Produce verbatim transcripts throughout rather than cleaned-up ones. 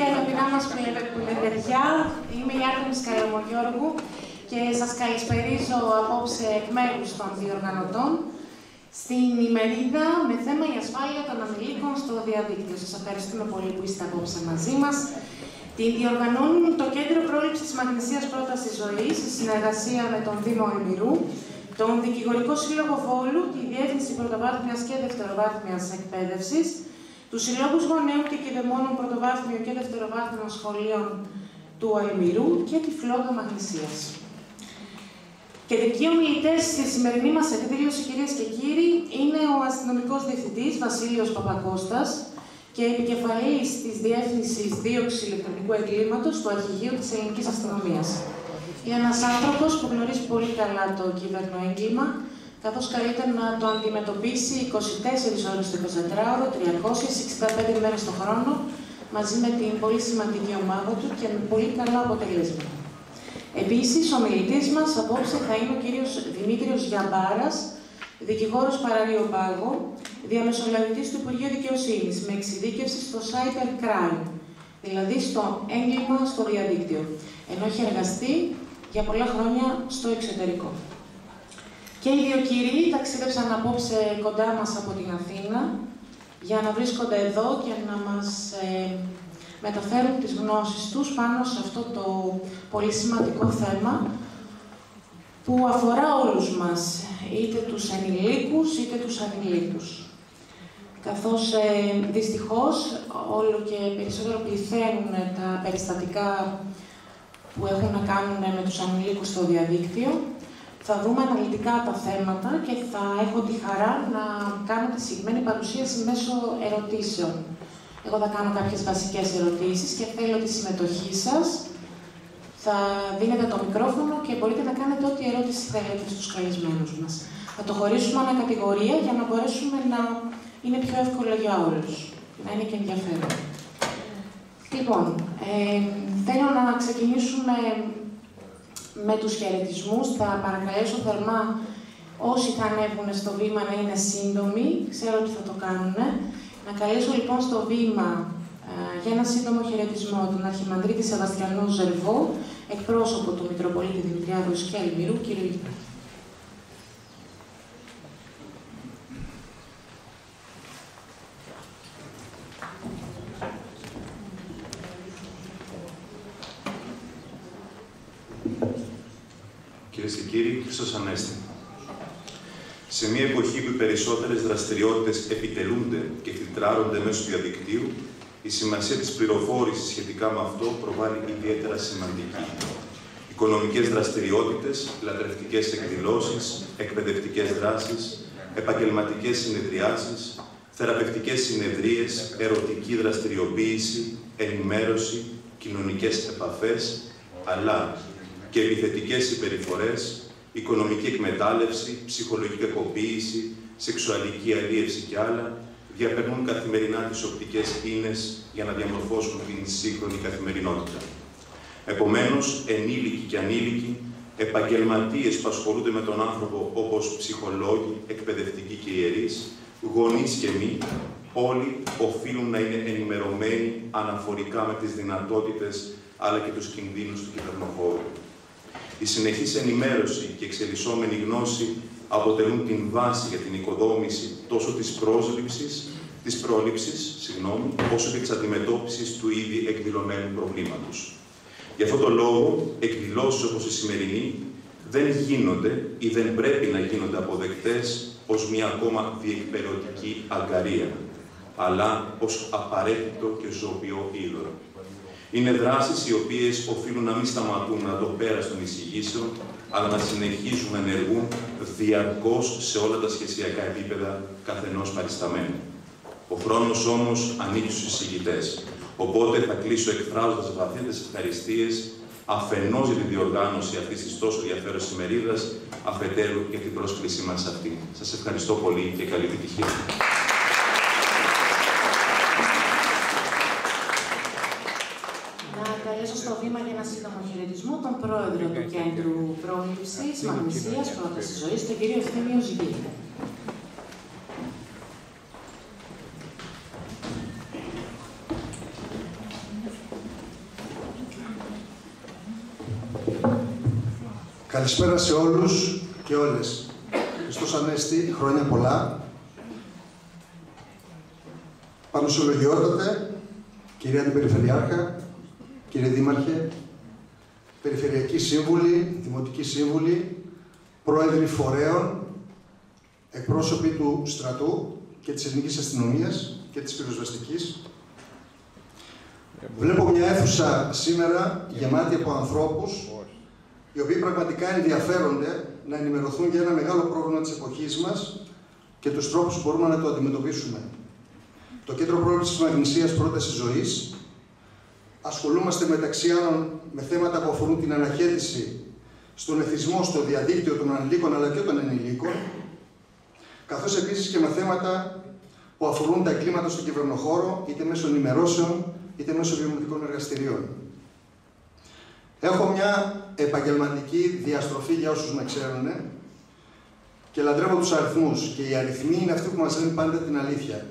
αγαπητά μας παιδιά, είμαι η Άρτεμις Καλαμογιώργου και σας καλησπερίζω απόψε εκ μέρους των διοργανωτών στην ημερίδα με θέμα η ασφάλεια των ανηλίκων στο διαδίκτυο. Σας ευχαριστούμε πολύ που είστε απόψε μαζί μας. Την διοργανώνουν το Κέντρο Πρόληψης Μαγνησίας Πρότασης Ζωής, σε συνεργασία με τον Δήμο Ερμηρού, τον Δικηγορικό Σύλλογο Βόλου, τη Διεύθυνση Πρωτοβάθμιας και Δευτεροβάθμιας Εκπαίδευσης, τους Συλλόγους Γονέων και Κηδεμόνων Πρωτοβάθμιων και Δευτεροβάθμιων Σχολείων του Ερμηρού και τη Φλόγα Μαγνησίας. Κεντρικοί ομιλητές στη σημερινή μας εκδήλωση, κυρίες και κύριοι, είναι ο αστυνομικός διευθυντής Βασίλειος Παπακώστας και επικεφαλής της Διεύθυνσης Δίωξης Ηλεκτρονικού Εγκλήματος του Αρχηγείου της Ελληνικής Αστυνομίας. Είναι ένας άνθρωπος που γνωρίζει πολύ καλά το κυβερνοέγκλημα, καθώς καλείται να το αντιμετωπίσει είκοσι τέσσερις ώρες το εικοσιτετράωρο, τριακόσιες εξήντα πέντε ημέρες το χρόνο, μαζί με την πολύ σημαντική ομάδα του και με πολύ καλά αποτελέσματα. Επίσης, ο μιλητής μας απόψε θα είναι ο κύριος Δημήτριος Γιαμπάρας, δικηγόρος Παραλίου Πάγο, διαμεσολαβητής του Υπουργείου Δικαιοσύνης, με εξειδίκευση στο cyber crime, δηλαδή στο έγκλημα στο διαδίκτυο, ενώ έχει εργαστεί για πολλά χρόνια στο εξωτερικό. Και οι δύο κύριοι ταξίδεψαν απόψε κοντά μας από την Αθήνα για να βρίσκονται εδώ και να μας ε, μεταφέρουν τις γνώσεις τους πάνω σε αυτό το πολύ σημαντικό θέμα που αφορά όλους μας, είτε τους ενηλίκους είτε τους ανηλίκους. Καθώς ε, δυστυχώς όλο και περισσότερο πληθαίνουν τα περιστατικά που έχουν να κάνουν με τους ανηλίκους στο διαδίκτυο, θα δούμε αναλυτικά τα θέματα και θα έχω τη χαρά να κάνω τη συγκεκριμένη παρουσίαση μέσω ερωτήσεων. Εγώ θα κάνω κάποιες βασικές ερωτήσεις και θέλω τη συμμετοχή σας. Θα δίνετε το μικρόφωνο και μπορείτε να κάνετε ό,τι ερώτηση θέλετε στους καλεσμένους μας. Θα το χωρίσουμε ανακατηγορία για να μπορέσουμε να είναι πιο εύκολο για όλους, να είναι και ενδιαφέρον. Λοιπόν, ε, θέλω να ξεκινήσουμε με τους χαιρετισμούς. Θα παρακαλέσω θερμά όσοι θα ανέβουν στο βήμα να είναι σύντομοι. Ξέρω ότι θα το κάνουν. Να καλέσω λοιπόν στο βήμα ε, για ένα σύντομο χαιρετισμό τον Αρχιμανδρίτη Σεβαστιανό Ζερβό, εκπρόσωπο του Μητροπολίτη Δημητριάδος και Ερμηρού, κύριο Λιτά. Κυρίες και κύριοι, Χριστός Ανέστη. Σε μια εποχή που οι περισσότερες δραστηριότητες επιτελούνται και φιλτράρονται μέσω του διαδικτύου, η σημασία της πληροφόρησης σχετικά με αυτό προβάλλει ιδιαίτερα σημαντική. Οικονομικές δραστηριότητες, λατρευτικές εκδηλώσεις, εκπαιδευτικές δράσεις, επαγγελματικές συνεδριάσεις, θεραπευτικές συνεδρίες, ερωτική δραστηριοποίηση, ενημέρωση, κοινωνικές επαφές, αλλά και επιθετικές συμπεριφορές, οικονομική εκμετάλλευση, ψυχολογική κακοποίηση, σεξουαλική αλίευση και άλλα, διαπερνούν καθημερινά τις οπτικές ίνες για να διαμορφώσουν την σύγχρονη καθημερινότητα. Επομένως, ενήλικοι και ανήλικοι, επαγγελματίες που ασχολούνται με τον άνθρωπο όπως ψυχολόγοι, εκπαιδευτικοί και ιερείς, γονείς και μη, όλοι οφείλουν να είναι ενημερωμένοι αναφορικά με τις δυνατότητες αλλά και τους κινδύνους του κυβερνοχώρου. Η συνεχής ενημέρωση και εξελισσόμενη γνώση αποτελούν την βάση για την οικοδόμηση τόσο της πρόσληψης, της πρόληψης, συγγνώμη, όσο και της αντιμετώπισης του ήδη εκδηλωμένου προβλήματος. Γι' αυτό το λόγο, εκδηλώσεις όπως η σημερινή δεν γίνονται ή δεν πρέπει να γίνονται αποδεκτές ως μια ακόμα διεκπαιρεωτική αγκαρία, αλλά ως απαραίτητο και ζωοποιό είδωρο. Είναι δράσεις οι οποίες οφείλουν να μην σταματούν να το πέρας των εισηγήσεων, αλλά να συνεχίζουν να ενεργούν διαρκώς σε όλα τα σχεσιακά επίπεδα καθενός παρισταμένου. Ο χρόνος όμως ανήκει στους εισηγητές. Οπότε θα κλείσω εκφράζοντας βαθύτερες ευχαριστίες αφενός για τη διοργάνωση αυτής της τόσο ενδιαφέρουσας ημερίδας, αφετέρου για την πρόσκλησή μας αυτή. Σας ευχαριστώ πολύ και καλή επιτυχία. Στο βήμα για ένα σύντομο χαιρετισμό, τον πρόεδρο του Κέντρου Πρόληψης Μαγνησίας Πρότασης Ζωής, τον κύριο Ευθύμιο Ζυγή. Καλησπέρα σε όλους και όλες. Χριστός Ανέστη, χρόνια πολλά. Πανωσιολογιότατε, κυρία Αντιπεριφερειάρχα, κύριε Δήμαρχε, Περιφερειακοί Σύμβουλοι, Δημοτικοί Σύμβουλοι, Πρόεδροι Φορέων, εκπρόσωποι του στρατού και της Εθνικής Αστυνομίας και της Πυροσβεστικής. Βλέπω μια αίθουσα σήμερα γεμάτη από ανθρώπους οι οποίοι πραγματικά ενδιαφέρονται να ενημερωθούν για ένα μεγάλο πρόβλημα της εποχής μας και τους τρόπους που μπορούμε να το αντιμετωπίσουμε. Το Κέντρο Πρόληψης Μαγνησίας Πρότασης Ζωής ασχολούμαστε μεταξύ άλλων με θέματα που αφορούν την αναχέτηση στον εθισμό στο διαδίκτυο των ανηλίκων αλλά και των ενηλίκων, καθώς επίσης και με θέματα που αφορούν τα εγκλήματα στον κυβερνοχώρο, είτε μέσω ενημερώσεων, είτε μέσω βιομηχανικών εργαστηρίων. Έχω μια επαγγελματική διαστροφή για όσους με ξέρουν και λατρεύω τους αριθμούς και οι αριθμοί είναι αυτοί που μας λένε πάντα την αλήθεια.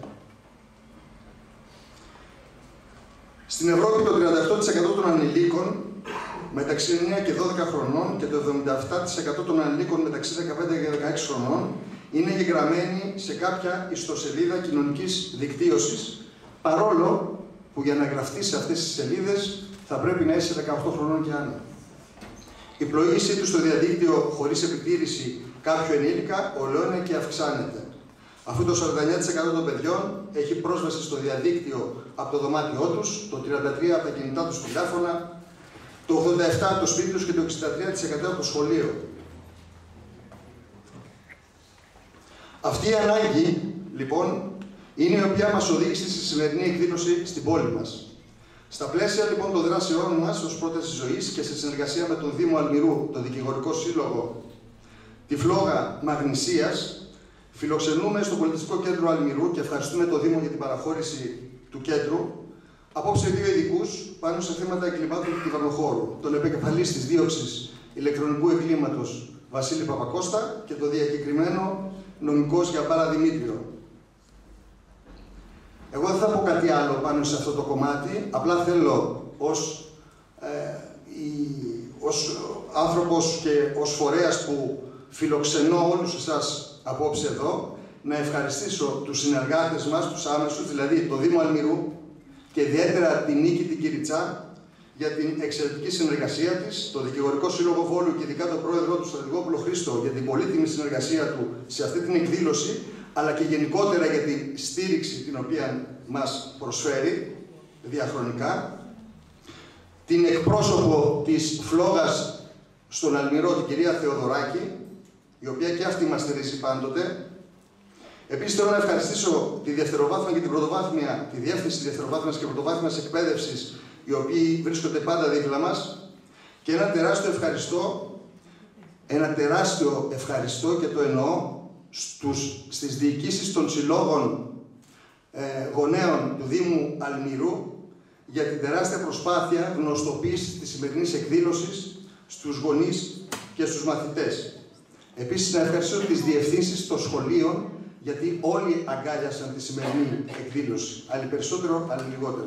Στην Ευρώπη το τριάντα οκτώ τοις εκατό των ανηλίκων μεταξύ εννέα και δώδεκα χρονών και το εβδομήντα επτά τοις εκατό των ανηλίκων μεταξύ δεκαπέντε και δεκαέξι χρονών είναι εγγεγραμμένοι σε κάποια ιστοσελίδα κοινωνικής δικτύωσης, παρόλο που για να γραφτεί σε αυτές τις σελίδες θα πρέπει να είσαι δεκαοκτώ χρονών και άνω. Η πλοήγησή του στο διαδίκτυο χωρίς επιτήρηση κάποιου ενήλικα ολοένα και αυξάνεται. Αφού το σαράντα εννέα τοις εκατό των παιδιών έχει πρόσβαση στο διαδίκτυο από το δωμάτιό τους, το τριάντα τρία τοις εκατό από τα κινητά τους τηλέφωνα, το ογδόντα επτά τοις εκατό από το σπίτι τους και το εξήντα τρία τοις εκατό από το σχολείο. Αυτή η ανάγκη, λοιπόν, είναι η οποία μας οδήγησε στη σημερινή εκδήλωση στην πόλη μας. Στα πλαίσια λοιπόν των δράσεών μας ως Πρόταση Ζωής και σε συνεργασία με τον Δήμο Αλμυρού, το Δικηγορικό Σύλλογο, τη Φλόγα Μαγνησίας, φιλοξενούμε στο Πολιτιστικό Κέντρο Αλμυρού και ευχαριστούμε τον Δήμο για την παραχώρηση του κέντρου απόψε δύο ειδικούς πάνω σε θέματα εγκλημάτων του κυβερνοχώρου. Τον επικεφαλής της δίωξης ηλεκτρονικού εγκλήματος Βασίλη Παπακώστα και το διακεκριμένο νομικός Γιαμπάρα Δημήτριο. Εγώ δεν θα πω κάτι άλλο πάνω σε αυτό το κομμάτι, απλά θέλω ως, ε, η, ως άνθρωπος και ως φορέας που φιλοξενώ όλους εσάς απόψε εδώ, να ευχαριστήσω τους συνεργάτες μας, τους άμεσους, δηλαδή το Δήμο Αλμυρού και ιδιαίτερα την Νίκη την Κυριτσά για την εξαιρετική συνεργασία της, το Δικηγορικό Σύλλογο Βόλου και ειδικά τον πρόεδρό του, Στρατηγόπουλο Χρήστο, για την πολύτιμη συνεργασία του σε αυτή την εκδήλωση, αλλά και γενικότερα για τη στήριξη την οποία μας προσφέρει διαχρονικά. Την εκπρόσωπο της Φλόγας στον Αλμυρό, την κυρία Θεοδωράκη, η οποία και αυτή μας στηρίζει πάντοτε. Επίσης θέλω να ευχαριστήσω τη δευτεροβάθμια και την πρωτοβάθμια, τη Διεύθυνση Δευτεροβάθμιας και Πρωτοβάθμιας Εκπαίδευσης, οι οποίοι βρίσκονται πάντα δίπλα μας. Και ένα τεράστιο ευχαριστώ, ένα τεράστιο ευχαριστώ και το εννοώ στους, στις διοικήσεις των συλλόγων ε, γονέων του Δήμου Αλμυρού για την τεράστια προσπάθεια γνωστοποίησης της σημερινής εκδήλωσης στους γονείς και στους μαθητές. Επίσης, να ευχαριστήσω τις διευθύνσεις των σχολείων, γιατί όλοι αγκάλιασαν τη σημερινή εκδήλωση. Άλλοι περισσότερο, άλλοι λιγότερο.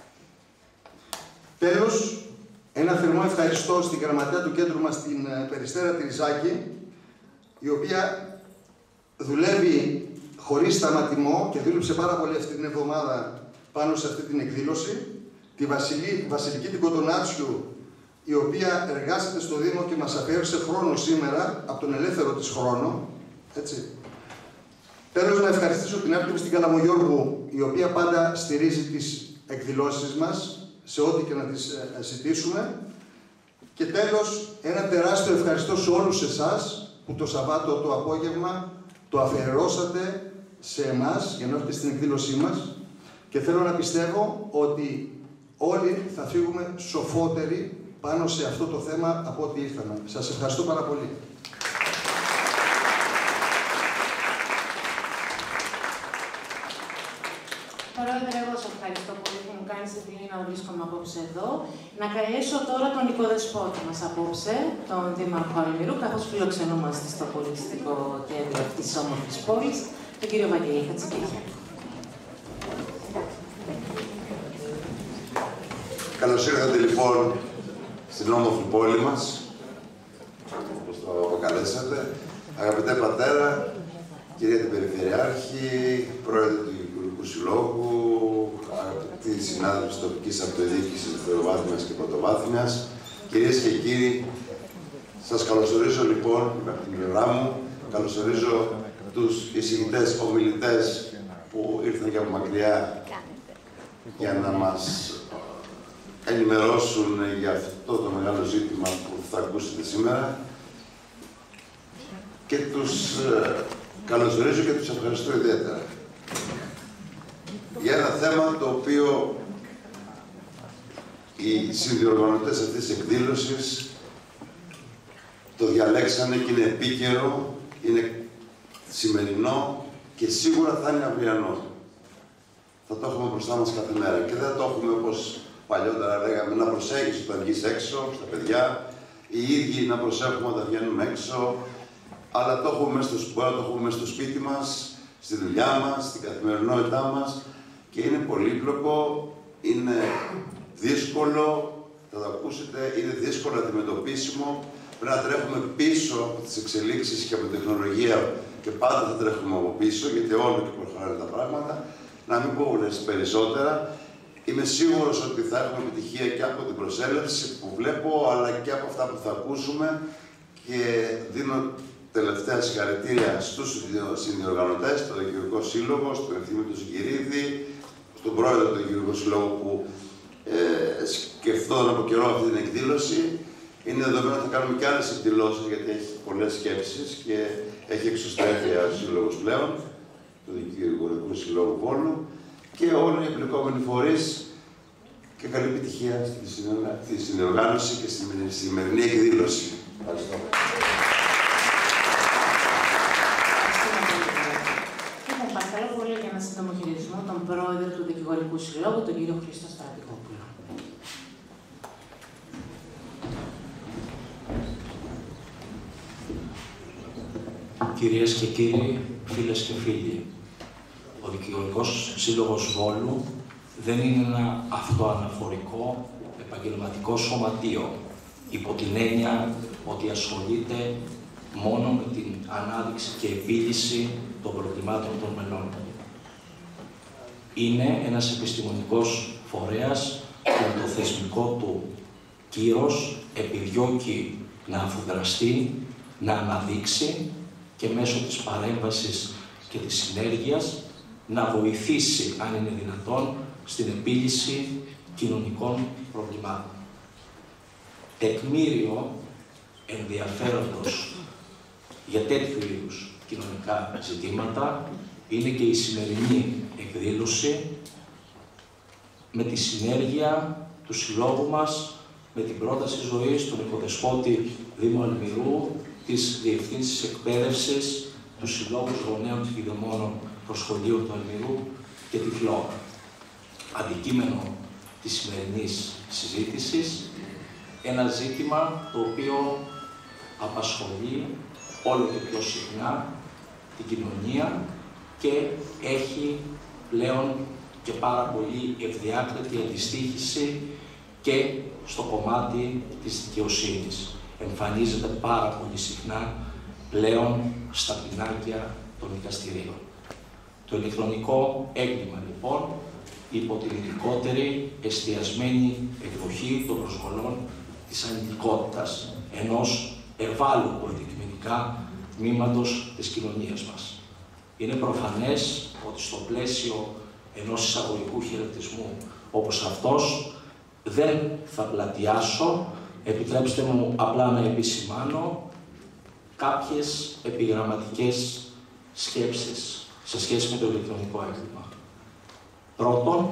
Τέλος, ένα θερμό ευχαριστώ στην γραμματέα του κέντρου μας, την Περιστέρα Τριζάκη, η οποία δουλεύει χωρίς σταματημό και δούλεψε πάρα πολύ αυτή την εβδομάδα πάνω σε αυτή την εκδήλωση. Τη Βασιλή, Βασιλική την Κοτονάτσιου, η οποία εργάζεται στο Δήμο και μας αφιέρωσε χρόνο σήμερα από τον ελεύθερο της χρόνο. Έτσι. Τέλος, να ευχαριστήσω την Άρτεμις την Καλαμογιώργου, η οποία πάντα στηρίζει τις εκδηλώσεις μας, σε ό,τι και να τις ε, ζητήσουμε. Και τέλος, ένα τεράστιο ευχαριστώ σε όλους εσάς που το Σαββάτο το απόγευμα το αφιερώσατε σε εμάς για να έρθετε στην εκδήλωσή μας. Και θέλω να πιστεύω ότι όλοι θα φύγουμε σοφότεροι πάνω σε αυτό το θέμα από ό,τι ήρθαμε. Σας ευχαριστώ πάρα πολύ. Πρόεδρε, εγώ σας ευχαριστώ πολύ που μου κάνεις την τιμή να βρίσκομαι απόψε εδώ. Να καλέσω τώρα τον οικοδεσπότη μας απόψε, τον Δήμαρχο Αλμυρού, καθώς φιλοξενούμαστε στο πολιτιστικό κέντρο αυτής της όμορφης πόλης, τον κύριο Βαγγέλη Χατζικίδη. Καλώς ήρθατε λοιπόν στην όμορφη πόλη μας. καλέσατε. Αγαπητέ πατέρα, κυρία την Περιφερειάρχη, πρόεδρε του Δικηγορικού Συλλόγου, αγαπητοί συνάδελφοι της τοπικής αυτοδιοίκησης δευτεροβάθμιας και πρωτοβάθμιας, κυρίες και κύριοι, σας καλωσορίζω λοιπόν από την πλευρά μου. Καλωσορίζω τους εισηγητές, ομιλητές που ήρθαν και από μακριά για να μας ενημερώσουν για αυτό το μεγάλο ζήτημα που θα ακούσετε σήμερα. Και τους ε, καλωσορίζω και τους ευχαριστώ ιδιαίτερα. Για ένα θέμα το οποίο οι συνδιοργανωτές αυτής της εκδήλωσης το διαλέξανε και είναι επίκαιρο, είναι σημερινό και σίγουρα θα είναι αυριανό. Θα το έχουμε μπροστά μας κάθε μέρα και δεν θα το έχουμε όπως παλιότερα λέγαμε να προσέχεις όταν βγεις έξω, στα παιδιά, οι ίδιοι να προσέχουμε όταν βγαίνουμε έξω, αλλά το έχουμε στο, μπορεί να το έχουμε στο σπίτι μας, στη δουλειά μας, στην καθημερινότητά μας και είναι πολύπλοκο, είναι δύσκολο, θα το ακούσετε, είναι δύσκολο αντιμετωπίσιμο. Πρέπει να τρέχουμε πίσω από τις εξελίξεις και από την τεχνολογία και πάντα θα τρέχουμε από πίσω, γιατί όλο και προχωράνε τα πράγματα. Να μην πω περισσότερα. Είμαι σίγουρος ότι θα έχουμε επιτυχία και από την προσέλευση που βλέπω, αλλά και από αυτά που θα ακούσουμε και δίνω τελευταία συγχαρητήρια στους συνδιοργανωτές, στον Δικηγορικό Σύλλογο, στον Ευθύμη του Συγκυρίδη, στον πρόεδρο του Δικηγορικού Συλλόγου που ε, σκεφτόταν από καιρό αυτή την εκδήλωση. Είναι δεδομένο ότι θα κάνουμε και άλλες εκδηλώσεις, γιατί έχει πολλές σκέψεις και έχει εξωστρέφεια ο Σύλλογος πλέον, του Δικηγορικού Συλλόγου Βόλου, και όλοι οι εμπλεκόμενοι φορείς και καλή επιτυχία στη συνδιοργάνωση και στη σημερινή εκδήλωση. Ευχαριστώ. Λοιπόν, παρακαλώ πολύ για ένα σύντομο χειρισμό τον πρόεδρο του Δικηγορικού Συλλόγου, τον κύριο Χρήστο Στρατηγόπουλο. Κυρίες και κύριοι, φίλες και φίλοι, ο Δικηγορικός Σύλλογος Βόλου δεν είναι ένα αυτοαναφορικό επαγγελματικό σωματείο, υπό την έννοια ότι ασχολείται μόνο με την ανάδειξη και επίλυση των προβλημάτων των μελών. Είναι ένας επιστημονικός φορέας που το θεσμικό του κύρος επιδιώκει να αφουδραστεί, να αναδείξει και μέσω της παρέμβασης και της συνέργειας να βοηθήσει, αν είναι δυνατόν, στην επίλυση κοινωνικών προβλημάτων. Τεκμήριο ενδιαφέροντος για τέτοιου είδους κοινωνικά ζητήματα είναι και η σημερινή εκδήλωση με τη συνέργεια του Συλλόγου μας, με την πρόταση ζωής του Οικοδεσπότη Δήμου Αλμυρού, της Διευθύνσης Εκπαίδευσης του Συλλόγου Γονέων και Κηδεμόνων Προσχολείου του Αλμυρού και τη Φλόρα. Αντικείμενο της σημερινής συζήτησης, ένα ζήτημα το οποίο απασχολεί όλο και πιο συχνά την κοινωνία και έχει πλέον και πάρα πολύ ευδιάκριτη αντιστοίχηση και στο κομμάτι της δικαιοσύνης. Εμφανίζεται πάρα πολύ συχνά πλέον στα πινάκια των δικαστηρίων. Το ηλεκτρονικό έγκλημα, λοιπόν, υπό την ειδικότερη εστιασμένη εκδοχή των προσβολών της ανηλικότητας, ενός ευάλωτου αντικειμενικά τμήματος της κοινωνίας μας. Είναι προφανές ότι στο πλαίσιο ενός εισαγωγικού χαιρετισμού όπως αυτός δεν θα πλατιάσω, επιτρέψτε μου απλά να επισημάνω κάποιες επιγραμματικές σκέψεις σε σχέση με το ηλεκτρονικό έγκλημα. Πρώτον,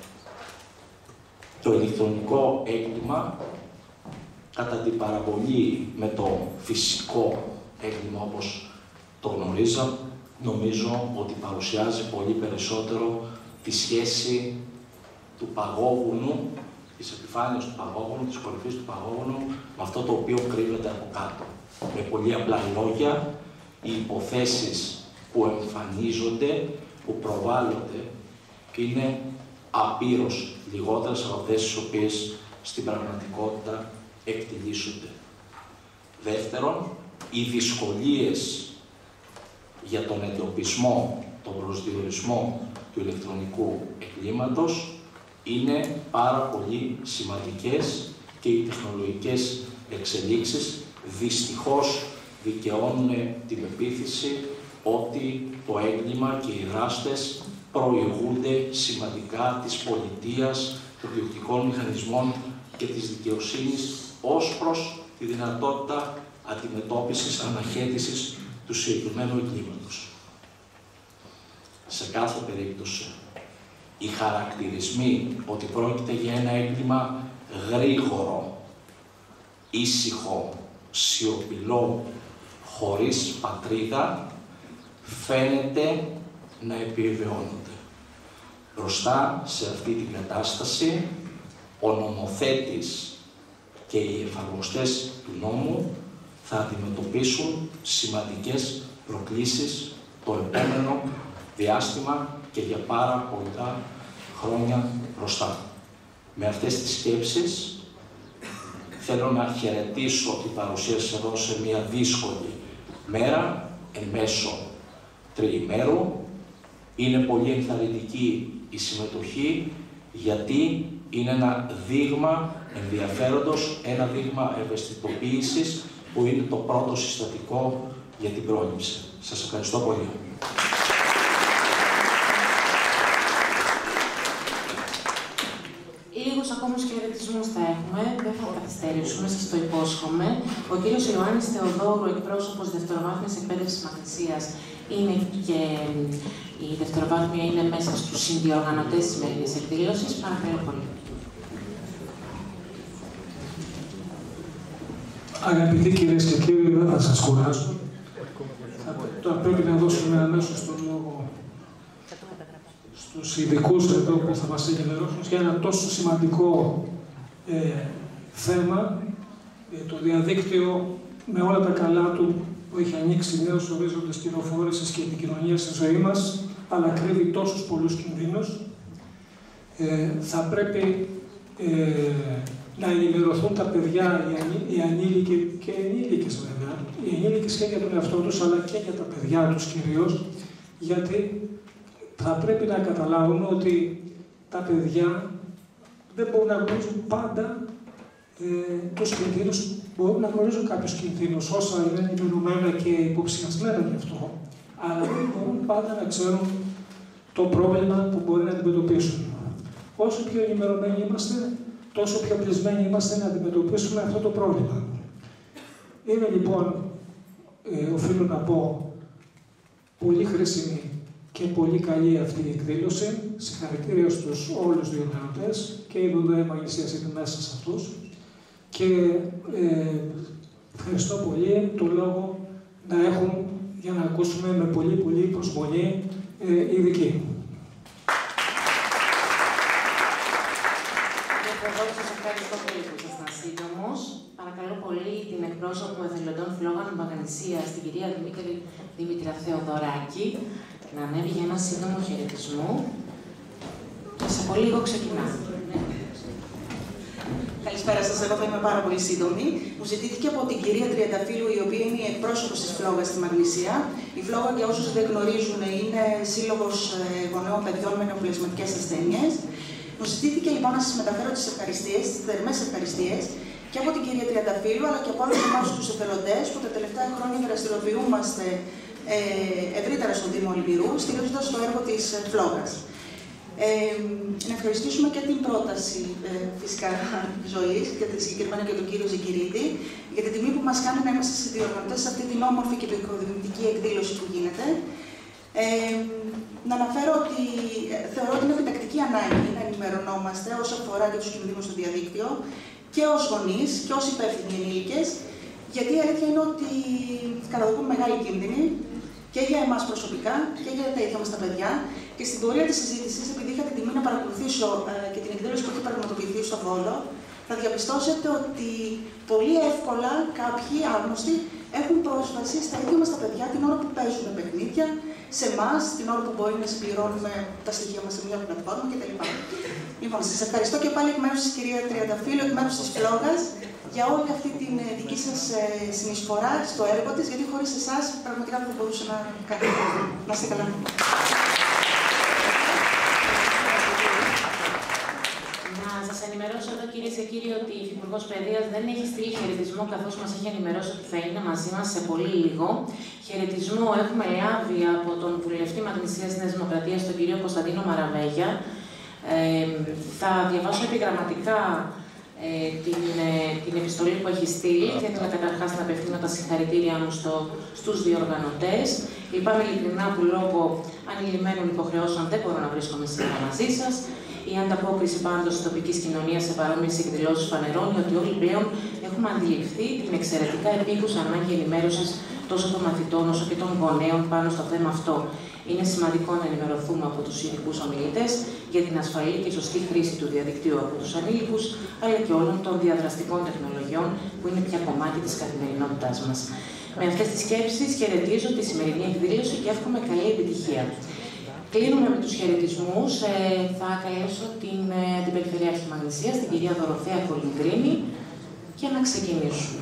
το ηλεκτρονικό έγκλημα, κατά την παραβολή με το φυσικό έγκλημα όπως το γνωρίζα, νομίζω ότι παρουσιάζει πολύ περισσότερο τη σχέση του παγόβουνου, της επιφάνειας του παγόβουνου, της κορυφής του παγόβουνου, με αυτό το οποίο κρύβεται από κάτω. Με πολύ απλά λόγια, οι υποθέσεις που εμφανίζονται, που προβάλλονται, είναι απείρως λιγότερες από αυτές τις οποίες στην πραγματικότητα εκτιλήσονται. Δεύτερον, οι δυσκολίες για τον εντοπισμό, τον προσδιορισμό του ηλεκτρονικού εγκλήματος είναι πάρα πολύ σημαντικές και οι τεχνολογικές εξελίξεις δυστυχώς δικαιώνουν την πεποίθηση ότι το έγκλημα και οι δράστες προηγούνται σημαντικά της πολιτείας, των διοικητικών μηχανισμών και της δικαιοσύνης ως προς τη δυνατότητα αντιμετώπισης, αναχέτησης του συγκεκριμένου εγκλήματος. Σε κάθε περίπτωση, οι χαρακτηρισμοί ότι πρόκειται για ένα έγκλημα γρήγορο, ήσυχο, σιωπηλό, χωρίς πατρίδα, φαίνεται να επιβεβαιώνονται. Μπροστά σε αυτή την κατάσταση, ο νομοθέτης και οι εφαρμοστές του νόμου θα αντιμετωπίσουν σημαντικές προκλήσεις το επόμενο διάστημα και για πάρα πολλά χρόνια μπροστά. Με αυτές τις σκέψεις θέλω να χαιρετήσω την παρουσία σας εδώ σε μια δύσκολη μέρα, εν μέσω τριημέρου. Είναι πολύ ενθαρρυντική η συμμετοχή, γιατί είναι ένα δείγμα ενδιαφέροντος, ένα δείγμα ευαισθητοποίησης, που είναι το πρώτο συστατικό για την πρόληψη. Σας ευχαριστώ πολύ. Λίγους ακόμη χαιρετισμούς θα έχουμε, δεν θα καθυστερήσουμε, σας το υπόσχομαι. Ο κύριος Ιωάννης Θεοδόρου, εκπρόσωπος δευτεροβάθμιας εκπαίδευσης Μαγνησίας, είναι και η δευτεροβάθμια είναι μέσα στους συνδιοργανωτές της σημερινής εκδήλωσης. Παρακαλώ πολύ. Αγαπητοί κυρίες και κύριοι, δεν θα σας κουράσω. Τώρα πρέπει να δώσουμε αμέσως τον λόγο στους ειδικούς εδώ που θα μας ενημερώσουν για ένα τόσο σημαντικό ε, θέμα, ε, το διαδίκτυο με όλα τα καλά του που έχει ανοίξει νέους ορίζοντες πληροφόρησης και επικοινωνίας στη ζωή μας, αλλά κρύβει τόσους πολλούς κινδύνους. Ε, θα πρέπει ε, να ενημερωθούν τα παιδιά, οι, ανή, οι ανήλικοι και οι ενήλικες βέβαια, οι ενήλικες και για τον εαυτό τους, αλλά και για τα παιδιά τους κυρίως, γιατί θα πρέπει να καταλάβουν ότι τα παιδιά δεν μπορούν να γνωρίζουν πάντα ε, τους κινδύνους, μπορούν να γνωρίζουν κάποιους κινδύνους, όσα είναι ενημερωμένα και υποψιασμένα γι' αυτό, αλλά δεν μπορούν πάντα να ξέρουν το πρόβλημα που μπορεί να αντιμετωπίσουν. Όσο πιο ενημερωμένοι είμαστε, τόσο πιο πλησμένοι είμαστε να αντιμετωπίσουμε αυτό το πρόβλημα. Είναι λοιπόν, ε, οφείλω να πω, πολύ χρήσιμη και πολύ καλή αυτή η εκδήλωση. Συγχαρητήρια στους όλους τους διοργανωτές και η ΔΟΔΕ Μαγνησίας είναι μέσα σε αυτούς. Και ε, ευχαριστώ πολύ το λόγο να έχουν για να ακούσουμε με πολύ πολύ προσβολή ε, ειδική. Σας ευχαριστώ πολύ που ήσασταν σύντομος. Παρακαλώ πολύ την εκπρόσωπο εθελοντών φλόγων Μαγνησίας, την κυρία Δημήτρη Δημήτρια Θεοδωράκη, να ανέβει για ένα σύντομο χαιρετισμό. Και σε πολύ λίγο ξεκινάμε. Καλησπέρα σας, εγώ θα είμαι πάρα πολύ σύντομη. Μου ζητήθηκε από την κυρία Τριανταφύλου, η οποία είναι η εκπρόσωπος της Φλόγας στη Μαγνησία. Η Φλόγα, για όσους δεν γνωρίζουν, είναι σύλλογος γονέων παιδιών με νεοπλασματικές ασθένειες. Μου ζητήθηκε λοιπόν να σας μεταφέρω τις ευχαριστίες, τις θερμές ευχαριστίες και από την κυρία Τριανταφύλου, αλλά και από όλους εμάς τους εθελοντές που τα τελευταία χρόνια δραστηριοποιούμαστε ε, ευρύτερα στον Δήμο Ολυμπηρού, στηρίζοντας το έργο της Φλόγας. Ε, να ευχαριστήσουμε και την πρόταση ε, φυσικά ζωής, και συγκεκριμένα και τον κύριο Ζικυρίδη, για την τιμή που μας κάνει να είμαστε συνδιοργανωτές σε αυτή την όμορφη και επικοδομητική εκδήλωση που γίνεται. Ε, να αναφέρω ότι ε, θεωρώ ότι είναι επιτακτική ανάγκη να ενημερωνόμαστε όσο αφορά και τους κινδύνους στο διαδίκτυο και ως γονείς και ως υπεύθυνοι ενήλικες, γιατί η αλήθεια είναι ότι καταδοκούν μεγάλη κίνδυνη και για εμάς προσωπικά και για τα ίδια μας τα παιδιά. Και στην πορεία της συζήτησης, επειδή είχα την τιμή να παρακολουθήσω ε, και την εκδήλωση που έχει πραγματοποιηθεί στο Βόλο, θα διαπιστώσετε ότι πολύ εύκολα κάποιοι άγνωστοι έχουν πρόσβαση στα ίδια μας τα παιδιά την ώρα που παίζουν παιχνίδια, σε εμάς, την ώρα που μπορεί να συμπληρώνουμε τα στοιχεία μας σε μια πλατφόρμα κτλ. Λοιπόν, σας ευχαριστώ και πάλι εκ μέρους της κυρία Τριανταφύλου, εκ μέρους της Φλόγας για όλη αυτή την δική σας συνεισφορά στο έργο της, γιατί χωρίς εσάς πραγματικά δεν μπορούσε να κάνει. Να είστε καλά. Να σας ενημερώσω εδώ, κυρίες και κύριοι, ότι η Υφυπουργός Παιδείας δεν έχει στείλει χαιρετισμό, καθώς μας έχει ενημερώσει ότι θα είναι μαζί μας σε πολύ λίγο. Χαιρετισμό έχουμε λάβει από τον βουλευτή Μαγνησίας Νέας Δημοκρατίας, τον κύριο Κωνσταντίνο Μαραβέγια. Ε, θα διαβάσω επιγραμματικά ε, την, ε, την επιστολή που έχει στείλει. Θα ήθελα καταρχάς να απευθύνω τα συγχαρητήριά μου στο, στους διοργανωτές. Λυπάμαι ειλικρινά που λόγω ανηλυμένων υποχρεώσεων δεν μπορώ να βρίσκομαι σήμερα μαζί σας. Η ανταπόκριση πάντως της τοπικής κοινωνίας σε παρόμοιες εκδηλώσεις φανερώνει ότι όλοι πλέον έχουμε αντιληφθεί την εξαιρετικά επίκουσα ανάγκη ενημέρωσης τόσο των μαθητών όσο και των γονέων πάνω στο θέμα αυτό. Είναι σημαντικό να ενημερωθούμε από τους ειδικούς ομιλητές για την ασφαλή και σωστή χρήση του διαδικτύου από τους ανήλικους, αλλά και όλων των διαδραστικών τεχνολογιών που είναι πια κομμάτι της καθημερινότητάς μας. Με αυτές τις σκέψεις χαιρετίζω τη σημερινή εκδήλωση και εύχομαι καλή επιτυχία. Κλείνουμε με τους χαιρετισμούς. Ε, θα καλέσω την ε, Αντιπεριφερειάρχη Μαγνησίας, την κυρία Δωροθέα Κολυντρίνη, για να ξεκινήσουμε.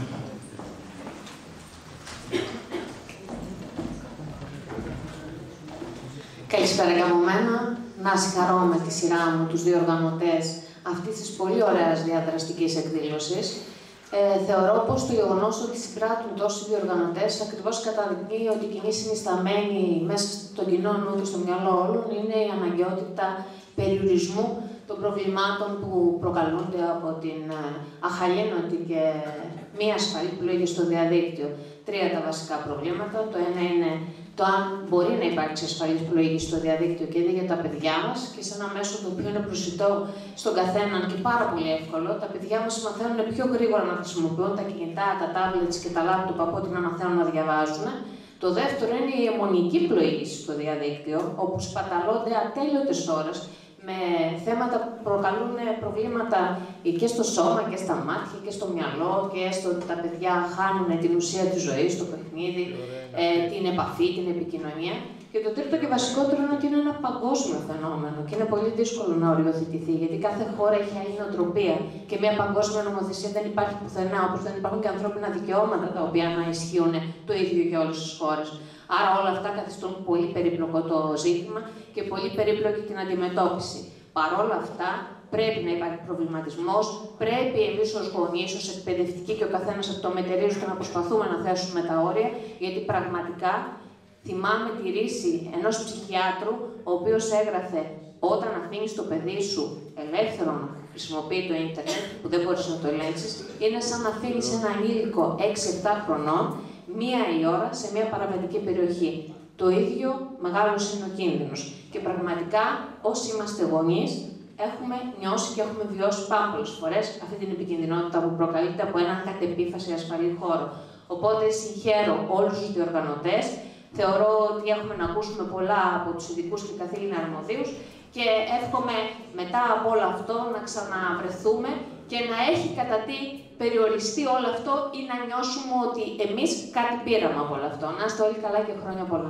Καλησπέρα και από μένα. Να συγχαρώ με τη σειρά μου τους διοργανωτές αυτής της πολύ ωραίας διαδραστικής εκδήλωσης. Ε, θεωρώ πως το γεγονός ότι συγκράτουν τόσοι διοργανωτές ακριβώς καταδεικνύει ότι η κοινή συνισταμένη μέσα στον κοινό νου και στο μυαλό όλων είναι η αναγκαιότητα περιορισμού των προβλημάτων που προκαλούνται από την αχαλήνωτη και μη ασφαλή πλοήγηση στο διαδίκτυο. Τρία τα βασικά προβλήματα. Το ένα είναι το αν μπορεί να υπάρξει ασφαλής πλοήγηση στο διαδίκτυο και ήδη για τα παιδιά μας και σε ένα μέσο το οποίο είναι προσιτό στον καθέναν και πάρα πολύ εύκολο. Τα παιδιά μας μαθαίνουν πιο γρήγορα να χρησιμοποιούν τα κινητά, τα tablets και τα laptop από ότι να μαθαίνουν να διαβάζουν. Το δεύτερο είναι η αιμονική πλοήγηση στο διαδίκτυο, όπου σπαταλώνται ατέλειωτες ώρες με θέματα που προκαλούν προβλήματα και στο σώμα και στα μάτια και στο μυαλό και στο ότι τα παιδιά χάνουν την ουσία της ζωής, το παιχνίδι, ε, την επαφή, την επικοινωνία. Και το τρίτο και βασικότερο είναι ότι είναι ένα παγκόσμιο φαινόμενο και είναι πολύ δύσκολο να οριοθετηθεί, γιατί κάθε χώρα έχει άλλη νοοτροπία και μια παγκόσμια νομοθεσία δεν υπάρχει πουθενά, όπως δεν υπάρχουν και ανθρώπινα δικαιώματα τα οποία να ισχύουν το ίδιο για όλες τις χώρες. Άρα όλα αυτά καθιστούν πολύ περίπλοκο το ζήτημα και πολύ περίπλοκη την αντιμετώπιση. Παρ' όλα αυτά, πρέπει να υπάρχει προβληματισμός, πρέπει εμείς ως γονείς, ως εκπαιδευτικοί και ο καθένας αυτομετερίζεται να προσπαθούμε να θέσουμε τα όρια, γιατί πραγματικά θυμάμαι τη ρίση ενός ψυχιάτρου, ο οποίος έγραφε όταν αφήνεις το παιδί σου ελεύθερο να χρησιμοποιεί το ίντερνετ, που δεν μπορείς να το ελέγξεις, είναι σαν να αφήνεις ένα ανήλικο έξι επτά χρονών μία η ώρα σε μία παραμετρική περιοχή. Το ίδιο μεγάλος είναι ο κίνδυνος. Και πραγματικά, όσοι είμαστε γονείς, έχουμε νιώσει και έχουμε βιώσει πάρα πολλές φορές αυτή την επικινδυνότητα που προκαλείται από έναν κατ' επίφαση ασφαλή χώρο. Οπότε, συγχαίρω όλους τους διοργανωτές. Θεωρώ ότι έχουμε να ακούσουμε πολλά από τους ειδικούς και καθήλυνα αρμοδίους και εύχομαι μετά από όλο αυτό να ξαναβρεθούμε και να έχει κατά τι περιοριστεί όλο αυτό ή να νιώσουμε ότι εμείς κάτι πήραμε από όλο αυτό. Να είστε όλοι καλά και χρόνια πολλά.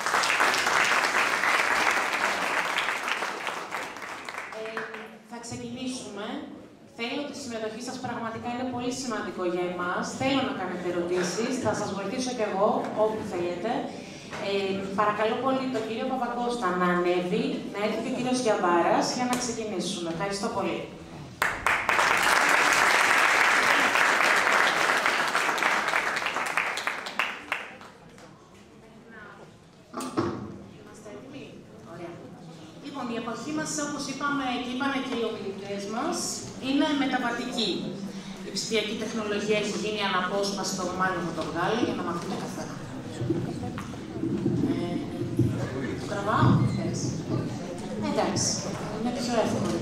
Ε, θα ξεκινήσουμε. Θέλω τη συμμετοχή σας, πραγματικά είναι πολύ σημαντικό για εμάς. Θέλω να κάνετε ερωτήσεις, θα σας βοηθήσω κι εγώ όπου θέλετε. Ε, παρακαλώ πολύ τον κύριο Παπακώστα να ανέβει, να έρθει και ο κύριος Γιαβάρας για να ξεκινήσουμε. Ευχαριστώ πολύ. Είμαστε έτοιμοι? Ωραία. Λοιπόν, η εποχή μας, όπως είπαμε και είπανε και οι ομιλητές μας, είναι μεταβατική. Η ψηφιακή τεχνολογία έχει γίνει αναπόσπαστο, μάλλον θα το βγάλω, για να μαθείτε καθένα. Ε, το τραβάω, θες. Εντάξει, είναι πιο εύκολο.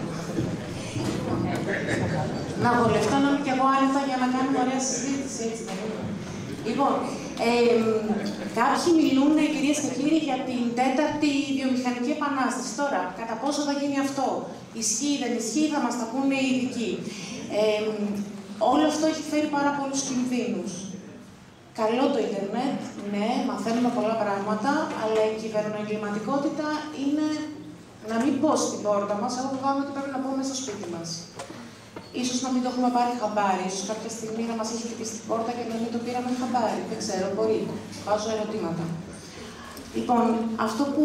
Να βολευτώ να είμαι κι εγώ άνετα για να κάνουμε ωραία συζήτηση, έτσι δεν είναι? Λοιπόν, ε, κάποιοι μιλούν, κυρίες και κύριοι, για την τέταρτη βιομηχανική επανάσταση. Τώρα, κατά πόσο θα γίνει αυτό, ισχύει, δεν ισχύει, θα μας τα πούνε οι ειδικοί. Ε, όλο αυτό έχει φέρει πάρα πολλούς κινδύνους. Καλό το ίντερνετ, ναι, μαθαίνουμε πολλά πράγματα, αλλά η κυβερνοεγκληματικότητα είναι να μην πω στην πόρτα μας, εγώ φοβάμαι ότι πρέπει να πω μέσα στο σπίτι μας. Ίσως να μην το έχουμε πάρει χαμπάρι, ίσως κάποια στιγμή να μας έχει χτυπήσει την πόρτα και να μην το πήραμε χαμπάρι. Δεν ξέρω, μπορεί. Βάζω ερωτήματα. Λοιπόν, αυτό που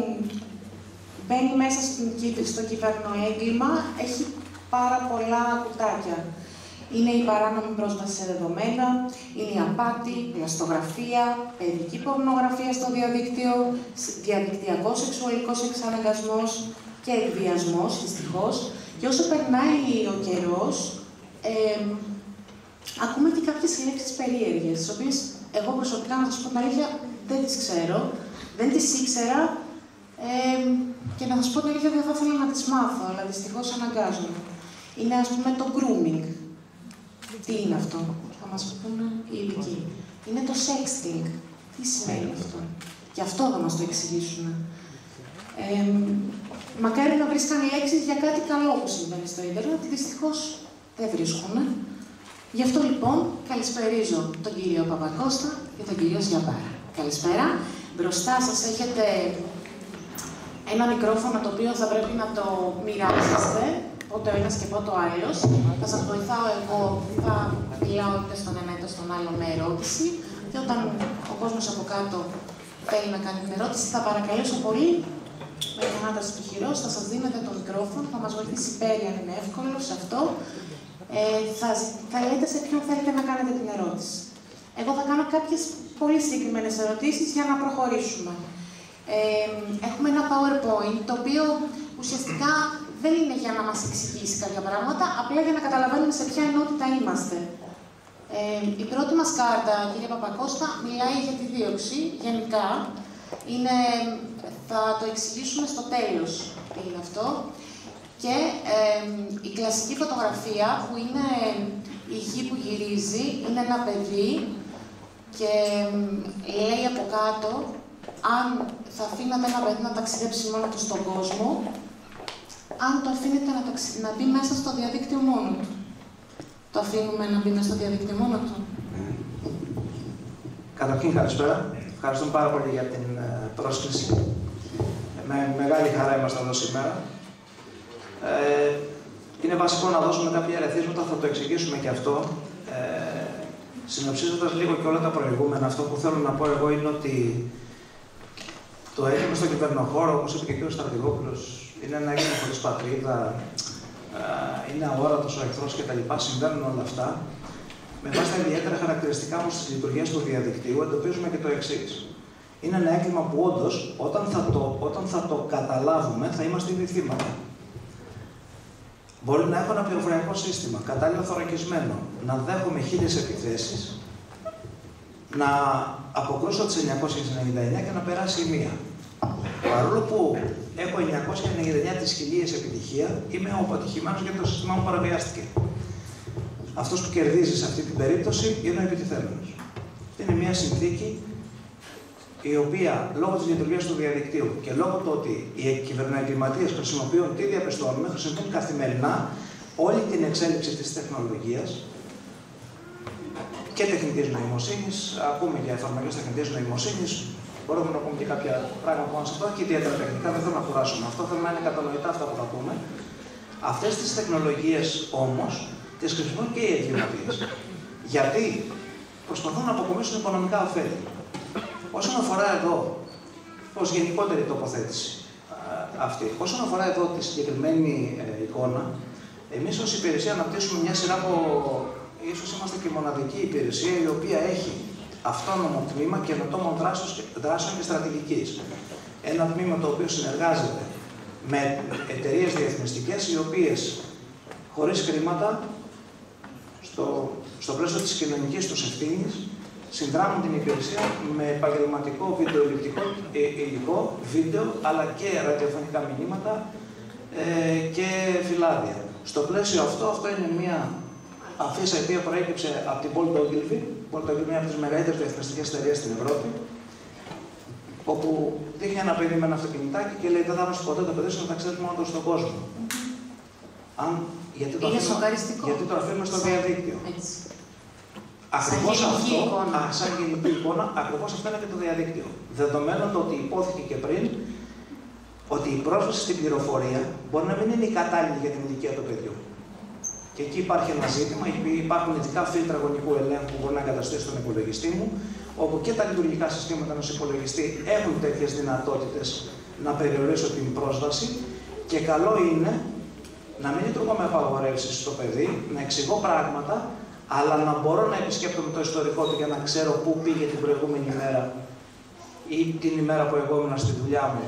μπαίνει μέσα στο κυβερνοέγκλημα έχει πάρα πολλά κουτάκια. Είναι η παράνομη πρόσβαση σε δεδομένα, είναι η απάτη, πλαστογραφία, παιδική πορνογραφία στο διαδίκτυο, διαδικτυακός σεξουαλικός εξαναγκασμός και εκβιασμός, δυστυχώς. Και όσο περνάει ο καιρός, ε, ακούμε και κάποιες λέξεις περίεργες, τις οποίες εγώ προσωπικά, να σας πω την αλήθεια, δεν τις ξέρω, δεν τις ήξερα ε, και να σας πω την αλήθεια δεν θα ήθελα να τις μάθω, αλλά δυστυχώς αναγκάζομαι. Είναι, ας πούμε, το grooming. Τι είναι αυτό, θα μας πούνε οι ειδικοί. Είναι το sexting. Τι σημαίνει αυτό. Και αυτό θα μας το εξηγήσουν. Ε, μακάρι να βρίσκαν λέξεις για κάτι καλό που συμβαίνει στο ίντερνετ, δυστυχώς δεν βρίσκουν. Γι' αυτό λοιπόν καλησπερίζω τον κύριο Παπακώστα και τον κύριο Σιαμπάρα. Καλησπέρα. Μπροστά σας έχετε ένα μικρόφωνο το οποίο θα πρέπει να το μοιράζεστε. Πότε ο ένας και πότε ο άλλος. Θα σας βοηθάω εγώ, θα μιλάω είτε στον ένα είτε στον άλλο με ερώτηση. Και όταν ο κόσμος από κάτω θέλει να κάνει την ερώτηση, θα παρακαλέσω πολύ με την άνταση του χειρός, θα σας δίνετε το μικρόφωνο, θα μας βοηθήσει Πέρι αν είναι εύκολο σε αυτό. Ε, θα, θα λέτε σε ποιον θέλετε να κάνετε την ερώτηση. Εγώ θα κάνω κάποιες πολύ συγκεκριμένες ερωτήσεις για να προχωρήσουμε. Ε, έχουμε ένα PowerPoint, το οποίο ουσιαστικά δεν είναι για να μας εξηγήσει κάποια πράγματα, απλά για να καταλαβαίνουμε σε ποια ενότητα είμαστε. Ε, η πρώτη μας κάρτα, κύριε Παπακώστα, μιλάει για τη δίωξη, γενικά. Είναι, θα το εξηγήσουμε στο τέλος τι είναι αυτό. Και ε, η κλασική φωτογραφία, που είναι η γη που γυρίζει, είναι ένα παιδί και ε, λέει από κάτω, αν θα αφήνατε ένα παιδί να ταξιδέψει μόνο του στον κόσμο, αν το αφήνετε να, ταξι... να μπει μέσα στο διαδίκτυο μόνο του. Το αφήνουμε να μπει μέσα στο διαδίκτυο μόνο του. Καταρχήν, καλησπέρα. Ευχαριστούμε πάρα πολύ για την uh, πρόσκληση. Με μεγάλη χαρά είμαστε εδώ σήμερα. Ε, είναι βασικό να δώσουμε κάποια ερεθίσματα, θα το εξηγήσουμε και αυτό. Ε, συνοψίζοντας λίγο και όλα τα προηγούμενα, αυτό που θέλω να πω εγώ είναι ότι το έγκλημα στον κυβερνοχώρο, όπως είπε και ο κ. Στρατηγόπουλος, είναι ένα έγκλημα χωρίς πατρίδα, είναι αόρατος ο εχθρός κτλ. Συμβαίνουν όλα αυτά. Με βάση τα ιδιαίτερα χαρακτηριστικά όμως της λειτουργίας του διαδικτύου, εντοπίζουμε και το εξής. Είναι ένα έγκλημα που όντως, όταν θα το, όταν θα το καταλάβουμε, θα είμαστε ήδη θύματα. Μπορεί να έχω ένα πληροφοριακό σύστημα, κατάλληλα θωρακισμένο, να δέχομαι χίλιες επιθέσεις, να αποκρούσω τις εννιακόσιες ενενήντα εννέα και να περάσει η μία. Παρόλο που έχω εννιακόσιες ενενήντα εννέα τις χιλίες επιτυχία, είμαι ο αποτυχημένος γιατί το σύστημά μου παραβιάστηκε. Αυτός που κερδίζει σε αυτή την περίπτωση είναι ο επιτιθέμενος. Είναι μια συνθήκη η οποία λόγω της λειτουργίας του διαδικτύου και λόγω του ότι οι κυβερνοεγκληματίες χρησιμοποιούν τι διαπιστώνουμε, χρησιμοποιούν καθημερινά όλη την εξέλιξη της τεχνολογίας και τεχνητής νοημοσύνης. Ακούμε για εφαρμογές τεχνητής νοημοσύνης. Μπορούμε να πούμε και κάποια πράγματα πάνω σε αυτό και ιδιαίτερα τεχνικά. Δεν θέλω να κουράσουμε αυτό. Θέλω να είναι κατανοητά αυτά που θα πούμε. Αυτές τις τεχνολογίες όμως τις χρησιμοποιούν και οι εγκληματίες. Γιατί προσπαθούν να αποκομίσουν οικονομικά ωφέλη. Όσον αφορά εδώ, ως γενικότερη τοποθέτηση αυτή, όσον αφορά εδώ τη συγκεκριμένη ε, εικόνα, εμείς ως υπηρεσία αναπτύσσουμε μια σειρά από, ίσως είμαστε και η μοναδική υπηρεσία η οποία έχει αυτόνομο τμήμα καινοτόμων δράσεων και στρατηγικής. Ένα τμήμα το οποίο συνεργάζεται με εταιρείες διαφημιστικές οι οποίες χωρίς χρήματα, στο, στο πλαίσιο της κοινωνικής τους ευθύνης, συνδράμουν την υπηρεσία με επαγγελματικό βιντεοελλειπτικό υλικό, βίντεο, αλλά και ραδιοφωνικά μηνύματα ε, και φυλάδια. Στο πλαίσιο αυτό, αυτό είναι μια αφίσα η οποία προέκυψε από την Bolt Ogilvy. Bolt Ogilvy είναι μια από τις μεγαλύτερες διαφημιστικές εταιρείες στην Ευρώπη, όπου δείχνει ένα παιδί με ένα αυτοκινητάκι και λέει: δεν θα είμαστε ποτέ το παιδί σου να ταξιδέψει μόνο στον κόσμο. Αν, γιατί, το αφήνουμε, γιατί το αφήνουμε στο διαδίκτυο. Έτσι. Ακριβώς αυτό, εικόνα. Α, σαν γενική εικόνα, ακριβώς αυτό είναι και το διαδίκτυο. Δεδομένου το ότι υπόθηκε και πριν, ότι η πρόσβαση στην πληροφορία μπορεί να μην είναι η κατάλληλη για την ηλικία του παιδιού. Και εκεί υπάρχει ένα ζήτημα, υπάρχουν ειδικά φίλτρα γωνικού ελέγχου που μπορεί να εγκαταστήσει στον υπολογιστή μου, όπου και τα λειτουργικά συστήματα ενός υπολογιστή έχουν τέτοιες δυνατότητες να περιορίσω την πρόσβαση. Και καλό είναι να μην λειτουργώ με απαγορεύσεις στο παιδί, να εξηγώ πράγματα, αλλά να μπορώ να επισκέπτομαι το ιστορικό του για να ξέρω πού πήγε την προηγούμενη μέρα ή την ημέρα που εγώ ήμουν στη δουλειά μου.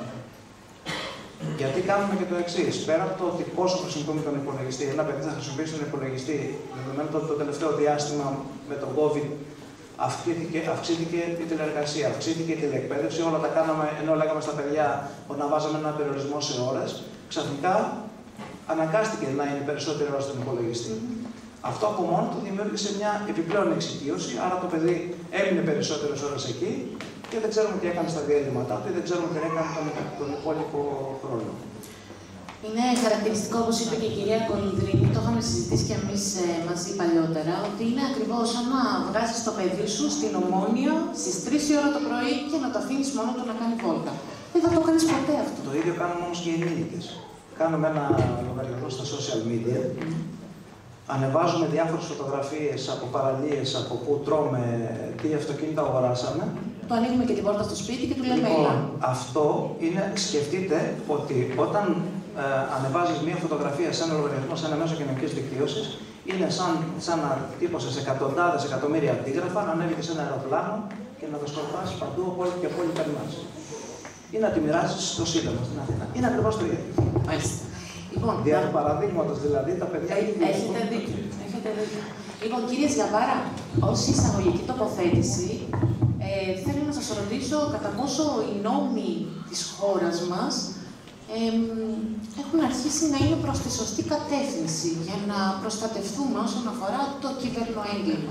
Γιατί κάνουμε και το εξής. Πέρα από το ότι πόσο χρησιμοποιούμε τον υπολογιστή, ένα παιδί θα χρησιμοποιήσει τον υπολογιστή, δεδομένου ότι το τελευταίο διάστημα με τον COVID αυξήθηκε, αυξήθηκε η τηλεεργασία, αυξήθηκε η τηλεεκπαίδευση, όλα τα κάναμε ενώ λέγαμε στα παιδιά ότι να βάζαμε ένα περιορισμό σε ώρες, ξαφνικά αναγκάστηκε να είναι περισσότερη ώρα στον υπολογιστή. Αυτό από μόνο του δημιούργησε μια επιπλέον εξοικείωση, άρα το παιδί έμεινε περισσότερες ώρες εκεί και δεν ξέρουμε τι έκανε στα διέλυματά του ή δεν ξέρουμε τι έκανε τον, τον υπόλοιπο χρόνο. Είναι χαρακτηριστικό, όπως είπε και η κυρία Κολυνδρίνη, το είχαμε συζητήσει και εμείς ε, μαζί παλιότερα, ότι είναι ακριβώς σαν να βγάζεις το παιδί σου στην Ομόνια στις τρεις η ώρα το πρωί και να το αφήνεις μόνο του να κάνει βόλτα. Δεν θα το κάνεις ποτέ αυτό. Το ίδιο κάνουμε όμως και οι ενήλικες. Κάνουμε ένα λογαριασμό στα social media. Mm. Ανεβάζουμε διάφορες φωτογραφίες από παραλίες, από πού τρώμε, τι αυτοκίνητα αγοράσαμε. Το ανοίγουμε και την πόρτα στο σπίτι και του λέμε λοιπόν, έλα. Αυτό είναι, σκεφτείτε ότι όταν ε, ανεβάζεις μία φωτογραφία σε ένα λογαριασμό, σε ένα μέσο κοινωνικής δικτύωσης, είναι σαν, σαν να τύπωσες εκατοντάδες εκατομμύρια αντίγραφα, να ανέβηκες σε ένα αεροπλάνο και να το σκορπάσεις παντού από όλη και από όλη περνάς. Ή να τη μοιράσεις στο Σύνταγμα στην Αθήνα. Είναι ακριβώς το ίδιο. Μάλιστα. Λοιπόν, δια του παραδείγματος δηλαδή, τα παιδιά... Έ, έχετε δίκιο. Έχετε δίκιο. Λοιπόν, κύριε Ζιαβάρα, ως εισαγωγική τοποθέτηση, ε, θέλω να σας ρωτήσω κατά πόσο οι νόμοι της χώρας μας ε, έχουν αρχίσει να είναι προς τη σωστή κατεύθυνση για να προστατευτούμε όσον αφορά το κυβερνοέγκλημα.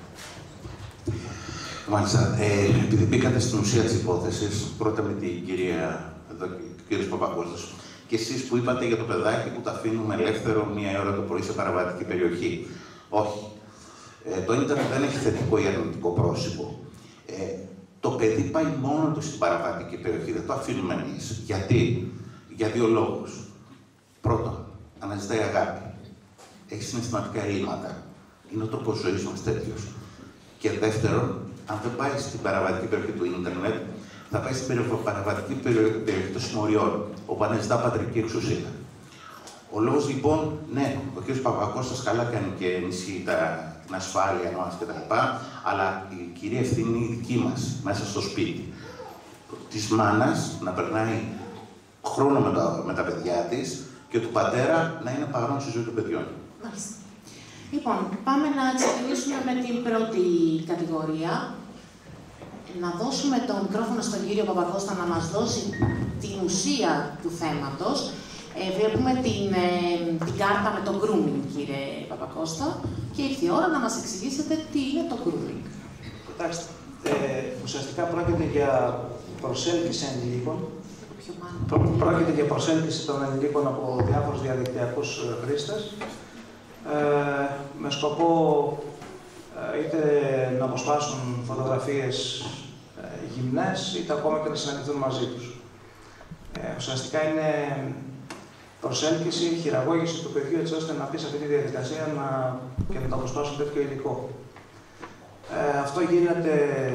Μάλιστα. Ε, επειδή μπήκατε στην ουσία της υπόθεσης, πρώτα με την κυρία, εδώ, κύριος Παπακώστας, και εσείς που είπατε για το παιδάκι που το αφήνουμε ελεύθερο μία ώρα το πρωί σε παραβατική περιοχή. Όχι. Ε, το ίντερνετ δεν έχει θετικό ή αρνητικό πρόσωπο. Ε, το παιδί πάει μόνο του στην παραβατική περιοχή, δεν το αφήνουμε εμείς. Γιατί? Για δύο λόγους. Πρώτον, αναζητάει αγάπη. Έχει συναισθηματικά ελλείμματα. Είναι ο τρόπος ζωής μας τέτοιος. Και δεύτερον, αν δεν πάει στην παραβατική περιοχή του ίντερνετ, θα πάει στην παραβατική περιοχή των συμμοριών, όπου αναζητά πατρική εξουσία. Ο λόγος λοιπόν, ναι, ο κ. Παπακώστας καλά κάνει και ενισχύει την ασφάλεια μας κτλ. Αλλά η κυρία ευθύνη είναι η δική μας, μέσα στο σπίτι. Της μάνας να περνάει χρόνο με τα, με τα παιδιά της και του πατέρα να είναι παρόν στη ζωή των παιδιών. Μάλιστα. Λοιπόν, πάμε να ξεκινήσουμε με την πρώτη κατηγορία. Να δώσουμε το μικρόφωνο στον κύριο Παπακώστα να μας δώσει την ουσία του θέματος. Ε, βλέπουμε την, ε, την κάρτα με το grooming, κύριε Παπακώστα, και ήρθε η ώρα να μας εξηγήσετε τι είναι το grooming. Κοιτάξτε, ε, ουσιαστικά πρόκειται για προσέλκυση ενηλίκων. Πρόκειται για προσέλκυση των ενηλίκων από διάφορους διαδικτυακούς χρήστες, ε, με σκοπό ε, είτε να αποσπάσουν φωτογραφίες ε, γυμνές, είτε ακόμα και να συναντηθούν μαζί τους. Ε, ουσιαστικά είναι προσέλκυση, χειραγώγηση του παιδιού έτσι ώστε να πει σε αυτή τη διαδικασία να, και να το αποσπάσουν τέτοιο υλικό. Ε, αυτό γίνεται.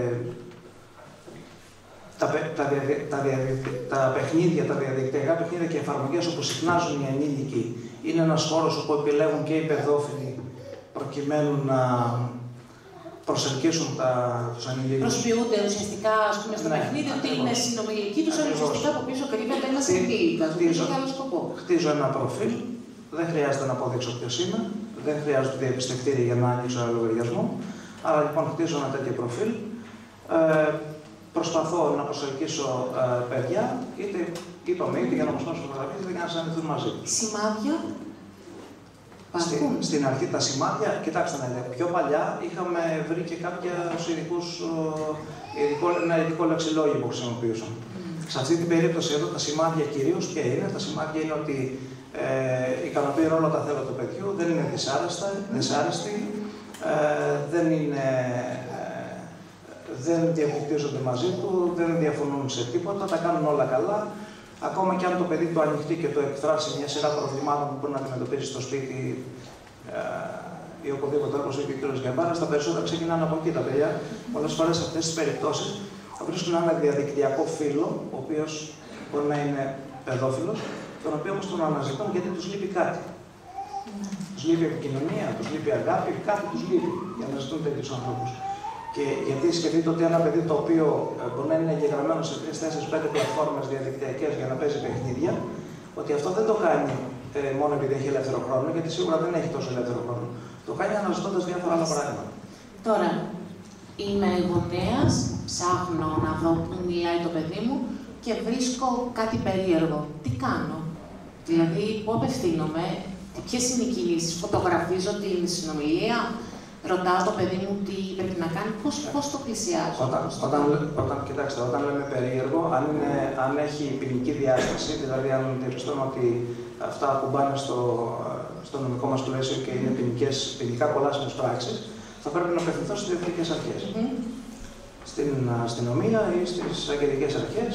Τα, τα, τα, τα παιχνίδια, τα διαδικτυακά παιχνίδια και εφαρμογές όπου συχνάζουν οι ανήλικοι είναι ένας χώρος όπου επιλέγουν και οι παιδόφιλοι προκειμένου να προσελκύσουν τα, τους ανηλίκους. Προσποιούνται ουσιαστικά ας πούμε, στο ναι, παιχνίδι ότι είναι συνομιλικοί τους, αλλά ουσιαστικά από πίσω κρύβεται ένας ενήλικας. Χτίζω, χτίζω ένα προφίλ, δεν χρειάζεται να αποδείξω ποιος είμαι, δεν χρειάζεται διαπιστευτήρια για να ανοίξω ένα λογαριασμό. Άρα λοιπόν χτίζω ένα τέτοιο προφίλ. Ε, Προσπαθώ να προσελκύσω ε, παιδιά, είτε είπαμε, είτε για να αποσπάσουν φωτογραφίες, είτε για να συναντηθούν μαζί τους. Σημάδια. Στη, στην αρχή τα σημάδια, κοιτάξτε να δείτε, πιο παλιά είχαμε βρει και κάποιους ειδικούς, ειδικό, ένα ειδικό λεξιλόγιο που χρησιμοποιούσαν. Mm. Σε αυτή την περίπτωση εδώ τα σημάδια κυρίως ποια είναι? Τα σημάδια είναι ότι ε, ικανοποιούν όλα τα θέλω του παιδιού, δεν είναι δυσάρεστη, ε, δεν είναι... δεν διαποκτίζονται μαζί του, δεν διαφωνούν σε τίποτα, τα κάνουν όλα καλά. Ακόμα και αν το παιδί του ανοιχτεί και το εκφράσει μια σειρά προβλημάτων που μπορεί να αντιμετωπίσει στο σπίτι, ή οπουδήποτε, όπως είπε ο κ. Γκεμπάρας, τα περισσότερα ξεκινάνε από εκεί τα παιδιά. Πολλές φορές σε αυτές τις περιπτώσεις θα βρίσκουν ένα διαδικτυακό φίλο, ο οποίος μπορεί να είναι παιδόφιλος, τον οποίο όμως τον αναζητούν γιατί τους λείπει κάτι. Mm. Τους λείπει επικοινωνία, τους λείπει αγάπη, κάτι τους λείπει για να ζητούν τέτοιους ανθρώπους. Και γιατί σκεφτείτε ότι ένα παιδί το οποίο μπορεί να είναι εγγεγραμμένο σε τρεις, τέσσερις, πέντε πλατφόρμες διαδικτυακές για να παίζει παιχνίδια, ότι αυτό δεν το κάνει ε, μόνο επειδή έχει ελεύθερο χρόνο, γιατί σίγουρα δεν έχει τόσο ελεύθερο χρόνο. Το κάνει αναζητώντας διάφορα άλλα πράγματα. Τώρα, είμαι γονέας, ψάχνω να δω που μιλάει το παιδί μου και βρίσκω κάτι περίεργο. Τι κάνω? Δηλαδή, πού απευθύνομαι, ποιες είναι οι κινήσεις, φωτογραφίζω την συνομιλία, ρωτάω το παιδί μου τι πρέπει να κάνει, πώς, πώς το πλησιάζω. Όταν, πώς το όταν, όταν, κοιτάξτε, όταν λέμε περίεργο, αν, είναι, αν έχει ποινική διάσταση, δηλαδή αν διαπιστώνω ότι αυτά που πάνε στο, στο νομικό μας πλαίσιο και είναι ποινικές, ποινικά κολάσιμες πράξεις, θα πρέπει να απευθυνθώ στις διεθνικές αρχές. Mm-hmm. Στην αστυνομία ή στις αγγελικές αρχές,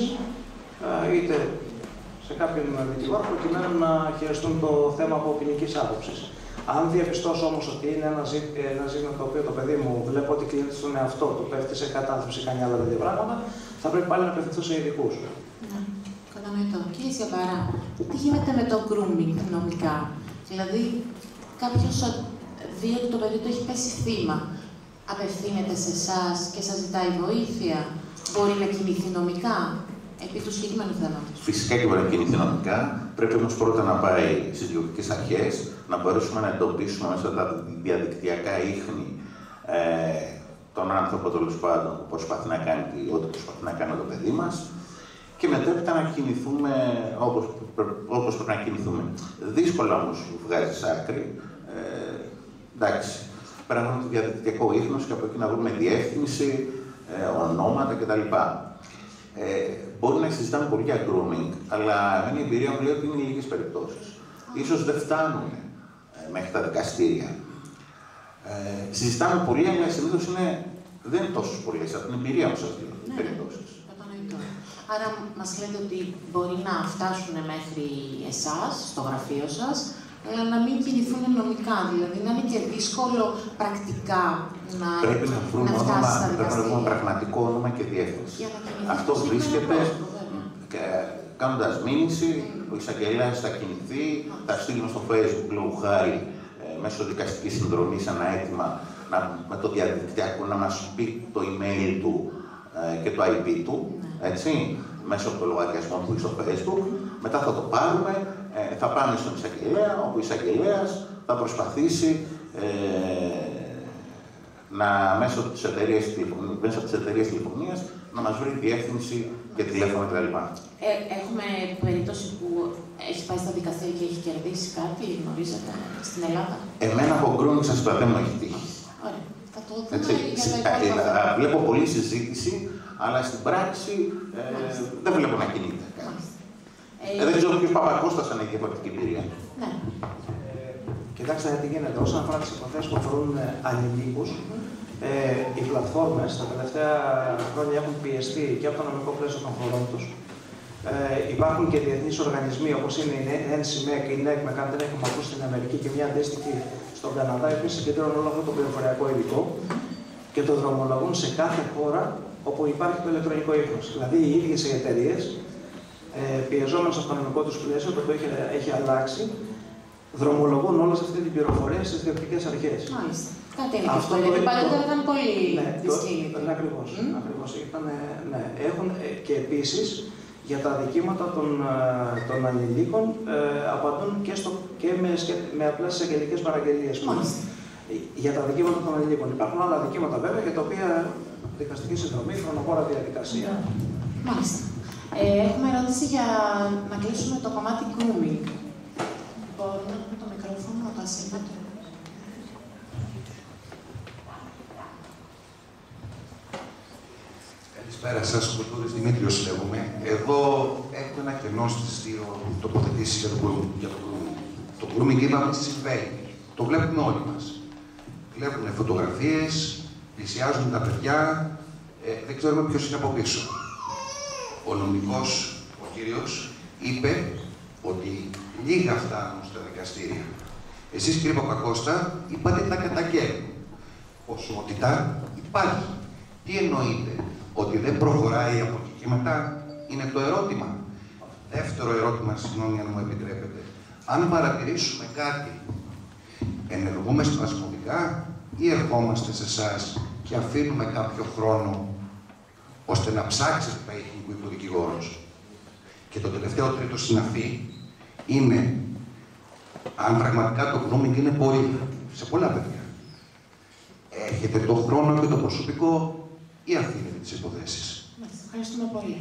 είτε σε κάποιον δικηγόρο, προκειμένου να χειριστούν το θέμα από ποινικής άποψης. Αν διαπιστώσω όμως ότι είναι ένα, ζή, ένα ζήτημα το οποίο το παιδί μου βλέπω ότι κλείνει στον εαυτό του, πέφτει σε κατάθλιψη, κάνει άλλα τέτοια πράγματα, θα πρέπει πάλι να απευθυνθώ σε ειδικούς. Ναι, κατανοητό. Κύριε Γκεμπάρα, τι γίνεται με το grooming νομικά? Δηλαδή, κάποιος δει ότι το παιδί του έχει πέσει θύμα, απευθύνεται σε εσάς και σας ζητάει βοήθεια, μπορεί να κινηθεί νομικά επί του συγκεκριμένου θέματος? Φυσικά και μπορεί να κινηθεί νομικά. Πρέπει όμως πρώτα να πάει στις διοικητικές αρχές, να μπορέσουμε να εντοπίσουμε μέσα τα διαδικτυακά ίχνη ε, τον άνθρωπο τέλος πάντων που προσπαθεί να κάνει ό,τι προσπαθεί να κάνει το παιδί μας και μετέπειτα να κινηθούμε όπως, όπως πρέπει να κινηθούμε. Δύσκολα όμως βγάζεις άκρη. Ε, εντάξει, πρέπει να βρούμε το διαδικτυακό ίχνος και από εκεί να βρούμε διεύθυνση, ε, ονόματα κτλ. Ε, μπορεί να συζητάμε πολύ για grooming, αλλά η εμπειρία μου λέει ότι είναι λίγες περιπτώσεις. Ίσως δεν φτάνουν ε, μέχρι τα δικαστήρια. Ε, συζητάμε πολύ, αλλά συνήθως είναι, δεν είναι τόσο πολλές από την εμπειρία μου σε αυτές τις ναι, περιπτώσεις. Κατανοητό. Άρα μας λέτε ότι μπορεί να φτάσουν μέχρι εσάς, στο γραφείο σας, αλλά να μην κινηθούν νομικά, δηλαδή να είναι και δύσκολο πρακτικά να, πρέπει να, βρούμε να φτάσει στα δικαστήρια. Πρέπει να βρούμε πραγματικό όνομα και διεύθυνση. Αυτό βρίσκεται κάνοντας μήνυση, ο εισαγγελέας θα κινηθεί, θα στείλουμε στο Facebook λόγου χάρη μέσω δικαστικής συνδρομής ένα αίτημα να, με το διαδικτυακό να μας πει το email του ε, και το άι πι του, έτσι, μέσω από το λογαριασμό του στο Facebook. Μετά θα το πάρουμε, ε, θα πάμε στον εισαγγελέα, όπου ο εισαγγελέας θα προσπαθήσει ε, να, μέσω της εταιρείας, μέσω της εταιρείας τηλεφωνίας να μας βρει διεύθυνση και τηλέφωνο κτλ. Ε, έχουμε περίπτωση που έχει πάει στα δικαστήρια και έχει κερδίσει κάτι, γνωρίζετε, στην Ελλάδα? Εμένα από grooming σας είπα, δεν μου έχει τύχει. Ωραία. Θα το δούμε για τα υπόλοιπα. Βλέπω πολλή συζήτηση, αλλά στην πράξη ε, δεν βλέπω να κινείται. Ε, δεν ξέρω ποιος Παπακώστας αν έχει διαφορετική εμπειρία. Ναι. Ε, κοιτάξτε τι γίνεται. Όσον αφορά τις υποθέσεις που αφορούν ανηλίκους, ε, οι πλατφόρμες τα τελευταία χρόνια έχουν πιεστεί και από το νομικό πλαίσιο των χωρών τους. Ε, υπάρχουν και διεθνείς οργανισμοί όπως είναι η εν σι εμ και η νεκ, αν δεν έχουμε ακούσει στην Αμερική και μια αντίστοιχη στον Καναδά, οι οποίοι συγκεντρώνουν όλο αυτό το πληροφοριακό υλικό και το δρομολογούν σε κάθε χώρα όπου υπάρχει το ηλεκτρονικό ίχνος. Δηλαδή οι ίδιες οι εταιρείες, ε, πιεζόμενες από το νομικό τους πλαίσιο, το οποίο έχει, έχει αλλάξει, δρομολογούν όλες αυτές τις πληροφορίες στις διοικητικές αρχές. Μάλιστα. Κάτι είναι αυτό, γιατί παλιότερα ήταν πολύ δυσκίνητο. Ναι, ακριβώς. Mm? ακριβώς. Ήταν, ναι. Έχουν, και επίσης, για τα αδικήματα των, των ανηλίκων, ε, απαντούν και, στο, και με, με απλές εισαγγελικές παραγγελίες. Μάλιστα. Για τα αδικήματα των ανηλίκων. Υπάρχουν άλλα αδικήματα βέβαια, για τα οποία δικαστική συνδρομή, χρονοβόρα διαδικασία. Μάλιστα. Ε, έχουμε ερώτηση για να κλείσουμε το κομμάτι grooming. Μπορούμε να πούμε το μικρόφωνο, το ασύμβατο. Καλησπέρα σας, ο Κουλτούρης Δημήτριος λέγομαι. Εδώ έχω ένα κενό στις δύο τοποθετήσεις για το grooming. Το grooming είπαμε τι συμβαίνει. Το βλέπουμε όλοι μας. Βλέπουν φωτογραφίες, πλησιάζουν τα παιδιά, ε, δεν ξέρουμε ποιος είναι από πίσω. Ο νομικός, ο κύριος, είπε ότι λίγα φτάνουν στα δικαστήρια. Εσείς, κύριε Παπακώστα, είπατε τα καταγγέλνουν. Ποσότητα υπάρχει. Τι εννοείτε, ότι δεν προχωράει από εκεί και μετά, είναι το ερώτημα. Δεύτερο ερώτημα, συγγνώμη αν μου επιτρέπετε. Αν παρατηρήσουμε κάτι, ενεργούμε σπασμωδικά ή ερχόμαστε σε εσάς και αφήνουμε κάποιο χρόνο ώστε να ψάξετε τα ίχνη που είπε ο δικηγόρος. Και το τελευταίο τρίτο συναφή είναι αν πραγματικά το grooming είναι πολύ σε πολλά παιδιά. Έχετε το χρόνο και το προσωπικό ή αφήνετε τις υποθέσεις. Ευχαριστούμε πολύ.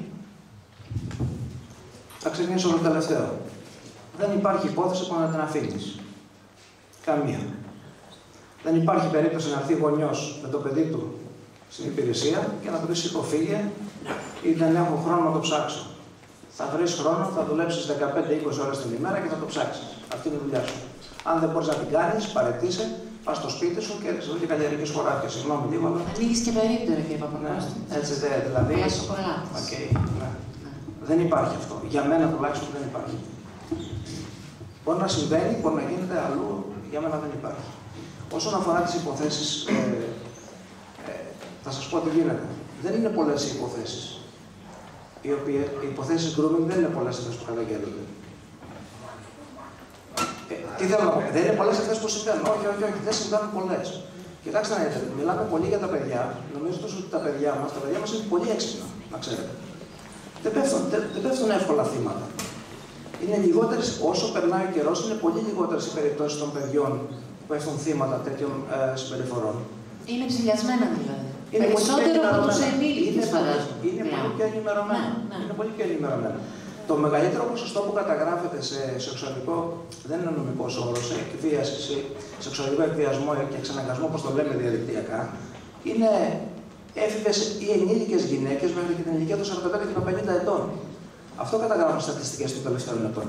Θα ξεκινήσω με το τελευταίο. Δεν υπάρχει υπόθεση που να την αφήνεις. Καμία. Δεν υπάρχει περίπτωση να έρθει γονιός με το παιδί του στην υπηρεσία και να του πει σηκωφύγε ή δεν έχω χρόνο να το ψάξω. Θα βρεις χρόνο, θα δουλέψεις δεκαπέντε με είκοσι ώρες την ημέρα και θα το ψάξεις. Αυτή είναι η δουλειά σου. Αν δεν μπορείς να την κάνεις, παραιτήσαι, πας στο σπίτι σου και έρχεσαι εδώ και καλλιεργείς χωράφια. Συγγνώμη λίγο, αλλά. Ανοίγεις και περίπτερο, κύριε Παπακώστα. Ναι, έτσι δεν, δηλαδή. Okay, ναι. Δεν υπάρχει αυτό. Για μένα τουλάχιστον δεν υπάρχει. Μπορεί να συμβαίνει, μπορεί να γίνεται αλλού, για μένα δεν υπάρχει. Όσον αφορά τις υποθέσεις, ε, ε, θα σας πω τι γίνεται. Δεν είναι πολλές οι υποθέσεις. Οι, οποίες, οι υποθέσεις grooming δεν είναι πολλές αυτές που καταγγέλλονται. Ε, τι θέλω να πω, δεν είναι πολλές αυτές που συμβαίνουν. Όχι, όχι, όχι, δεν συμβαίνουν πολλές. Κοιτάξτε να δείτε, μιλάμε πολύ για τα παιδιά. Νομίζω ότι τα παιδιά μας, τα παιδιά μας είναι πολύ έξυπνα, να ξέρετε. Δεν πέφτουν, δεν, δεν πέφτουν εύκολα θύματα. Είναι λιγότερες, όσο περνάει ο καιρός, είναι πολύ λιγότερες οι περιπτώσεις των παιδιών που πέφτουν θύματα τέτοιων ε, συμπεριφορών. Είναι ψηλιασμένα δηλαδή. Είναι περισσότερο από τους ενήλικες, φαντάζομαι. Είναι πολύ πιο ενημερωμένα. Ναι, ναι. Είναι πολύ πιο ενημερωμένα. Το μεγαλύτερο ποσοστό που καταγράφεται σε σεξουαλικό, δεν είναι νομικός όρος, σε εκβίαση, σε σεξουαλικό εκβιασμό και εξαναγκασμό, όπως το λέμε διαδικτυακά, είναι έφηβες ή ενήλικες γυναίκες μέχρι και την ηλικία των σαράντα πέντε και των πενήντα ετών. Αυτό καταγράφουν στατιστικές των τελευταίων ετών.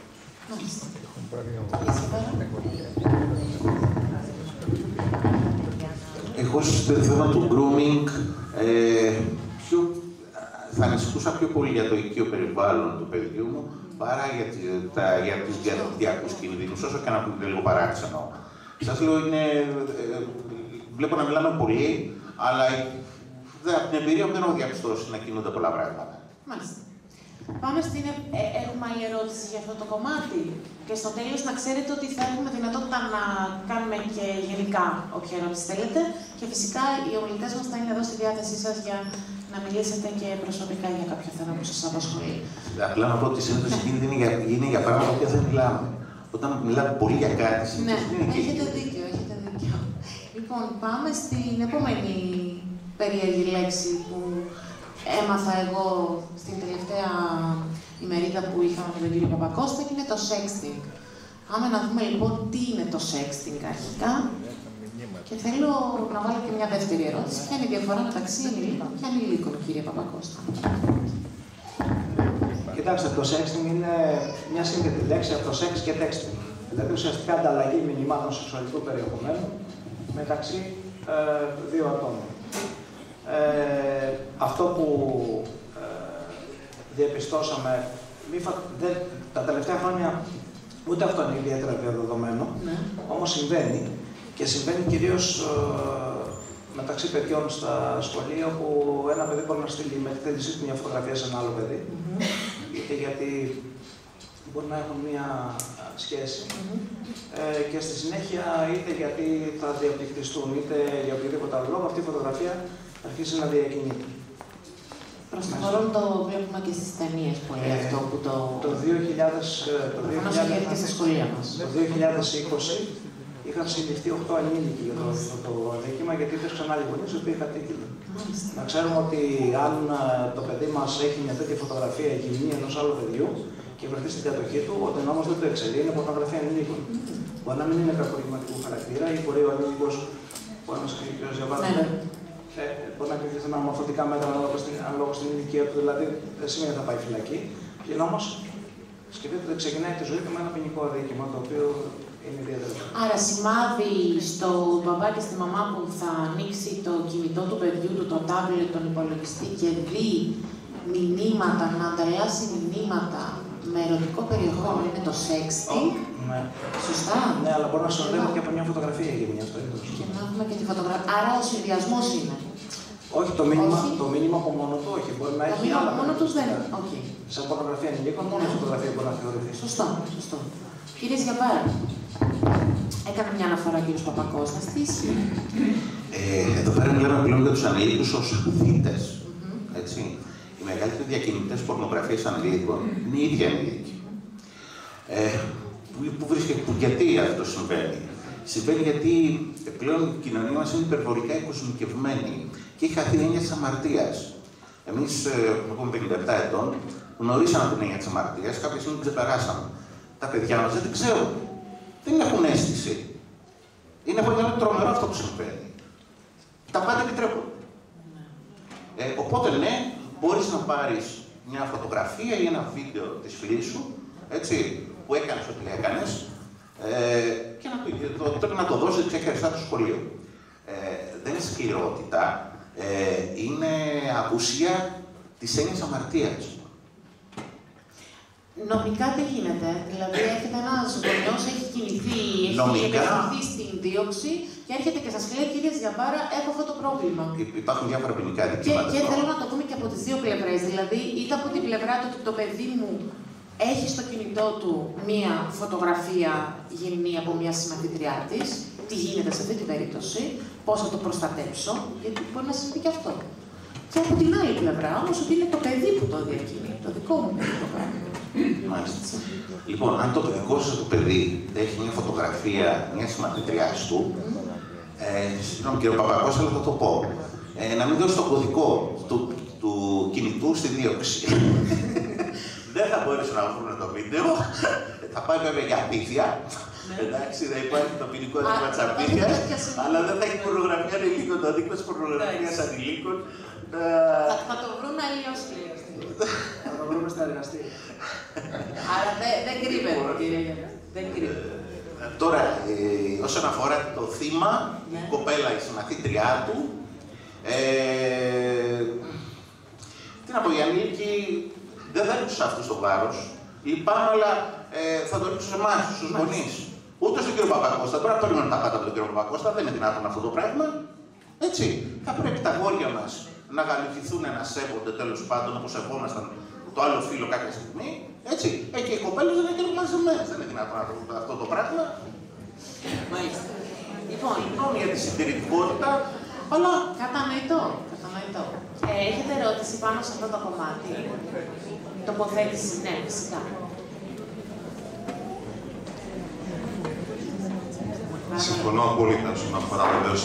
Εγώ στο θέμα του grooming ε, πιο, θα ανησυχούσα πιο πολύ για το οικείο περιβάλλον του παιδιού μου παρά για, τα, για τους διαδικτυακούς κινδύνους, όσο και να πούμε λίγο παράξενο. Σας λέω, είναι, ε, βλέπω να μιλάμε πολύ, αλλά από την εμπειρία μου δεν έχω διαπιστώσει να κινούνται πολλά πράγματα. Μάλιστα. Πάμε στην. Ε, έχουμε άλλη ερώτηση για αυτό το κομμάτι. Και στο τέλος να ξέρετε ότι θα έχουμε δυνατότητα να κάνουμε και γενικά όποια ερώτηση θέλετε. Και φυσικά οι ομιλητές μας θα είναι εδώ στη διάθεσή σας για να μιλήσετε και προσωπικά για κάποιο θέμα που σας απασχολεί. Απλά να πω ότι συνήθως είναι για πράγματα που δεν μιλάμε. Όταν μιλάμε πολύ για κάτι, ναι, έχετε δίκιο, έχετε δίκιο. Λοιπόν, πάμε στην επόμενη περίεργη λέξη που έμαθα εγώ στην τελευταία ημερίδα που είχαμε με τον κύριο Παπακώστα και είναι το sexting. Πάμε να δούμε λοιπόν τι είναι το sexting αρχικά και θέλω να βάλω και μια δεύτερη ερώτηση. Ποια είναι η διαφορά μεταξύ ενηλίκων και ανηλίκων, κύριε Παπακώστα? Κοιτάξτε, το sexting είναι μια σύνδετη λέξη από το sex και texting. Δηλαδή ουσιαστικά ανταλλαγή μηνυμάτων σεξουαλικού περιεχομένου μεταξύ ε, δύο ατόμων. Ε, αυτό που ε, διαπιστώσαμε, μη φα... δεν, τα τελευταία χρόνια ούτε αυτό είναι ιδιαίτερα διαδεδομένο, ναι. Όμως συμβαίνει και συμβαίνει κυρίως ε, μεταξύ παιδιών στα σχολεία, όπου ένα παιδί μπορεί να στείλει με τη θέλησή του μια φωτογραφία σε ένα άλλο παιδί, mm-hmm. είτε γιατί μπορεί να έχουν μια σχέση mm-hmm. ε, και στη συνέχεια είτε γιατί θα διαπληκτιστούν είτε για οποιοδήποτε άλλο λόγο αυτή η φωτογραφία αρχίσει να διακινείται. Προς το παρόν το βλέπουμε και στις ταινίες πολύ ε, αυτό που το... Το δύο χιλιάδες... Το και στα σχολεία μας. Το δύο χιλιάδες είκοσι είχαν συλληφθεί οκτώ ανήλικοι για το, το, το αδίκημα, γιατί ήταν ξανά οι γονείς οι οποίοι κατήγγειλαν. Να ξέρουμε ότι αν το παιδί μας έχει μια τέτοια φωτογραφία γυμνή ενός άλλου παιδιού και βρεθεί στην κατοχή του, ο νόμος δεν το εξαιρεί, είναι φωτογραφία ανηλίκων. Μπορεί να μην είναι κακουργηματικού χαρακτήρα ή μπορεί ο ανήλικος, μπορεί να μας πει ο κ. Ζιαβάδη, Ε, μπορεί να κρυφθούν μορφωτικά μέτρα ανάλογα στην ηλικία του, δηλαδή δεν σημαίνει ότι θα πάει φυλακή. Πλην όμως σκεφτείτε ότι ξεκινάει τη ζωή του με ένα ποινικό αδίκημα, το οποίο είναι ιδιαίτερο. Άρα σημάδι στον μπαμπά και στη μαμά που θα ανοίξει το κινητό του παιδιού του, το τάμπλετ, τον υπολογιστή και δει μηνύματα, να ανταλλάσσει μηνύματα με ερωτικό περιεχόμενο είναι το sexting. Ναι. Σωστά. Ναι, αλλά μπορεί να συνοδεύεται και από μια φωτογραφία για μια περίπτωση. Και να έχουμε και τη φωτογραφία. Άρα ο συνδυασμός είναι. Όχι, το μήνυμα, όχι. το μήνυμα από μόνο του, όχι. Μπορεί να το έχει μήνυμα άλλα. από μόνο του δεν είναι. Okay. Σαν φωτογραφία ανηλίκων, μόνο η φωτογραφία μπορεί να θεωρηθεί. Σωστό, σωστό. Κύριε Γιαπάρα, έκανε μια αναφορά ο κύριος Παπακώστας της. Ε, εδώ πέρα μιλάμε πλέον για τους ανηλίκους ως θύτες. Mm-hmm. Έτσι. Οι μεγαλύτεροι διακινητές πορνογραφίας ανηλίκων είναι οι ίδιοι ανηλίκοι. Ε, που, που βρίσκεται, που, γιατί αυτό συμβαίνει. Συμβαίνει γιατί πλέον η κοινωνία μας είναι υπερβολικά οικοσμικευμένη και έχει χαθεί η έννοια της αμαρτίας. Εμείς, ε, πούμε πενήντα επτά ετών, γνωρίσαμε την έννοια της αμαρτίας, κάποια στιγμή την ξεπεράσαμε. Τα παιδιά μας δεν την ξέρουν. Δεν έχουν αίσθηση. Είναι πολύ τρομερό αυτό που συμβαίνει. Τα πάντα επιτρέπουν. Ε, οπότε ναι, μπορείς να πάρεις μια φωτογραφία ή ένα βίντεο της φίλης σου, έτσι, που έκανες ό,τι έκανες, ε, και να, το, το, να το δώσεις ξεχωριστά στο σχολείο. Ε, δεν είναι σκληρότητα, ε, είναι απουσία της έννοιας αμαρτίας. Νομικά τι γίνεται, δηλαδή έρχεται ένας γονιός, έχει κινηθεί, έχει Νομικά... επεκταθεί στην δίωξη και έρχεται και σας λέει, κύριε Γιαπάρα, έχω αυτό το πρόβλημα. Υπάρχουν διάφορα ποινικά και, δικαιώματα. και θέλω να το δούμε και από τις δύο πλευρές, δηλαδή είτε από την πλευρά του ότι το παιδί μου έχει στο κινητό του μία φωτογραφία γυμνή από μία συμμαθήτριά της, τι γίνεται σε αυτή την περίπτωση, πώς θα το προστατέψω, γιατί μπορεί να συμβεί και αυτό. Και από την άλλη πλευρά όμως ότι είναι το παιδί που το διακινεί, το δικό μου παιδί το κάνει. Μάλιστα. Λοιπόν, αν το δικό σας το παιδί έχει μια φωτογραφία μια συμμαθήτριάς του, ε, συγγνώμη κύριε Παπακώστα, αλλά θα το πω, ε, να μην δώσει το κωδικό του, του κινητού στη δίωξη. Δεν θα μπορέσουν να βρουν το βίντεο, θα πάει βέβαια για απίθεια. Εντάξει, θα υπάρχει το ποινικό δίκημα της απίθειας, αλλά δεν θα έχει πορνογραφία ανηλίκων, το δίκημα της πορνογραφίας ανηλίκων. Θα το βρουν αλλιώς. Θα το βρούμε στα εργαστήρια. Άρα δεν κρύβεται, κύριε Γιάννη. Δεν κρύβεται. Τώρα, ε, όσον αφορά το θύμα, η κοπέλα, η συμμαθήτριά του, ε, τι να πω, οι ανήλικοι δεν θα ρίξουν σε αυτούς το βάρος. Λυπάμαι, αλλά ε, θα το ρίξουν σε εμάς, στους γονείς. Ούτε στον κύριο Παπακώστα. Τώρα το περιμένουμε τα πάντα από τον κύριο Παπακώστα, δεν είναι δυνατόν αυτό το πράγμα. Έτσι. Θα πρέπει τα γόρια μας να γαλουχηθούν, να σέβονται τέλος πάντων όπως σεβόμασταν το άλλο φίλο κάποια στιγμή. Έτσι. Ε, και οι κοπέλες δεν είναι μαζεμένες. Δεν είναι δυνατόν να το αυτό το πράγμα. Μάλιστα. Λοιπόν, λοιπόν για τη συντηρητικότητα, αλλά. Κατανοητό. Κατανοητό. Ε, έχετε ερώτηση πάνω σε αυτό το κομμάτι. Τοποθέτηση, ναι, φυσικά. Συμφωνώ απόλυτα όσον αφορά βεβαίως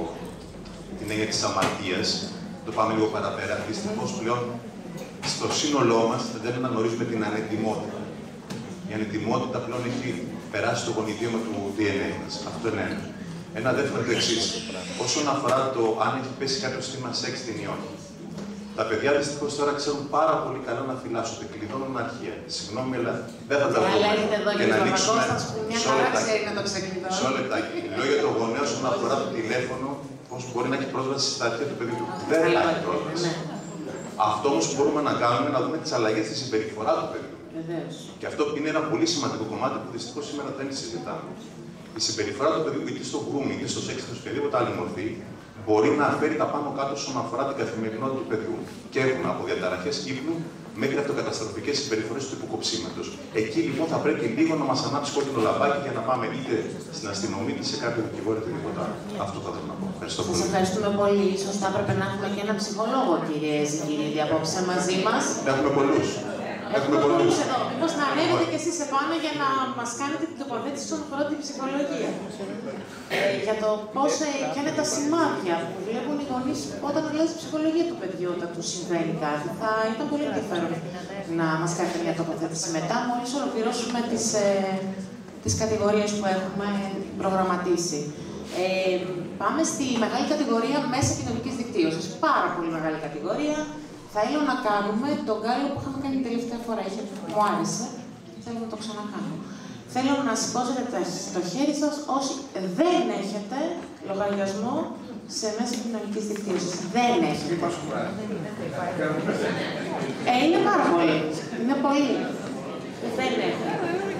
την έννοια της αμαρτίας. Το πάμε λίγο παραπέρα. Δυστυχώς πλέον στο σύνολό μας δεν αναγνωρίζουμε την ανετοιμότητα. Η ανετοιμότητα πλέον έχει περάσει το γονιδίωμα του ντι εν έι μας. Αυτό είναι ένα. Ένα δεύτερο το εξής. Όσον αφορά το αν έχει πέσει κάποιο θύμα sexting ή όχι. Τα παιδιά δυστυχώς τώρα ξέρουν πάρα πολύ καλά να φυλάσσονται, κλειδώνουν αρχεία. Συγγνώμη, αλλά δεν θα τα πούμε. Αλλά έχετε εδώ και τον Παπακώστας που μια χαρά ξέρει να το ξεκλειδώνει. Μισό λεπτάκι. Λέω για το γονέα όσον αφορά το τηλέφωνο, πώς μπορεί να έχει πρόσβαση στα αρχεία του παιδιού του. Δεν θα έχει πρόσβαση. Αυτό όμως που μπορούμε να κάνουμε είναι να δούμε τις αλλαγές στη συμπεριφορά του παιδιού. Και αυτό είναι ένα πολύ σημαντικό κομμάτι που δυστυχώς σήμερα δεν συζητάμε. Η συμπεριφορά του παιδιού, είτε στο grooming, είτε στο σεξ, είτε σε οποιαδήποτε άλλη μορφή, μπορεί να φέρει τα πάνω κάτω όσον αφορά την καθημερινότητα του παιδιού. Και έχουμε από διαταραχές ύπνου μέχρι αυτοκαταστροφικές συμπεριφορές του υποκοψίματος. Εκεί λοιπόν θα πρέπει λίγο να μας ανάψει κόκκινο λαμπάκι για να πάμε είτε στην αστυνομία είτε σε κάποιο δικηγόρο είτε τίποτα άλλο. Αυτό θα θέλω να πω. Ευχαριστώ πολύ. Σας ευχαριστούμε πολύ. Σωστά πρέπει να έχουμε και ένα ψυχολόγο, κύριε Ζυγγινίδη, απόψε μαζί μας. Έχουμε πολλούς. Έχουμε πολλούς εδώ. Μήπως να ανέβετε κι εσείς επάνω για να μας κάνετε την τοποθέτηση όσον αφορά την ψυχολογία. Ε, για το πώς, ε, ποια είναι τα σημάδια που βλέπουν οι γονείς όταν αλλάζει η ψυχολογία του παιδιού, όταν του συμβαίνει κάτι. Θα ήταν πολύ ενδιαφέρον να μας κάνετε μια τοποθέτηση μετά, μόλις ολοκληρώσουμε τις, ε, τις κατηγορίες που έχουμε προγραμματίσει. Ε, πάμε στη μεγάλη κατηγορία μέσα κοινωνικής δικτύωσης. Πάρα πολύ μεγάλη κατηγορία. Θέλω να κάνουμε τον γκάλο που είχαμε κάνει την τελευταία φορά. Είχε, μου άρεσε. Θέλω να το ξανακάνω. Θέλω να σηκώσετε το χέρι σας όσοι δεν έχετε λογαριασμό σε μέσα κοινωνικής δικτύωσης. Δεν έχετε. Ε, είναι πάρα πολύ. Είναι πολύ. Δεν έχουμε.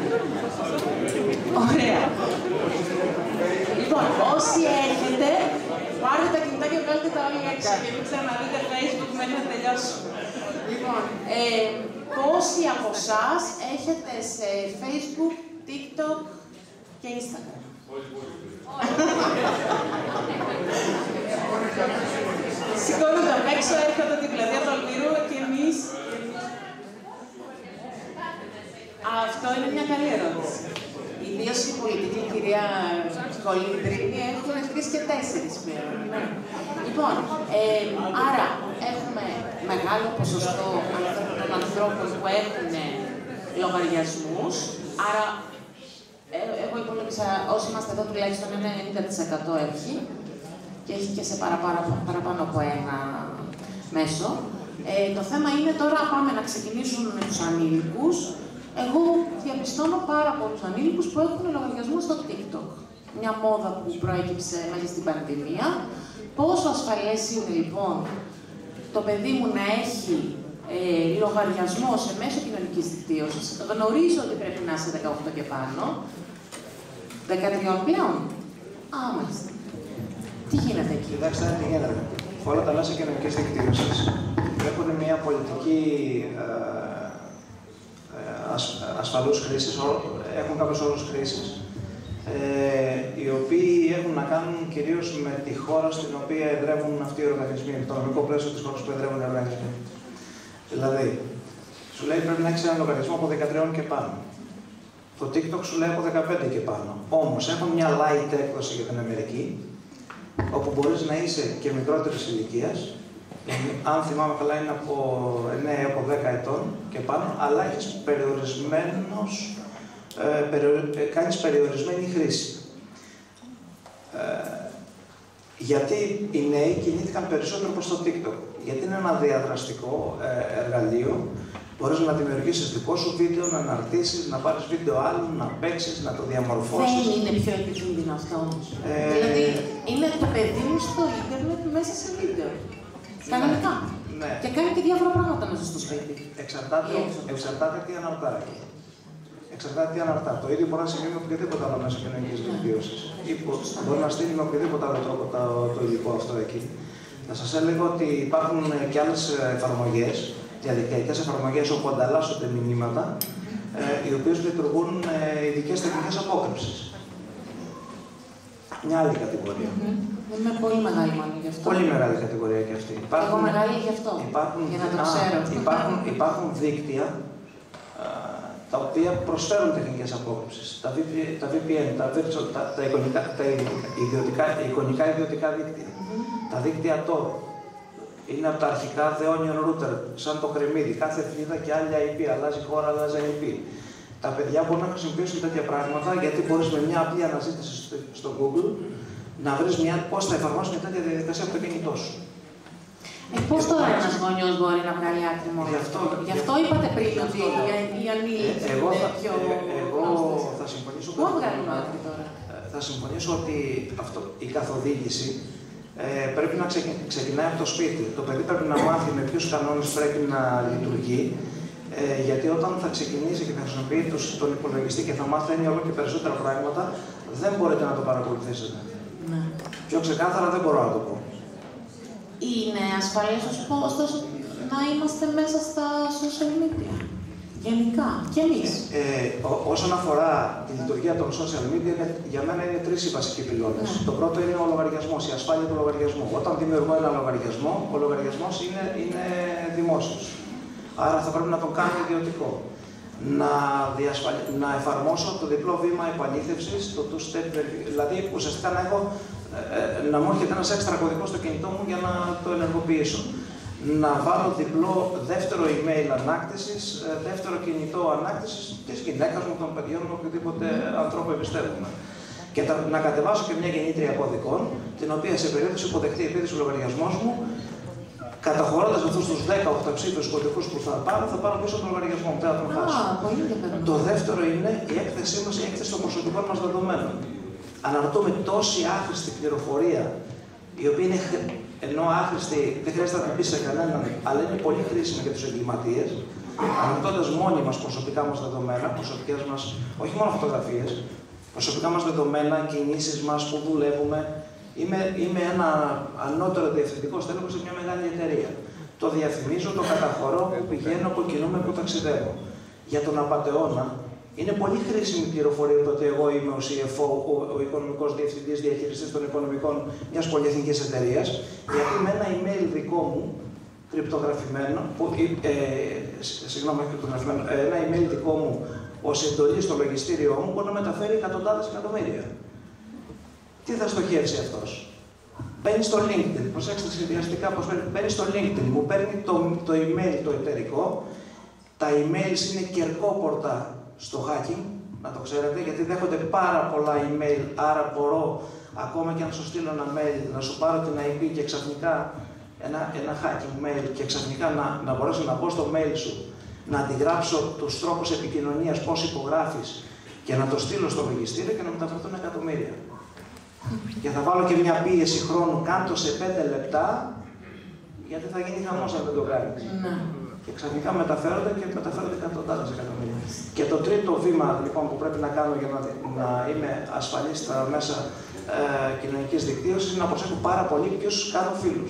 Ωραία. Λοιπόν, όσοι έχετε, πάρτε τα κινητά και βγάλτε τα όλοι έξω και μην ξαναδείτε Facebook μέχρι να τελειώσουμε. Λοιπόν, ε, πόσοι από εσάς έχετε σε Facebook, TikTok και Instagram? Σηκώνονται απ' έξω, έρχονται την πλατεία του Αλμυρού και εμείς. Αυτό είναι μια καλή ερώτηση. Ιδίως η πολιτική κυρία Κολυντρίνη έχουν τρεις και τέσσερις πλέον. Ναι. Λοιπόν, ε, άρα έχουμε μεγάλο ποσοστό των ανθρώπων που έχουν λογαριασμούς, άρα ε, εγώ υπολόγισα όσοι είμαστε εδώ τουλάχιστον ένα ενενήντα τοις εκατό έχει και έχει και σε παραπάνω, παραπάνω από ένα μέσο. Ε, το θέμα είναι τώρα πάμε να ξεκινήσουμε με τους ανήλικους. Εγώ διαπιστώνω πάρα πολλούς ανήλικους που έχουν λογαριασμό στο TikTok. Μια μόδα που προέκυψε μέσα στην πανδημία. Πόσο ασφαλές είναι λοιπόν το παιδί μου να έχει ε, λογαριασμό σε μέσο κοινωνικής δικτύωσης? Γνωρίζω ότι πρέπει να είσαι δεκαοκτώ και πάνω. δεκατρία πλέον. Α, μάλιστα. Τι γίνεται εκεί? Κοιτάξτε, τι γίνεται. Όλα τα μέσα κοινωνικής δικτύωσης έχουν μια πολιτική ε, ασφαλούς χρήσης, έχουν κάποιους όρους χρήσης, ε, οι οποίοι έχουν να κάνουν κυρίως με τη χώρα στην οποία εδρεύουν αυτοί οι οργανισμοί, το νομικό πλαίσιο της χώρας που εδρεύουν οι οργανισμοί. Δηλαδή, σου λέει πρέπει να έχεις ένα λογαριασμό από δεκατρία και πάνω. Το TikTok σου λέει από δεκαπέντε και πάνω. Όμως, έχουν μια light έκδοση για την Αμερική, όπου μπορείς να είσαι και μικρότερης ηλικίας. Αν θυμάμαι καλά, είναι από εννέα από δέκα ετών και πάνω, αλλά έχεις περιορισμένος, ε, περιο, ε, κάνεις περιορισμένη χρήση. Ε, γιατί οι νέοι κινήθηκαν περισσότερο προς το TikTok? Γιατί είναι ένα διαδραστικό ε, εργαλείο, μπορείς να δημιουργήσεις δικό σου βίντεο, να αναρτήσεις, να πάρεις βίντεο άλλων, να παίξεις, να το διαμορφώσεις. Δεν είναι πιο επικίνδυνο αυτό όμως. Ε... Δηλαδή, είναι το παιδί μου στο ίντερνετ μέσα σε βίντεο. Κανονικά. Ναι. Και κάνει και διάφορα πράγματα μέσα στο σπίτι. Εξαρτάται, εξαρτάται τι αναρτάει. Εξαρτάται τι αναρτά. Το ίδιο μπορεί να συμβεί με οποιοδήποτε άλλο μέσο κοινωνικής δικτύωσης. Ή μπορεί να στείλει με οποιοδήποτε άλλο τρόπο το, το υλικό αυτό εκεί. Να σας έλεγα ότι υπάρχουν και άλλες εφαρμογές, διαδικτυακές εφαρμογές όπου ανταλλάσσονται μηνύματα, ε, οι οποίες λειτουργούν ε, ειδικές τεχνικές απόκρυψης. Μια άλλη κατηγορία. Mm-hmm. Είμαι πολύ μεγάλη μάλλον γι' αυτό. Πολύ μεγάλη κατηγορία και αυτή. Υπάρχουν, εγώ μεγάλη γι' αυτό, υπάρχουν, για να το α, ξέρω. Υπάρχουν, υπάρχουν δίκτυα α, τα οποία προσφέρουν τεχνικές απόκρυψης. Τα, τα βι πι εν, τα, virtual, τα, τα, εικονικά, τα ιδιωτικά, εικονικά ιδιωτικά δίκτυα. Mm-hmm. Τα δίκτυα Tor. Είναι από τα αρχικά The Onion Router, σαν το κρεμμύδι. Κάθε εφημερίδα και άλλη άι πι, αλλάζει χώρα, αλλάζει άι πι. Τα παιδιά μπορούν να χρησιμοποιήσουν τέτοια πράγματα γιατί μπορείς με μια απλή αναζήτηση στο Google να βρεις μια, πώς θα εφαρμόσεις μια τέτοια διαδικασία από το κινητό σου. Ε, πώς τώρα ένας γονιός μπορεί να βγάλει άκρη μόνο? Γι' αυτό, γι αυτό είπατε πριν ότι οι ανήλικοι εγώ είναι θα, πιο... Εγώ θα συμφωνήσω... Πού βγάλουμε άκρη τώρα? Θα συμφωνήσω ότι αυτό, η καθοδήγηση ε, πρέπει να ξεκι, ξεκινάει από το σπίτι. Το παιδί πρέπει να μάθει με ποιους κανόνες πρέπει να λειτουργεί. Ε, γιατί όταν θα ξεκινήσει και θα χρησιμοποιεί τον υπολογιστή και θα μάθει όλο και περισσότερα πράγματα, δεν μπορείτε να το παρακολουθήσετε. Ναι. Πιο ξεκάθαρα δεν μπορώ να το πω. Είναι ασφαλές ωστόσο να είμαστε μέσα στα social media. Γενικά. Και εμείς. Ε, ε, ό, όσον αφορά τη λειτουργία των social media, είναι, για μένα είναι τρεις οι βασικοί πυλώνες. Ναι. Το πρώτο είναι ο λογαριασμός, η ασφάλεια του λογαριασμού. Όταν δημιουργώ ένα λογαριασμό, ο λογαριασμός είναι, είναι δημόσιος. Άρα θα πρέπει να τον κάνω ιδιωτικό. Να, διασφαλ... να εφαρμόσω το διπλό βήμα επαλήθευσης, το two-step, δηλαδή ουσιαστικά να, έχω, ε, να μου έρχεται ένας έξτρα κωδικός στο κινητό μου για να το ενεργοποιήσω. Να βάλω διπλό δεύτερο email ανάκτησης, δεύτερο κινητό ανάκτησης της γυναίκας μου, των παιδιών μου, οποιοδήποτε ανθρώπου εμπιστεύομαι. Και τα, να κατεβάσω και μια γεννήτρια κωδικών, την οποία σε περίπτωση που δεχτεί η επίδειξη ο λογαριασμός μου, καταχωρώντας αυτούς τους δέκα οκταψήφιους κωδικούς που θα πάρω, θα πάρω πίσω τον λογαριασμό μου. Δεν θα τον χάσω. Το δεύτερο είναι η έκθεσή μας, η έκθεση των προσωπικών μας δεδομένων. Αναρτούμε τόση άχρηστη πληροφορία, η οποία είναι, ενώ άχρηστη δεν χρειάζεται να την πει σε κανέναν, αλλά είναι πολύ χρήσιμη για τους εγκληματίες. αναζητώντας μόνοι μας προσωπικά μας δεδομένα, προσωπικές μας, όχι μόνο φωτογραφίες, προσωπικά μας δεδομένα, κινήσεις μας, που δουλεύουμε. Είμαι, είμαι ένα ανώτερο διευθυντικό στέλεχος σε μια μεγάλη εταιρεία. Το διαφημίζω, το καταχωρώ, που πηγαίνω, που κινούμαι, που ταξιδεύω. Για τον απατεώνα, είναι πολύ χρήσιμη πληροφορία το ότι εγώ είμαι ο σι εφ ο, ο, ο οικονομικός διευθυντής, διαχειριστής των οικονομικών μιας πολυεθνικής εταιρείας, γιατί με ένα email δικό μου, κρυπτογραφημένο, που, ε, συγγνώμη, κρυπτογραφημένο, ένα email δικό μου ως εντολή στο λογιστήριό μου μπορεί να μεταφέρει εκατοντάδες εκατομμύρια. Τι θα στοχεύσει αυτός? Μπαίνει στο LinkedIn, προσέξτε σχεδιαστικά πώς παίρνει. Μπαίνει στο LinkedIn, μου παίρνει το, το email το εταιρικό. Τα emails είναι κερκόπορτα στο hacking, να το ξέρετε, γιατί δέχονται πάρα πολλά email, άρα μπορώ, ακόμα και αν σου στείλω ένα mail, να σου πάρω την άι πι και ξαφνικά ένα, ένα hacking mail και ξαφνικά να, να μπορέσω να μπω στο mail σου, να αντιγράψω τους τρόπους επικοινωνίας, πώς υπογράφεις και να το στείλω στο λογιστήριο και να μεταφερθούν εκατομμύρια. Και θα βάλω και μια πίεση χρόνου κάτω σε πέντε λεπτά, γιατί θα γίνει χαμός αν δεν το κάνεις. Ναι. Και ξαφνικά μεταφέρονται και μεταφέρονται εκατοντάδες εκατομμύρια. Και το τρίτο βήμα λοιπόν, που πρέπει να κάνω για να, να είμαι ασφαλής στα μέσα ε, κοινωνικής δικτύωσης είναι να προσέχω πάρα πολύ ποιους κάνω φίλους.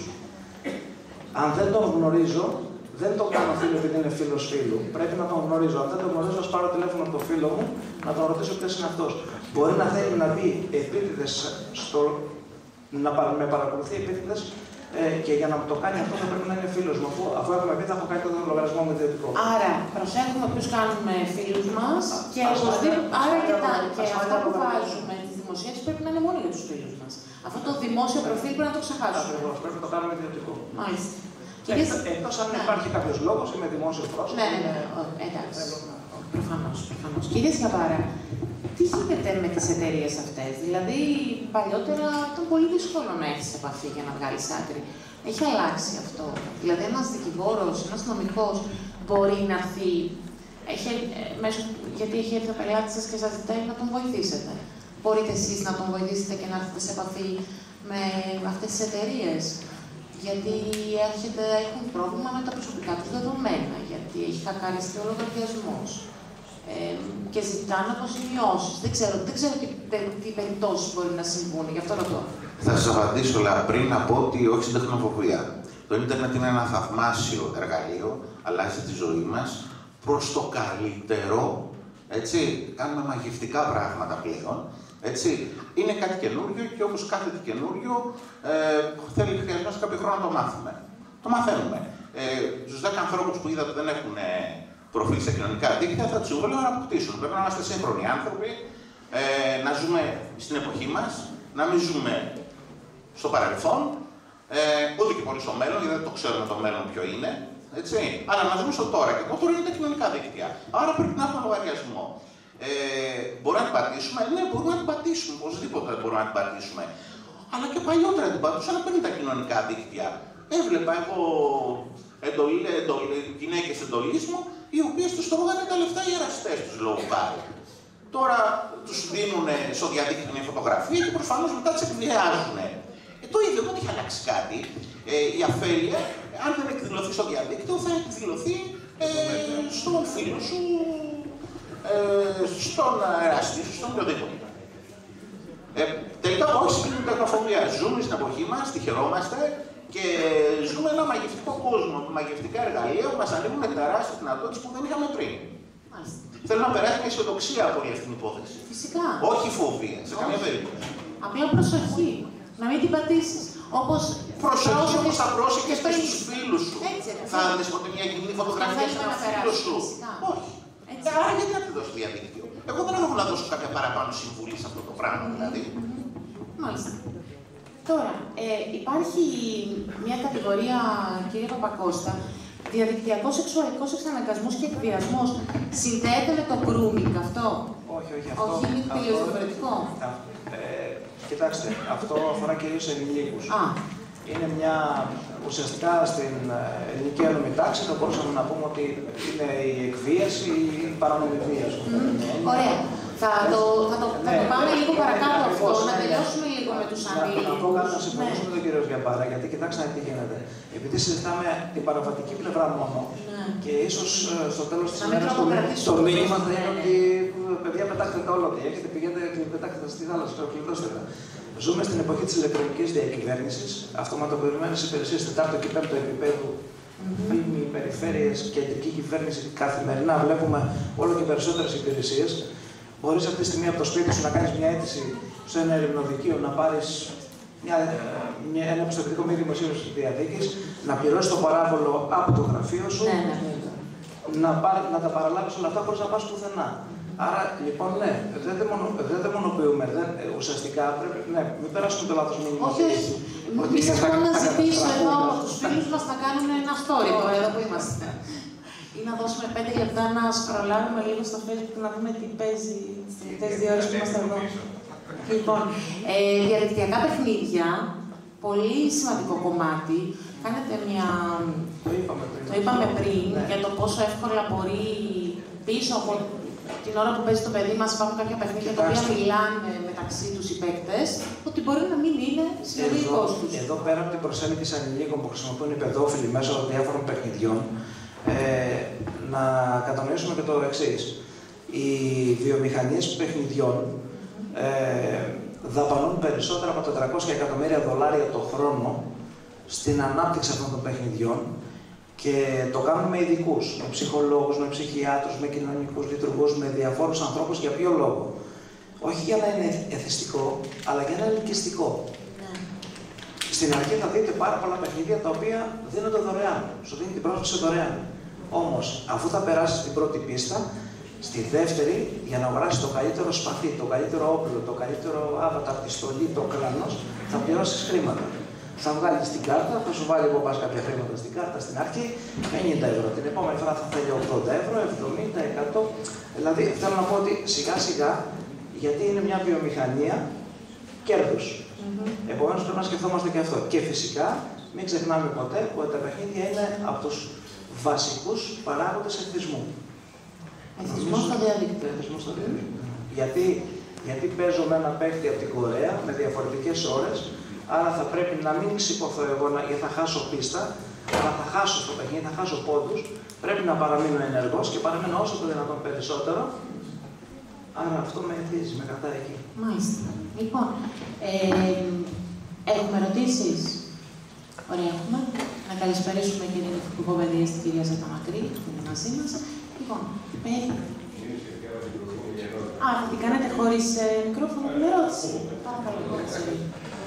Αν δεν τον γνωρίζω, δεν τον κάνω φίλο επειδή είναι φίλος φίλου. Πρέπει να τον γνωρίζω. Αν δεν τον γνωρίζω, ας πάρω τηλέφωνο από το φίλο μου να τον ρωτήσω ποιος είναι αυτός. Μπορεί να θέλει να μπει επίτηδες στο. να με παρακολουθεί επίτηδες ε, και για να το κάνει αυτό θα πρέπει να είναι φίλος μου. Αφού, αφού έχουμε πει, θα έχω κάνει τον λογαριασμό μου ιδιωτικό. Άρα, προσέχουμε ποιους κάνουμε φίλους μας και, άρα και, τα, και αυτά που βάζουμε τις δημοσίες πρέπει να είναι μόνο για τους φίλους μας. Αυτό το δημόσιο προφίλ πρέπει να το ξεχάσουμε. Ακριβώς, πρέπει να το κάνουμε ιδιωτικό. Μάλιστα. Εκτός αν ναι. υπάρχει κάποιος λόγος, είμαι δημόσιος πρόσωπος. Ναι, ναι, ναι. Εντάξει. Προφανώς, προφανώς. Κύριε Σκαπάρα, τι γίνεται με τις εταιρείες αυτές? Δηλαδή, παλιότερα ήταν πολύ δύσκολο να έχεις επαφή για να βγάλεις άκρη. Έχει αλλάξει αυτό? Δηλαδή, ένας δικηγόρος, ένας νομικός μπορεί να έρθει, έχει, μέσω, γιατί έχει έρθει ο πελάτης σας και σας ζητάει να τον βοηθήσετε. Μπορείτε εσείς να τον βοηθήσετε και να έρθετε σε επαφή με αυτές τις εταιρείες? Γιατί έρχεται, έχουν πρόβλημα με τα προσωπικά τους δεδομένα, γιατί έχει χακαριστεί ο λογαριασμός ε, και ζητάνε αποζημιώσεις. Δεν ξέρω, δεν ξέρω τι, τι περιπτώσεις μπορεί να συμβούν, γι' αυτό ρωτώ. Θα σας απαντήσω, αλλά πριν να πω ότι όχι στην τεχνοφοβία. Το ίντερνετ είναι ένα θαυμάσιο εργαλείο, αλλάζει τη ζωή μας προς το καλύτερο. Έτσι, κάνουμε μαγευτικά πράγματα πλέον. Έτσι, είναι κάτι καινούριο και όπως κάθε τι καινούριο ε, θέλει χρειαζόμαστε κάποιο χρόνο να το μάθουμε. Το μαθαίνουμε. Ε, στους δέκα ανθρώπους που είδατε δεν έχουν ε, προφίλ σε κοινωνικά δίκτυα, θα τους συμβουλεύω να αποκτήσουν. Πρέπει να είμαστε σύγχρονοι άνθρωποι, ε, να ζούμε στην εποχή μας, να μην ζούμε στο παρελθόν, ε, ούτε και πολύ στο μέλλον, γιατί δεν το ξέρουμε το μέλλον ποιο είναι. Έτσι, αλλά να ζούμε στο τώρα. Και το τώρα είναι τα κοινωνικά δίκτυα. Άρα πρέπει να έχουμε λογαριασμό. Ε, μπορούμε να την πατήσουμε, ναι, μπορούμε να την πατήσουμε, οπωσδήποτε μπορούμε να την πατήσουμε. Αλλά και παλιότερα την πατούσαν πριν τα κοινωνικά δίκτυα. Έβλεπα εγώ εντολή, εντολή, γυναίκες εντολής μου, οι οποίες τους τρώγανε τα λεφτά οι εραστές τους λόγω χάρη. Τώρα τους δίνουν στο διαδίκτυο μια φωτογραφία και προφανώς μετά τις εκβιάζουν. Ε, το ίδιο δεν έχει αλλάξει κάτι. Ε, η αφέλεια, αν δεν εκδηλωθεί στο διαδίκτυο, θα εκδηλωθεί ε, στον φίλο σου. Ε, στον εραστή σου, στον οποιοδήποτε. Ε, τελικά, όχι στην τεχνοφοβία. Ζούμε στην εποχή μας, τη χαιρόμαστε και ζούμε ένα μαγευτικό κόσμο. Μαγευτικά εργαλεία που μας ανοίγουν τεράστιες δυνατότητες που δεν είχαμε πριν. Μάλιστα. Θέλω να περάσει μια αισιοδοξία από όλη αυτή την υπόθεση. Φυσικά. Όχι φοβία, σε καμία περίπτωση. Απλά προσοχή. Να μην την πατήσεις. Όπως προσοχή όπως θα πρόσεχες και στους φίλους σου. Έτσι, θα δεις ποτέ μια κοινή φωτογραφία σε ένα φίλο σου. Όχι. Ε, άρα γιατί να τη δώσω διαδίκτυο. Εγώ δεν έχω να δώσω κάποια παραπάνω συμβουλή σε αυτό το πράγμα, δηλαδή. Μάλιστα. Τώρα, ε, υπάρχει μια κατηγορία, κύριε Παπακώστα, διαδικτυακός σεξουαλικός εξαναγκασμός και εκβιασμός. Συνδέεται με το grooming αυτό? Όχι, όχι. Αυτό, όχι, είναι τελείως διαφορετικό. Ε, κοιτάξτε, αυτό αφορά κυρίως ενηλίκους. Α. Είναι μια, ουσιαστικά στην ελληνική ένωμη τάξη θα μπορούσαμε να πούμε ότι είναι η εκβίαση ή η παράνομη βία. Mm. Ωραία. Θα το, θα το, θα το πάμε λίγο παρακάτω αυτό, να τελειώσουμε λίγο με τους να, ανήλικους. Να πω κάτι να συμφωνήσω ναι. με τον κύριο Γιαμπάρα, γιατί κοιτάξτε τι γίνεται. Επειδή συζητάμε την παραβατική πλευρά μόνο, ναι. και ίσως στο τέλος της ημέρας το μήνυμα θα είναι ότι παιδιά πετάχτε τα όλα, έχετε πηγαίνετε και πετάχτε τα στη θάλασσα, το κλειδώστε τα. Ζούμε στην εποχή της ηλεκτρονικής διακυβέρνησης, αυτοματοποιημένες υπηρεσίες τετάρτο και πέμπτο επίπεδου, δήμοι, mm-hmm. περιφέρειες, κεντρική κυβέρνηση. Καθημερινά βλέπουμε όλο και περισσότερες υπηρεσίες. Μπορείς αυτή τη στιγμή από το σπίτι σου να κάνεις μια αίτηση σε ένα ερευνοδικείο, να πάρεις μια, μια, ένα πιστοποιητικό μη δημοσίευσης διαδίκης, να πληρώσεις το παράβολο από το γραφείο σου, ναι, ναι, ναι. Να, πάρ, να τα παραλάβεις όλα αυτά χωρίς να πας πουθενά. Άρα, λοιπόν, ναι, δεν, δαιμονω, δεν δαιμονοποιούμε. Δεν, ουσιαστικά πρέπει, ναι, μην περάσουμε το λάθος μήνυμα. Όχι, όχι. Μην σας πω να ζητήσω εδώ από τους φίλους μας να κάνουν ένα story τώρα εδώ που είμαστε. Ή να δώσουμε πέντε λεπτά να σκρολάρουμε λίγο στο Facebook να δούμε τι παίζει στις τελευταίες δύο ώρες που είμαστε εδώ. Λοιπόν, ε, διαδικτυακά παιχνίδια, πολύ σημαντικό κομμάτι. Κάνετε μια... Το είπαμε πριν, το είπαμε πριν ναι. για το πόσο εύκολα μπορεί πίσω από την ώρα που παίζει το παιδί μας υπάρχουν κάποια παιχνίδια τα οποία μιλάνε μεταξύ τους οι παίκτες, ότι μπορεί να μην είναι συνολικός τους. Εδώ πέρα από την προσέλκυση ανηλίκων που χρησιμοποιούν οι παιδόφιλοι μέσω διάφορων παιχνιδιών, ε, να κατανοήσουμε και το εξής. Οι βιομηχανίες παιχνιδιών ε, δαπανούν περισσότερα από τετρακόσια εκατομμύρια δολάρια το χρόνο στην ανάπτυξη αυτών των παιχνιδιών και το κάνουν με ειδικούς, με ψυχολόγους, με ψυχιάτρους, με κοινωνικούς λειτουργούς, με διαφόρους ανθρώπους. Για ποιο λόγο? Όχι για να είναι εθιστικό, αλλά για να είναι ελκυστικό. Ναι. Στην αρχή θα δείτε πάρα πολλά παιχνίδια τα οποία δίνονται δωρεάν. Σου δίνει την πρόσβαση δωρεάν. Όμως, αφού θα περάσεις την πρώτη πίστα, στη δεύτερη, για να αγοράσεις το καλύτερο σπαθί, το καλύτερο όπλο, το καλύτερο avatar, τη στολή, το κλάνος, θα πληρώσεις χρήματα. Θα βγάλεις την κάρτα, θα σου βάλει από πας κάποια χρήματα στην κάρτα στην αρχή, πενήντα ευρώ. Την επόμενη φορά θα θέλει ογδόντα ευρώ, εβδομήντα, εκατό. Δηλαδή θέλω να πω ότι σιγά σιγά, γιατί είναι μια βιομηχανία κέρδους. Mm-hmm. Επομένως πρέπει να σκεφτόμαστε και αυτό. Και φυσικά μην ξεχνάμε ποτέ ότι τα παιχνίδια είναι από τους βασικούς παράγοντες εθισμού. Εθισμό στο διαδίκτυο. Εθισμό στο διαδίκτυο. Γιατί, γιατί παίζω με ένα παίκτη από την Κορέα με διαφορετικές ώρες. Άρα θα πρέπει να μην ξυποθώ εγώ γιατί θα χάσω πίστα, αλλά θα χάσω στο παιχνίδι, θα χάσω πόντους. Πρέπει να παραμείνω ενεργός και παραμείνω όσο το δυνατόν περισσότερο. Άρα αυτό με εθίζει, με κρατάει εκεί. Μάλιστα. Λοιπόν, ε, έχουμε ερωτήσεις. Ωραία, έχουμε. Να καλησπερίσουμε και την Υπουργό Παιδείας, την κυρία Ζακαμακρή, που είναι μαζί μας. Λοιπόν, παιδί. Α, θα την κάνετε χωρίς ε, μικρόφωνο την ερώτηση. Παρακαλώ, χωρίς.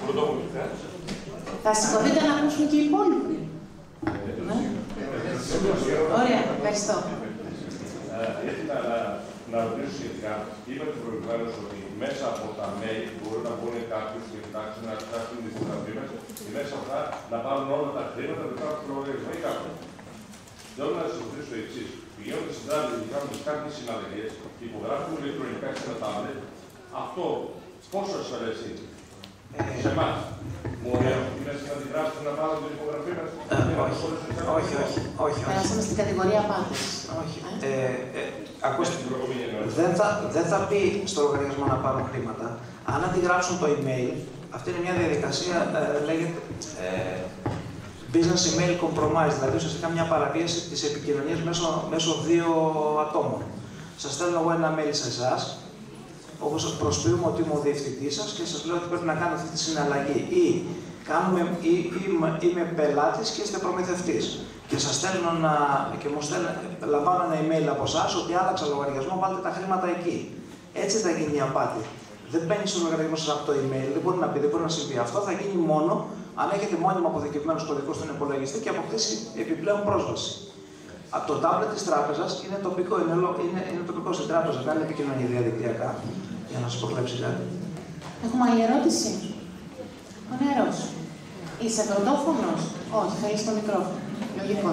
Θα σηκωθείτε να ακούσουν και οι υπόλοιποι. Ναι. Ωραία, ευχαριστώ. Ήθελα να ρωτήσω σχετικά. Είπατε προηγουμένως ότι μέσα από τα mail μπορούν να μπουν κάποιους και κοιτάξουν να κοιτάξουν τις φωτογραφίες και μέσα από αυτά να πάρουν όλα τα χρήματα μετά από το λογαριασμό ή κάποιον. Θέλω να σας ρωτήσω το εξής. Πηγαίνοντας στην τράπεζα και κάνοντας κάποιες συναλλαγές και υπογράφουν ηλεκτρονικά σε ένα τάμπλετ, αυτό πόσο σας αρέσει? Σε εμάς. Μπορεί αυτή μέσα να αντιγράψετε να πάρουν την υπογραφή μας? Όχι, όχι, όχι. Περάσαμε στην κατηγορία απάτης. Όχι. Ακούστε, δεν θα, δεν θα πει στο λογαριασμό να πάρουν χρήματα. Αν αντιγράψουν το email, αυτή είναι μια διαδικασία, λέγεται business email compromise, δηλαδή ουσιαστικά μια παραβίαση της επικοινωνίας μέσω, μέσω δύο ατόμων. Σας στέλνω εγώ ένα mail σε εσάς, όπως προσποιούμε ότι είμαι ο διευθυντής σας και σας λέω ότι πρέπει να κάνετε αυτή τη συναλλαγή. Ή, κάνουμε, ή, ή είμαι πελάτης και είστε προμηθευτής. Και σας στέλνω να, και μου στέλνω, λαμβάνω ένα email από εσάς ότι άλλαξα λογαριασμό, βάλτε τα χρήματα εκεί. Έτσι θα γίνει η απάτη. Δεν μπαίνει στο λογαριασμό σας από το email, δεν μπορεί να πει, δεν μπορεί να συμβεί. Αυτό θα γίνει μόνο αν έχετε μόνιμα αποθηκευμένους κωδικούς στον υπολογιστή και αποκτήσει επιπλέον πρόσβαση. Από το tablet της τράπεζας είναι τοπικό, είναι, είναι, είναι τοπικό στην τράπεζα, δεν είναι επικοινωνία διαδικτυακά. Για να σας προβλέψει κάτι. Έχουμε άλλη ερώτηση. Ο νερός. Είσαι πρωτόφωνος? Όχι, θέλεις το μικρόφωνο. Λογικός.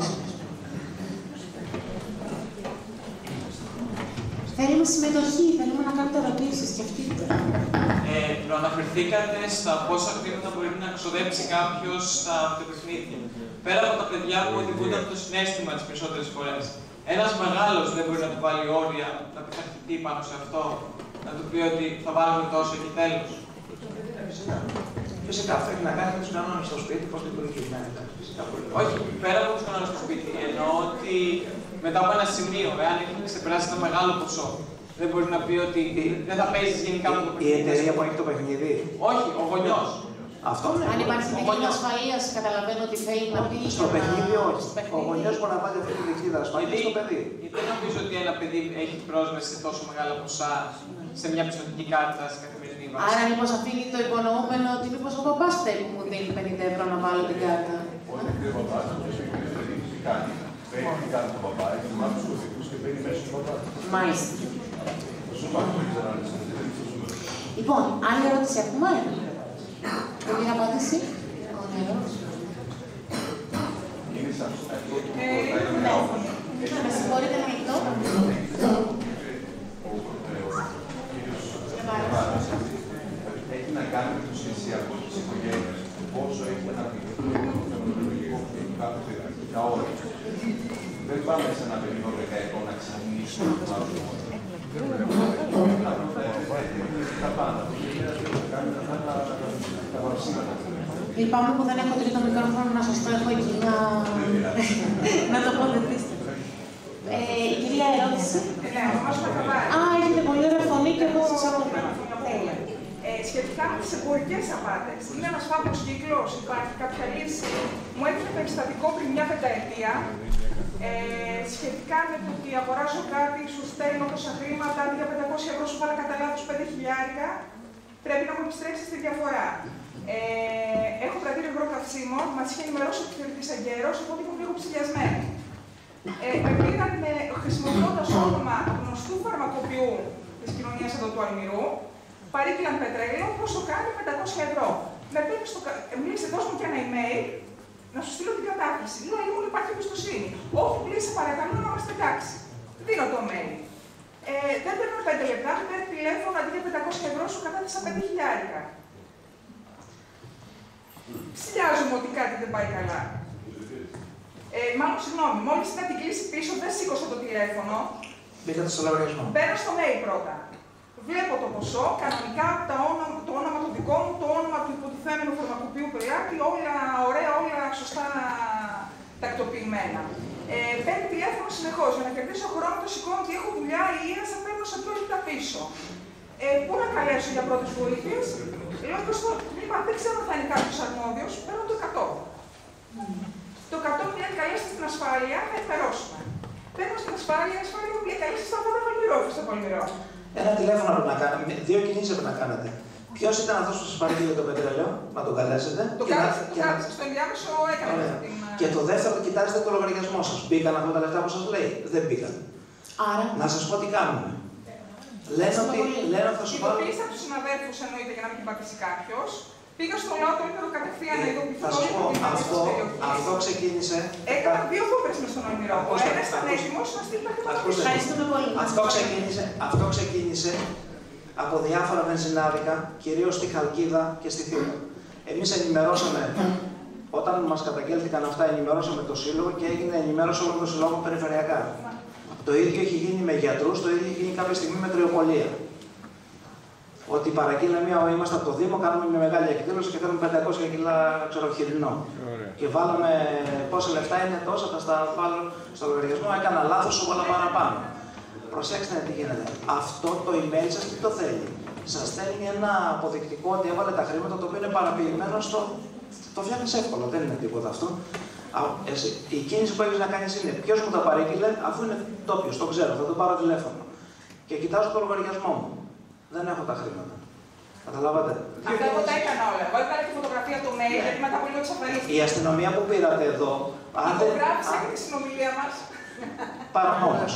Θέλουμε συμμετοχή, θέλουμε να κάνετε ερωτήσεις, σκεφτείτε. Ε, αναφερθήκατε στα πόσα χρήματα μπορεί να ξοδέψει κάποιος στα αυτοπαιχνίδια. Πέρα από τα παιδιά που οδηγούνται από το συναίσθημα τις περισσότερες φορές, ένας μεγάλος δεν μπορεί να του βάλει όρια, να πειθαρχηθεί πάνω σε αυτό, να του πει ότι θα βάλουμε τόσο και τέλος. Φυσικά αυτό έχει να κάνει με του κανόνε στο σπίτι, πώ λειτουργεί. Όχι, πέρα από του κανόνε στο σπίτι. Εννοώ ότι μετά από ένα σημείο, εάν έχει ξεπεράσει ένα μεγάλο ποσό, δεν μπορεί να πει ότι δεν θα παίζει γενικά με το παιχνίδι. Η εταιρεία που έχει το παιχνίδι. Όχι, ο γονιός. Αυτό ναι. Αν υπάρχει δικλίδα ασφαλείας, καταλαβαίνω ότι θέλει να πει. Στο παιχνίδι, όχι. Ο γονιός μπορεί να βάλει αυτή τη δικλίδα ασφαλείας στο παιδί. Γιατί δεν νομίζω ότι ένα παιδί έχει πρόσβαση σε τόσο μεγάλα ποσά σε μια πιστωτική κάρτα σε καθημερινή βάση. Άρα μήπως αφήνει το υπονοούμενο ότι μήπως ο παπάς θέλει που μου δίνει πενήντα ευρώ να βάλω την κάρτα. Όταν ο παπάς κάνει, παίρνει την κάρτα του παπά, έχει μάθει στους οδηγούς και παίρνει μέσα στον παπά. Μάλιστα. Λοιπόν, άλλη ερώτηση έχουμε. Μπορεί να απαντήσει. Με συγχωρείτε ένα λεπτό. Έχει να κάνει με το σχεσιακό της οικογένειας. Πόσο έχει αναπτυχθεί το φαινομενολογικό που έχει κάποιο τα όρια. Δεν πάμε σε ένα περίοδο δεκαετών να ξαφνίσουμε τον άνθρωπο. Λυπάμαι που δεν έχω τρίτο μικρόφωνο να σας το έχω εκεί να, να το αποδεχτείτε. Ε, η κυρία ερώτηση. Α, έχετε πολύ ωραία φωνή και εγώ σας ακούω. Ε, σχετικά με τις εμπορικές απάτες, είναι ένας φαύλος κύκλος, υπάρχει κάποια λύση. Μου έρχεται περιστατικό πριν μια πενταετία, ε, σχετικά με το ότι αγοράζω κάτι, σου στέλνω τόσα χρήματα, αντί για πεντακόσια ευρώ σου βάλα κατά λάθος πέντε χιλιάρικα, πρέπει να μου επιστρέψεις τη διαφορά. Ε, έχω κρατήριο υγρό καυσίμων, μας είχε ενημερώσει ο επιθεωρητής εγκαίρος, οπότε ήμουν λίγο ψηλιασμένη. Ε, με πήραν χρησιμοποιώντας όνομα γνωστού φαρμακοποιού της κοινωνίας εδώ του Αλμυρού, παρήγγειλαν πετρέλαιο, πόσο κάνει πεντακόσια ευρώ. Με παίρνει στο. Μου λέει, δώσ' μου και ένα email να σου στείλω την κατάθεση. Λέω, ήμουν υπάρχει εμπιστοσύνη. Όχι, μου λέει, σε παρακαλώ να είμαστε εντάξει. Δίνω το mail. Ε, δεν παίρνω πέντε λεπτά, με παίρνει τηλέφωνο αντί για πεντακόσια ευρώ, σου κατάθεσα πέντε χιλιάρικα. Ψηλιάζομαι ότι κάτι δεν πάει καλά. Ε, μάλλον, συγγνώμη, μόλις είδα την κλίση πίσω, δεν σήκωσα το τηλέφωνο. Μπήκατε στο λογαριασμό. Μπαίνω στο mail πρώτα. Βλέπω το ποσό, κανονικά το όνομα, το όνομα το δικό μου, το όνομα του υποτιθέμενου φαρμακοποιού πελάτη, όλα ωραία, όλα σωστά τακτοποιημένα. Ε, παίρνει τηλέφωνο συνεχώς για να κερδίσω χρόνο, το σηκώνω ότι έχω δουλειά, η Ία θα παίρνω σε δύο λεπτά πίσω. Ε, πού να καλέσω για πρώτες βοήθειες, λέω προς το είπα, δεν ξέρω αν θα είναι κάποιος αρμόδιος, παίρνω το εκατό. Mm. Το εκατό μου λέει καλέστε στην ασφάλεια, θα εφερώσουμε. Παίρνω στην ασφάλεια, η ασφάλεια μου λέει καλέστε στα βόρεια Βαλμυρό, στο Βαλμυρό. Ένα τηλέφωνο πρέπει να κάνετε, δύο κινήσεις πρέπει να κάνετε. Ποιος ήταν αυτός που σας παρήγγειλε το πετρέλαιο, να τον καλέσετε. Το κάλεσα, το κάλεσα, στο ενδιάμεσο έκανα την... Και το δεύτερο, κοιτάζετε το λογαριασμό σας. Μπήκαν αυτά τα λεφτά που σας λέει, δεν μπήκαν. Άρα... Να σας πω τι κάνουμε. Λένε ότι, λένε ότι θα σου πάρουν... Ειδοποίησα τους συναδέλφους εννοείται για να μην την πατήσει κάποιος. Πήγα στο λαό το ίντερο κατευθείαν να ειδοποιηθώ. Θα σου πω, αυτό, αυτό ξεκίνησε... Έκανα δύο φούπερς μες στον Αλμυρό. Ο ένας ήταν έτοιμος να στείλει τα χρηματοδότηση. Ευχαριστούμε πολύ. Αυτό ξεκίνησε, αυτό ξεκίνησε από διάφορα βενζινάδικα, κυρίως στη Χαλκίδα και στη Θήβα. Εμείς ενημερώσαμε, όταν μας καταγγέλθηκαν αυτά, ενημερώσαμε το Σύλλογο και έγινε ενημέρωση όλων των συλλόγων περιφερειακά. Το ίδιο έχει γίνει με γιατρούς, το ίδιο έχει γίνει κάποια στιγμή με τριοπολία. Ότι παραγγείλαμε μία, είμαστε από το Δήμο, κάνουμε μια μεγάλη εκδήλωση και θέλουμε πεντακόσια κιλά ξέρω, χοιρινό. Και βάλαμε πόσα λεφτά είναι τόσα, θα στα βάλω στο λογαριασμό, έκανα λάθος, σου βάλα παραπάνω. Προσέξτε τι γίνεται. Αυτό το email σας τι το θέλει. Σας στέλνει ένα αποδεικτικό ότι έβαλε τα χρήματα το οποίο είναι παραποιημένο στο. Το φτιάχνεις εύκολα, δεν είναι τίποτα αυτό. Εσύ, η κίνηση που έχεις να κάνεις είναι ποιος μου τα παρήγγειλε, αφού είναι τόπιος, το ξέρω, θα τον πάρω τηλέφωνο. Και κοιτάζω το λογαριασμό μου. Δεν έχω τα χρήματα. Καταλάβατε. Αυτά εγώ τα έκανα όλα. Εγώ έκανα τη φωτογραφία του mail, γιατί μετά από λίγο εξαφανίστηκε. Η αστυνομία που πήρατε εδώ. Υπογράφησε και τη συνομιλία μας. Παρανόμως.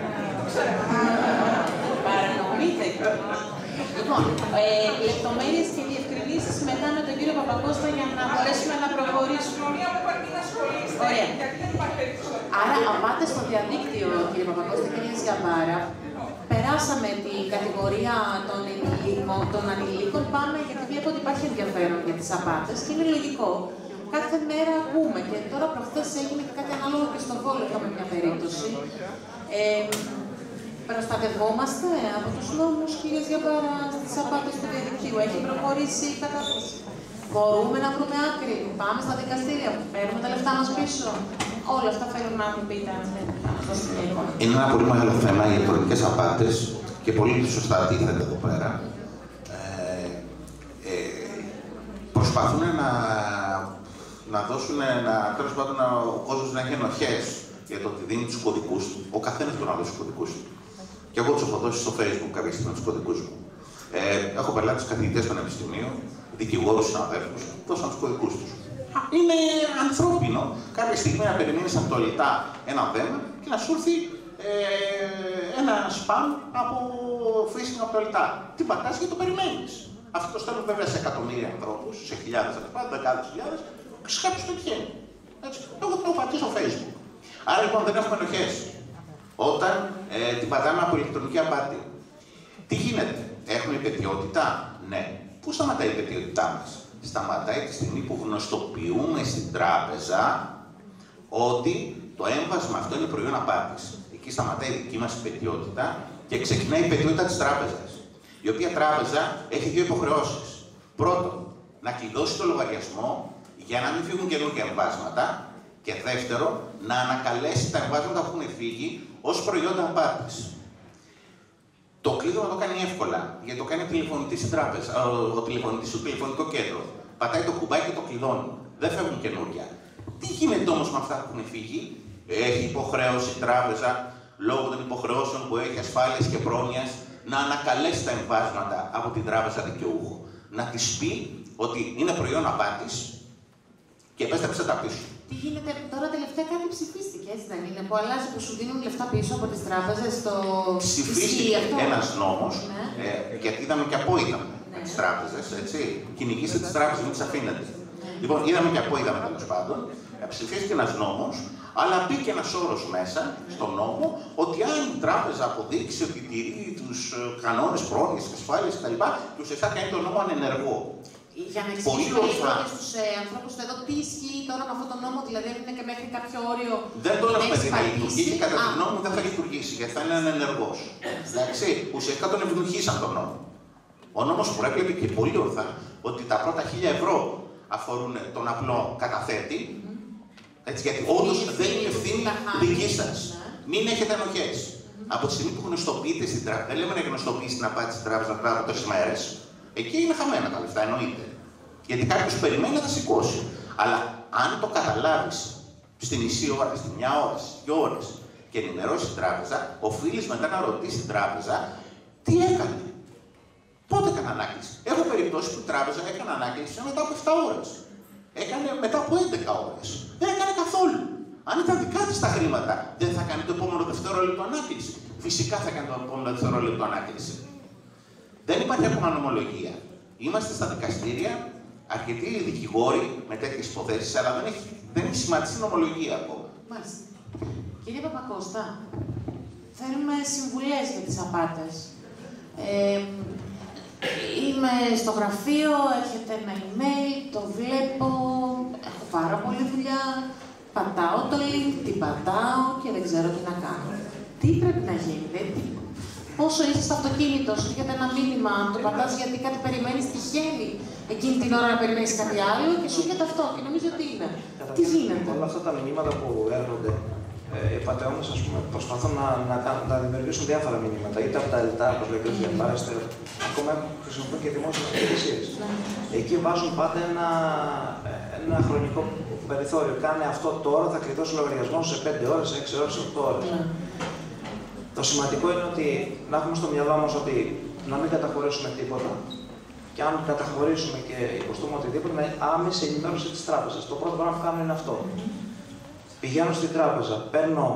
Παρανομείτε. Λοιπόν, ε, λεπτομέρειες και διευκρινήσεις μετά με τον κύριο Παπακώστα για να μπορέσουμε να προχωρήσουμε. Ωραία. Άρα, απάτες στο διαδίκτυο, κύριε Παπακώστα και κύριε Σιαμπάρα, περάσαμε την κατηγορία των, ενηλίκων, των ανηλίκων, πάμε γιατί βλέπω ότι υπάρχει ενδιαφέρον για τις απάτες και είναι λογικό. Κάθε μέρα ακούμε και τώρα προχθές έγινε και κάτι ανάλογο και στον Βόλο, είχαμε μια περίπτωση. Ε, προστατευόμαστε από τους νόμους, κύριε Σιαμπάρα, στις απάτες του διαδικτύου. Έχει προχωρήσει η κατάσταση. Μπορούμε να βρούμε άκρη, πάμε στα δικαστήρια, παίρνουμε τα λεφτά μας πίσω. Όλα αυτά θέλω να μου πείτε αν δεν δώσετε εικόνα. Είναι ένα πολύ μεγάλο θέμα οι ηλεκτρονικές απάτες και πολύ σωστά τίθεται εδώ πέρα. Ε, ε, προσπαθούν να, να δώσουν, να, τέλος πάντων, ο κόσμος να έχει ενοχές για το ότι δίνει τους κωδικούς του. Ο καθένας μπορεί να δώσει τους κωδικούς του. Και εγώ τους έχω δώσει στο Facebook κάποια στιγμή τους κωδικούς μου. Ε, έχω πελάτες καθηγητές πανεπιστημίου, δικηγόρους συναδέλφους, δώσαν τους κωδικούς τους. Είναι ανθρώπινο κάποια στιγμή να περιμένεις από το λιτά ένα δέμα και να σου έρθει ε, ένα σπαμ από phishing από το λιτά. Τι πατάς και το περιμένεις. Αυτό το στέλνουν βέβαια σε εκατομμύρια ανθρώπους, σε χιλιάδες αντιπά, δεκάδες χιλιάδες, και σε κάποιους το τυχαίνει. Έτσι. Εγώ το έχω πατήσει στο Facebook. Άρα λοιπόν δεν έχουμε ενοχές. Όταν ε, την πατάμε από ηλεκτρονική απάτη. Τι γίνεται, έχουμε υπετιότητα? Ναι. Πού σταματάει η υπετιότητά μας? Σταματάει τη στιγμή που γνωστοποιούμε στην τράπεζα ότι το έμβασμα αυτό είναι προϊόν απάτης. Εκεί σταματάει η δική μας υπετιότητα και ξεκινάει η υπετιότητα της τράπεζας. Η οποία τράπεζα έχει δύο υποχρεώσεις. Πρώτον, να κλειδώσει το λογαριασμό για να μην φύγουν καινούργια εμβάσματα. Και δεύτερον, να ανακαλέσει τα εμβάσματα που έχουν φύγει ως προϊόντα απάτης. Το κλείδωμα το κάνει εύκολα, γιατί το κάνει ο τηλεφωνητής στην τράπεζα, ο τηλεφωνητής στο τηλεφωνικό κέντρο. Πατάει το κουμπάκι και το κλειδώνει. Δεν φεύγουν καινούργια. Τι γίνεται όμως με αυτά που έχουν φύγει? Έχει υποχρέωση η τράπεζα, λόγω των υποχρεώσεων που έχει ασφάλειας και πρόνοιας, να ανακαλέσει τα εμβάσματα από την τράπεζα δικαιούχου. Να της πει ότι είναι προϊόν απάτης και επέστρεψε τα πίσω. Τι γίνεται τώρα τελευταία, κάτι ψηφίστηκε, έτσι δεν είναι, που αλλάζει, που σου δίνουν λεφτά πίσω από τις τράπεζες στο... Ψηφίστηκε ένας νόμος, ναι. ε, γιατί είδαμε και απόειδαμε ναι. με τις τράπεζες, έτσι. Κυνηγήστε τις τράπεζες, μην τις αφήνετε. Ναι. Λοιπόν, είδαμε και απόειδαμε τέλος πάντων, ε, ψηφίστηκε ένας νόμος, αλλά μπήκε ένας όρος μέσα στον νόμο ότι αν η τράπεζα αποδείξει ότι τηρεί τους κανόνες πρόνοιας και ασφάλειας κτλ., και ουσιαστικά κάνει τον νόμο ανενεργό. Για να εξηγήσουμε λίγο και στους ε, ανθρώπους εδώ τι ισχύει τώρα με αυτόν τον νόμο, δηλαδή αν είναι και μέχρι κάποιο όριο. Δεν το έχουμε δει να λειτουργεί και κατά τη γνώμη μου δεν θα λειτουργήσει, γιατί θα είναι ανενεργός. Εντάξει, ουσιαστικά τον ευνουχίσαν τον νόμο. Ο νόμος προέβλεπε και πολύ ορθά ότι τα πρώτα χίλια ευρώ αφορούν τον απλό καταθέτη, έτσι, γιατί όντως δεν είναι ευθύνη δική σας. Μην έχετε ενοχές. Από τη στιγμή που γνωστοποιείτε στην τράπεζα, δεν λέμε να γνωστοποιήσει την απάτη στην τράπεζα μετά από τόσες μέρες. Εκεί είναι χαμένα τα λεφτά, εννοείται. Γιατί κάποιος περιμένει να τα σηκώσει. Αλλά αν το καταλάβεις στη μισή ώρα, στη μια ώρα, στις δύο ώρες και ενημερώσει την τράπεζα, οφείλεις μετά να ρωτήσεις την τράπεζα τι έκανε. Πότε έκανε ανάκληση? Έχω περιπτώσεις που η τράπεζα έκανε ανάκληση μετά από επτά ώρες. Έκανε μετά από έντεκα ώρες. Δεν έκανε καθόλου. Αν ήταν δικά της τα χρήματα, δεν θα κάνει το επόμενο δευτερόλεπτο ανάκληση. Φυσικά θα κάνει το επόμενο δευτερόλεπτο ανάκληση. Δεν υπάρχει ακόμα νομολογία. Είμαστε στα δικαστήρια, αρκετοί δικηγόροι με τέτοιες υποθέσεις, αλλά δεν έχει, δεν έχει σχηματιστεί νομολογία ακόμα. Μάλιστα. Κύριε Παπακώστα, θέλουμε συμβουλές για τις απάτες. Ε, είμαι στο γραφείο, έρχεται ένα email, το βλέπω, έχω πάρα πολλή δουλειά, πατάω το link, την πατάω και δεν ξέρω τι να κάνω. Τι πρέπει να γίνει, δηλαδή? Πόσο είσαι στο αυτοκίνητο, σου έρχεται ένα μήνυμα, το πατάς γιατί κάτι περιμένεις, τυχαίνει εκείνη την ώρα να περιμένεις κάτι άλλο και σου έρχεται αυτό και νομίζω ότι είναι. Τι γίνεται? Όλα αυτά τα μηνύματα που έρχονται, ε, οι πατεώνες, ας πούμε, προσπαθούν να, να, να δημιουργήσουν διάφορα μηνύματα, είτε από τα ελτά, όπως λέει ο κ. Διαπάραστε, ακόμα χρησιμοποιούν και δημόσιες υπηρεσίες. Εκεί βάζουν πάντα ένα, ένα χρονικό περιθώριο. Κάνε αυτό τώρα, θα κλειδώσει ο λογαριασμό σε πέντε ώρες, έξι ώρες, οκτώ ώρες. Το σημαντικό είναι ότι να έχουμε στο μυαλό μας ότι να μην καταχωρήσουμε τίποτα και αν καταχωρήσουμε και υποστούμε οτιδήποτε με άμεση ενημέρωση της τράπεζας. Το πρώτο πράγμα που κάνω είναι αυτό. Πηγαίνω στην τράπεζα, παίρνω,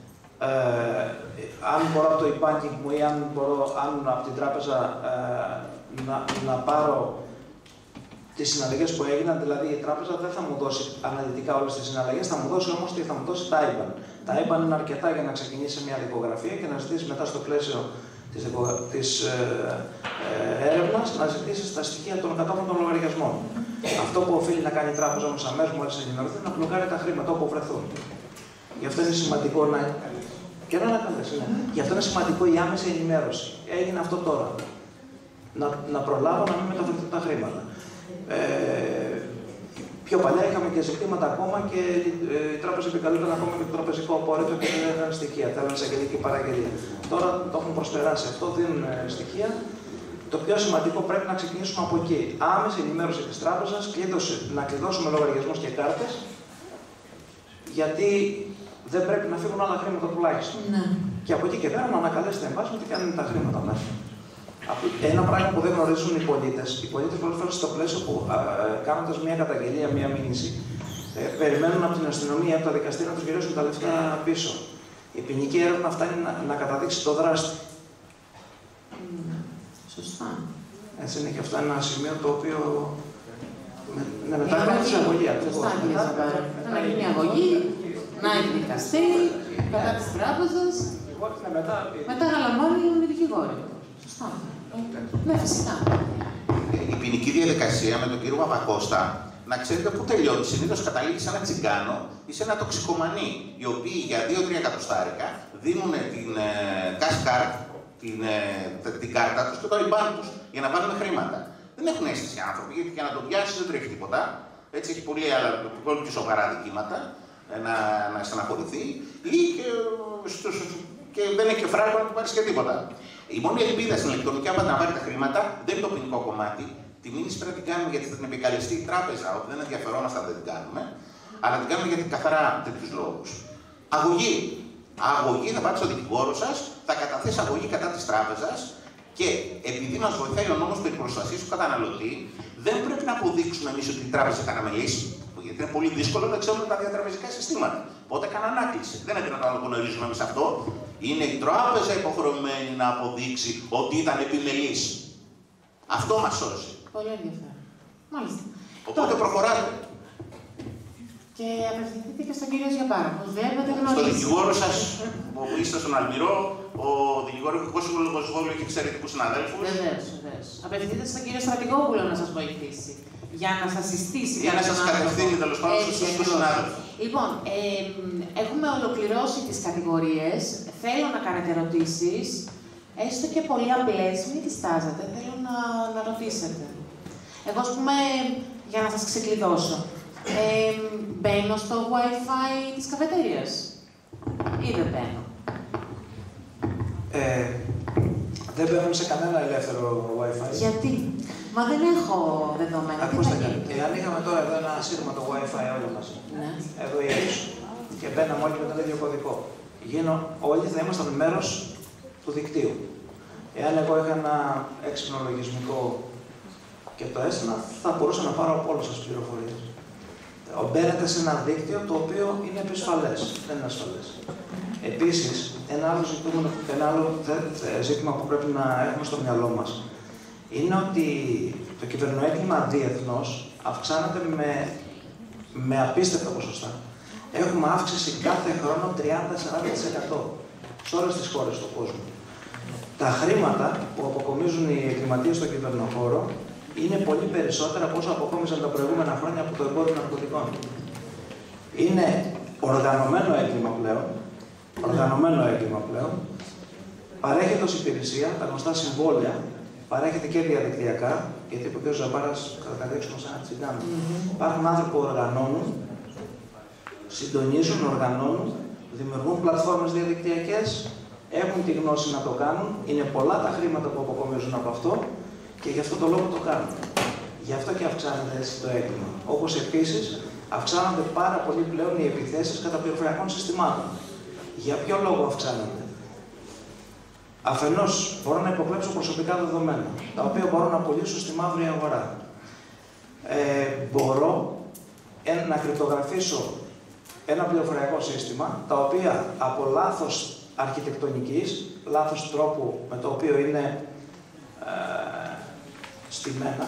ε, αν μπορώ από το e-banking μου ή αν μπορώ αν από την τράπεζα ε, να, να πάρω τις συναλλαγές που έγιναν, δηλαδή η τράπεζα δεν θα μου δώσει αναλυτικά όλες τις συναλλαγές, θα μου δώσει όμως τι θα μου δώσει τα άι μπαν. Τα άι μπαν είναι αρκετά για να ξεκινήσει μια δικογραφία και να ζητήσει μετά στο πλαίσιο της, της ε, ε, έρευνας να ζητήσει τα στοιχεία των κατόχων των λογαριασμών. Αυτό που οφείλει να κάνει η τράπεζα όμως αμέσως μόλις ενημερωθεί είναι να μπλοκάρει τα χρήματα όπου βρεθούν. Γι' αυτό είναι σημαντικό να. Και να ανακαλέσει. Ναι. Γι' αυτό είναι σημαντικό η άμεση ενημέρωση. Έγινε αυτό τώρα. Να, να προλάβω να μην μεταφερθούν τα χρήματα. Ε, πιο παλιά είχαμε και ζητήματα ακόμα και η τράπεζα επικαλούνταν ακόμα και το τραπεζικό απόρριτο και δεν είχαν στοιχεία. Θέλουν εισαγγελική παραγγελία. Τώρα το έχουν προσπεράσει αυτό, δίνουν στοιχεία. Το πιο σημαντικό πρέπει να ξεκινήσουμε από εκεί. Άμεση ενημέρωση της τράπεζας, κλείδωσε, να κλειδώσουμε λογαριασμούς και κάρτες, γιατί δεν πρέπει να φύγουν άλλα χρήματα τουλάχιστον. Ναι. Και από εκεί και πέρα να ανακαλέσετε εμβάσμα τι κάνουν τα χρήματα μέσα. Ένα πράγμα που δεν γνωρίζουν οι πολίτες. Οι πολίτες πολλές φορές στο πλαίσιο που κάνοντας μια καταγγελία, μια μήνυση, ε, περιμένουν από την αστυνομία, από τα δικαστήρια να τους γυρίσουν τα λεφτά πίσω. Η ποινική έρευνα φτάνει να, να καταδείξει το δράστη. Mm. Σωστά. Έτσι είναι και αυτό ένα σημείο το οποίο. Με, ναι, μετά από την εισαγωγή. Σωστά, κύριε Ζαμπάρα. Να γίνει αγωγή, να εκδικαστεί κατά της τράπεζας. Μετά γαλαμώνει με δικηγόροι. Σωστά. Ναι, φυσικά. Η ποινική διαδικασία με τον κύριο Παπακώστα, να ξέρετε πού τελειώνει. Συνήθως καταλήγει σε ένα τσιγκάνο ή σε ένα τοξικομανί, οι οποίοι για δύο τρία εκατοστάρικα δίνουν την ε, cash card, την, ε, την κάρτα τους και το IBAN τους για να βάλουν χρήματα. Δεν έχουν αίσθηση οι άνθρωποι, γιατί για να τον πιάσει δεν τρέχει τίποτα. Έτσι έχει πολύ, άλλα, πολύ πιο σοβαρά δικήματα ε, να, να στεναχωρηθεί ή και, στους, και δεν έχει και φράγκο να του πάρει και τίποτα. Η μόνη ελπίδα στην ηλεκτρονική άμα να πάρει τα χρήματα δεν είναι το ποινικό κομμάτι. Τη μήνυση πρέπει να την κάνουμε γιατί θα την επικαλεστεί η τράπεζα, ότι δεν ενδιαφερόμαστε αν δεν την κάνουμε, αλλά την κάνουμε γιατί καθαρά τέτοιους λόγους. Αγωγή. Αγωγή, θα πάτε στο δικηγόρο σας, θα καταθέσει αγωγή κατά της τράπεζας και επειδή μας βοηθάει ο νόμος περί προστασίας του καταναλωτή, δεν πρέπει να αποδείξουμε εμείς ότι η τράπεζα θα αναμελήσει. Γιατί είναι πολύ δύσκολο να ξέρουμε τα διατραπεζικά συστήματα. Πότε έκανε ανάκληση. Δεν είναι δυνατόν να το γνωρίζουμε εμείς αυτό. Είναι η τράπεζα υποχρεωμένη να αποδείξει ότι ήταν επιμελής. Αυτό μας σώζει. Πολύ ενδιαφέρον. Μάλιστα. Οπότε Τώρα. προχωράτε. Και απευθυνθείτε και στον κύριο Ζιαπάρα. Βλέπετε γνωρίζει. Στο δικηγόρο σας, που είστε στον Αλμυρό, ο δικηγόρος σύμβουλος Βόλου έχει εξαιρετικούς συναδέλφους. Βεβαίως, βεβαίως. Απευθυνθείτε στον κύριο Στρατηγόπουλο να σας βοηθήσει. Για να σας συστήσει. Για να σας κατευθύνει τέλος πάντων στους σωστούς συνάδελφους. Λοιπόν, ε, έχουμε ολοκληρώσει τις κατηγορίες. Θέλω να κάνετε ερωτήσεις, έστω και πολύ απλές, μην διστάζετε. Θέλω να, να ρωτήσετε. Εγώ, ας πούμε, για να σας ξεκλειδώσω. Ε, μπαίνω στο Wi-Fi της καφετέριας ή δεν μπαίνω? Ε, δεν μπαίνουμε σε κανένα ελεύθερο Wi-Fi. Γιατί? Μα δεν έχω δεδομένα. Ακούστε κάτι. Εάν είχαμε τώρα εδώ ένα σύρμα το Wi-Fi όλοι μας, ναι. Εδώ ή έξω, και μπαίναμε όλοι με τον ίδιο κωδικό, γίνω, όλοι θα ήμασταν μέρος του δικτύου. Εάν εγώ είχα ένα έξυπνο λογισμικό και το έστειλα, θα μπορούσα να πάρω από όλες τις πληροφορίες. Μπαίνετε σε ένα δίκτυο το οποίο είναι επισφαλές, δεν είναι ασφαλές. Επίσης, ένα άλλο, ζητούμενο, ένα άλλο ζήτημα που πρέπει να έχουμε στο μυαλό μας είναι ότι το κυβερνοέγκλημα διεθνώς αυξάνεται με, με απίστευτα ποσοστά. Έχουμε αύξηση κάθε χρόνο τριάντα με σαράντα τοις εκατό σε όλες τις χώρες του κόσμου. Τα χρήματα που αποκομίζουν οι εγκληματίες στον κυβερνοχώρο είναι πολύ περισσότερα από όσο αποκόμιζαν τα προηγούμενα χρόνια από το εμπόριο ναρκωτικών. Είναι οργανωμένο έγκλημα πλέον, οργανωμένο έγκλημα πλέον, παρέχεται ως υπηρεσία, τα γνωστά συμβόλαια, παρέχεται και διαδικτυακά, γιατί είπε ο κ. Ζαμπάρας καταδείξουμε σαν ένα τσιγκάνο. Mm-hmm. Υπάρχουν άνθρωποι που οργανώνουν, συντονίζουν, οργανώνουν, δημιουργούν πλατφόρμες διαδικτυακές, έχουν τη γνώση να το κάνουν, είναι πολλά τα χρήματα που αποκομίζουν από αυτό και γι' αυτό το λόγο το κάνουν. Γι' αυτό και αυξάνεται έτσι το έγκλημα. Όπως επίσης αυξάνονται πάρα πολύ πλέον οι επιθέσεις κατά πληροφοριακών συστημάτων. Για ποιο λόγο αυξάνονται? Αφενός, μπορώ να υποκλέψω προσωπικά δεδομένα, τα οποία μπορώ να πουλήσω στη μαύρη αγορά. Ε, μπορώ ε, να κρυπτογραφήσω ένα πληροφοριακό σύστημα, τα οποία από λάθος αρχιτεκτονικής, λάθος τρόπου με το οποίο είναι ε, στημένα,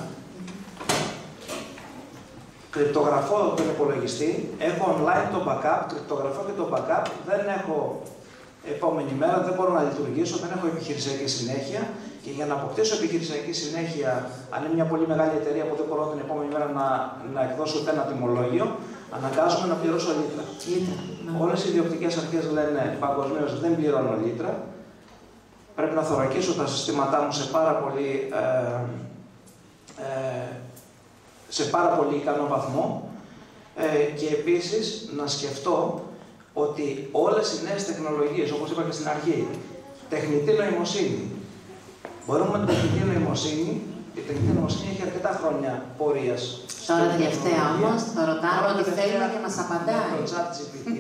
κρυπτογραφώ τον υπολογιστή, έχω online το backup, κρυπτογραφώ και το backup, δεν έχω επόμενη μέρα, δεν μπορώ να λειτουργήσω, δεν έχω επιχειρησιακή συνέχεια και για να αποκτήσω επιχειρησιακή συνέχεια, αν είναι μια πολύ μεγάλη εταιρεία που δεν μπορώ την επόμενη μέρα να, να εκδώσω ούτε ένα τιμολόγιο, αναγκάζομαι να πληρώσω λίτρα. Λίτρα. Ναι. Όλες οι ιδιοκτικές αρχές λένε παγκοσμίως δεν πληρώνω λίτρα, πρέπει να θωρακίσω τα συστήματά μου σε πάρα πολύ ε, ε, σε πάρα πολύ ικανό βαθμό. Ε, και επίσης να σκεφτώ ότι όλες οι νέες τεχνολογίες, όπως είπα και στην αρχή, τεχνητή νοημοσύνη, μπορούμε με την τεχνητή νοημοσύνη, η τεχνητή νοημοσύνη έχει αρκετά χρόνια πορείας. Τώρα τελευταία όμως, το ρωτάμε ότι θέλουμε και μας απαντάει. Το chat τζι πι τι.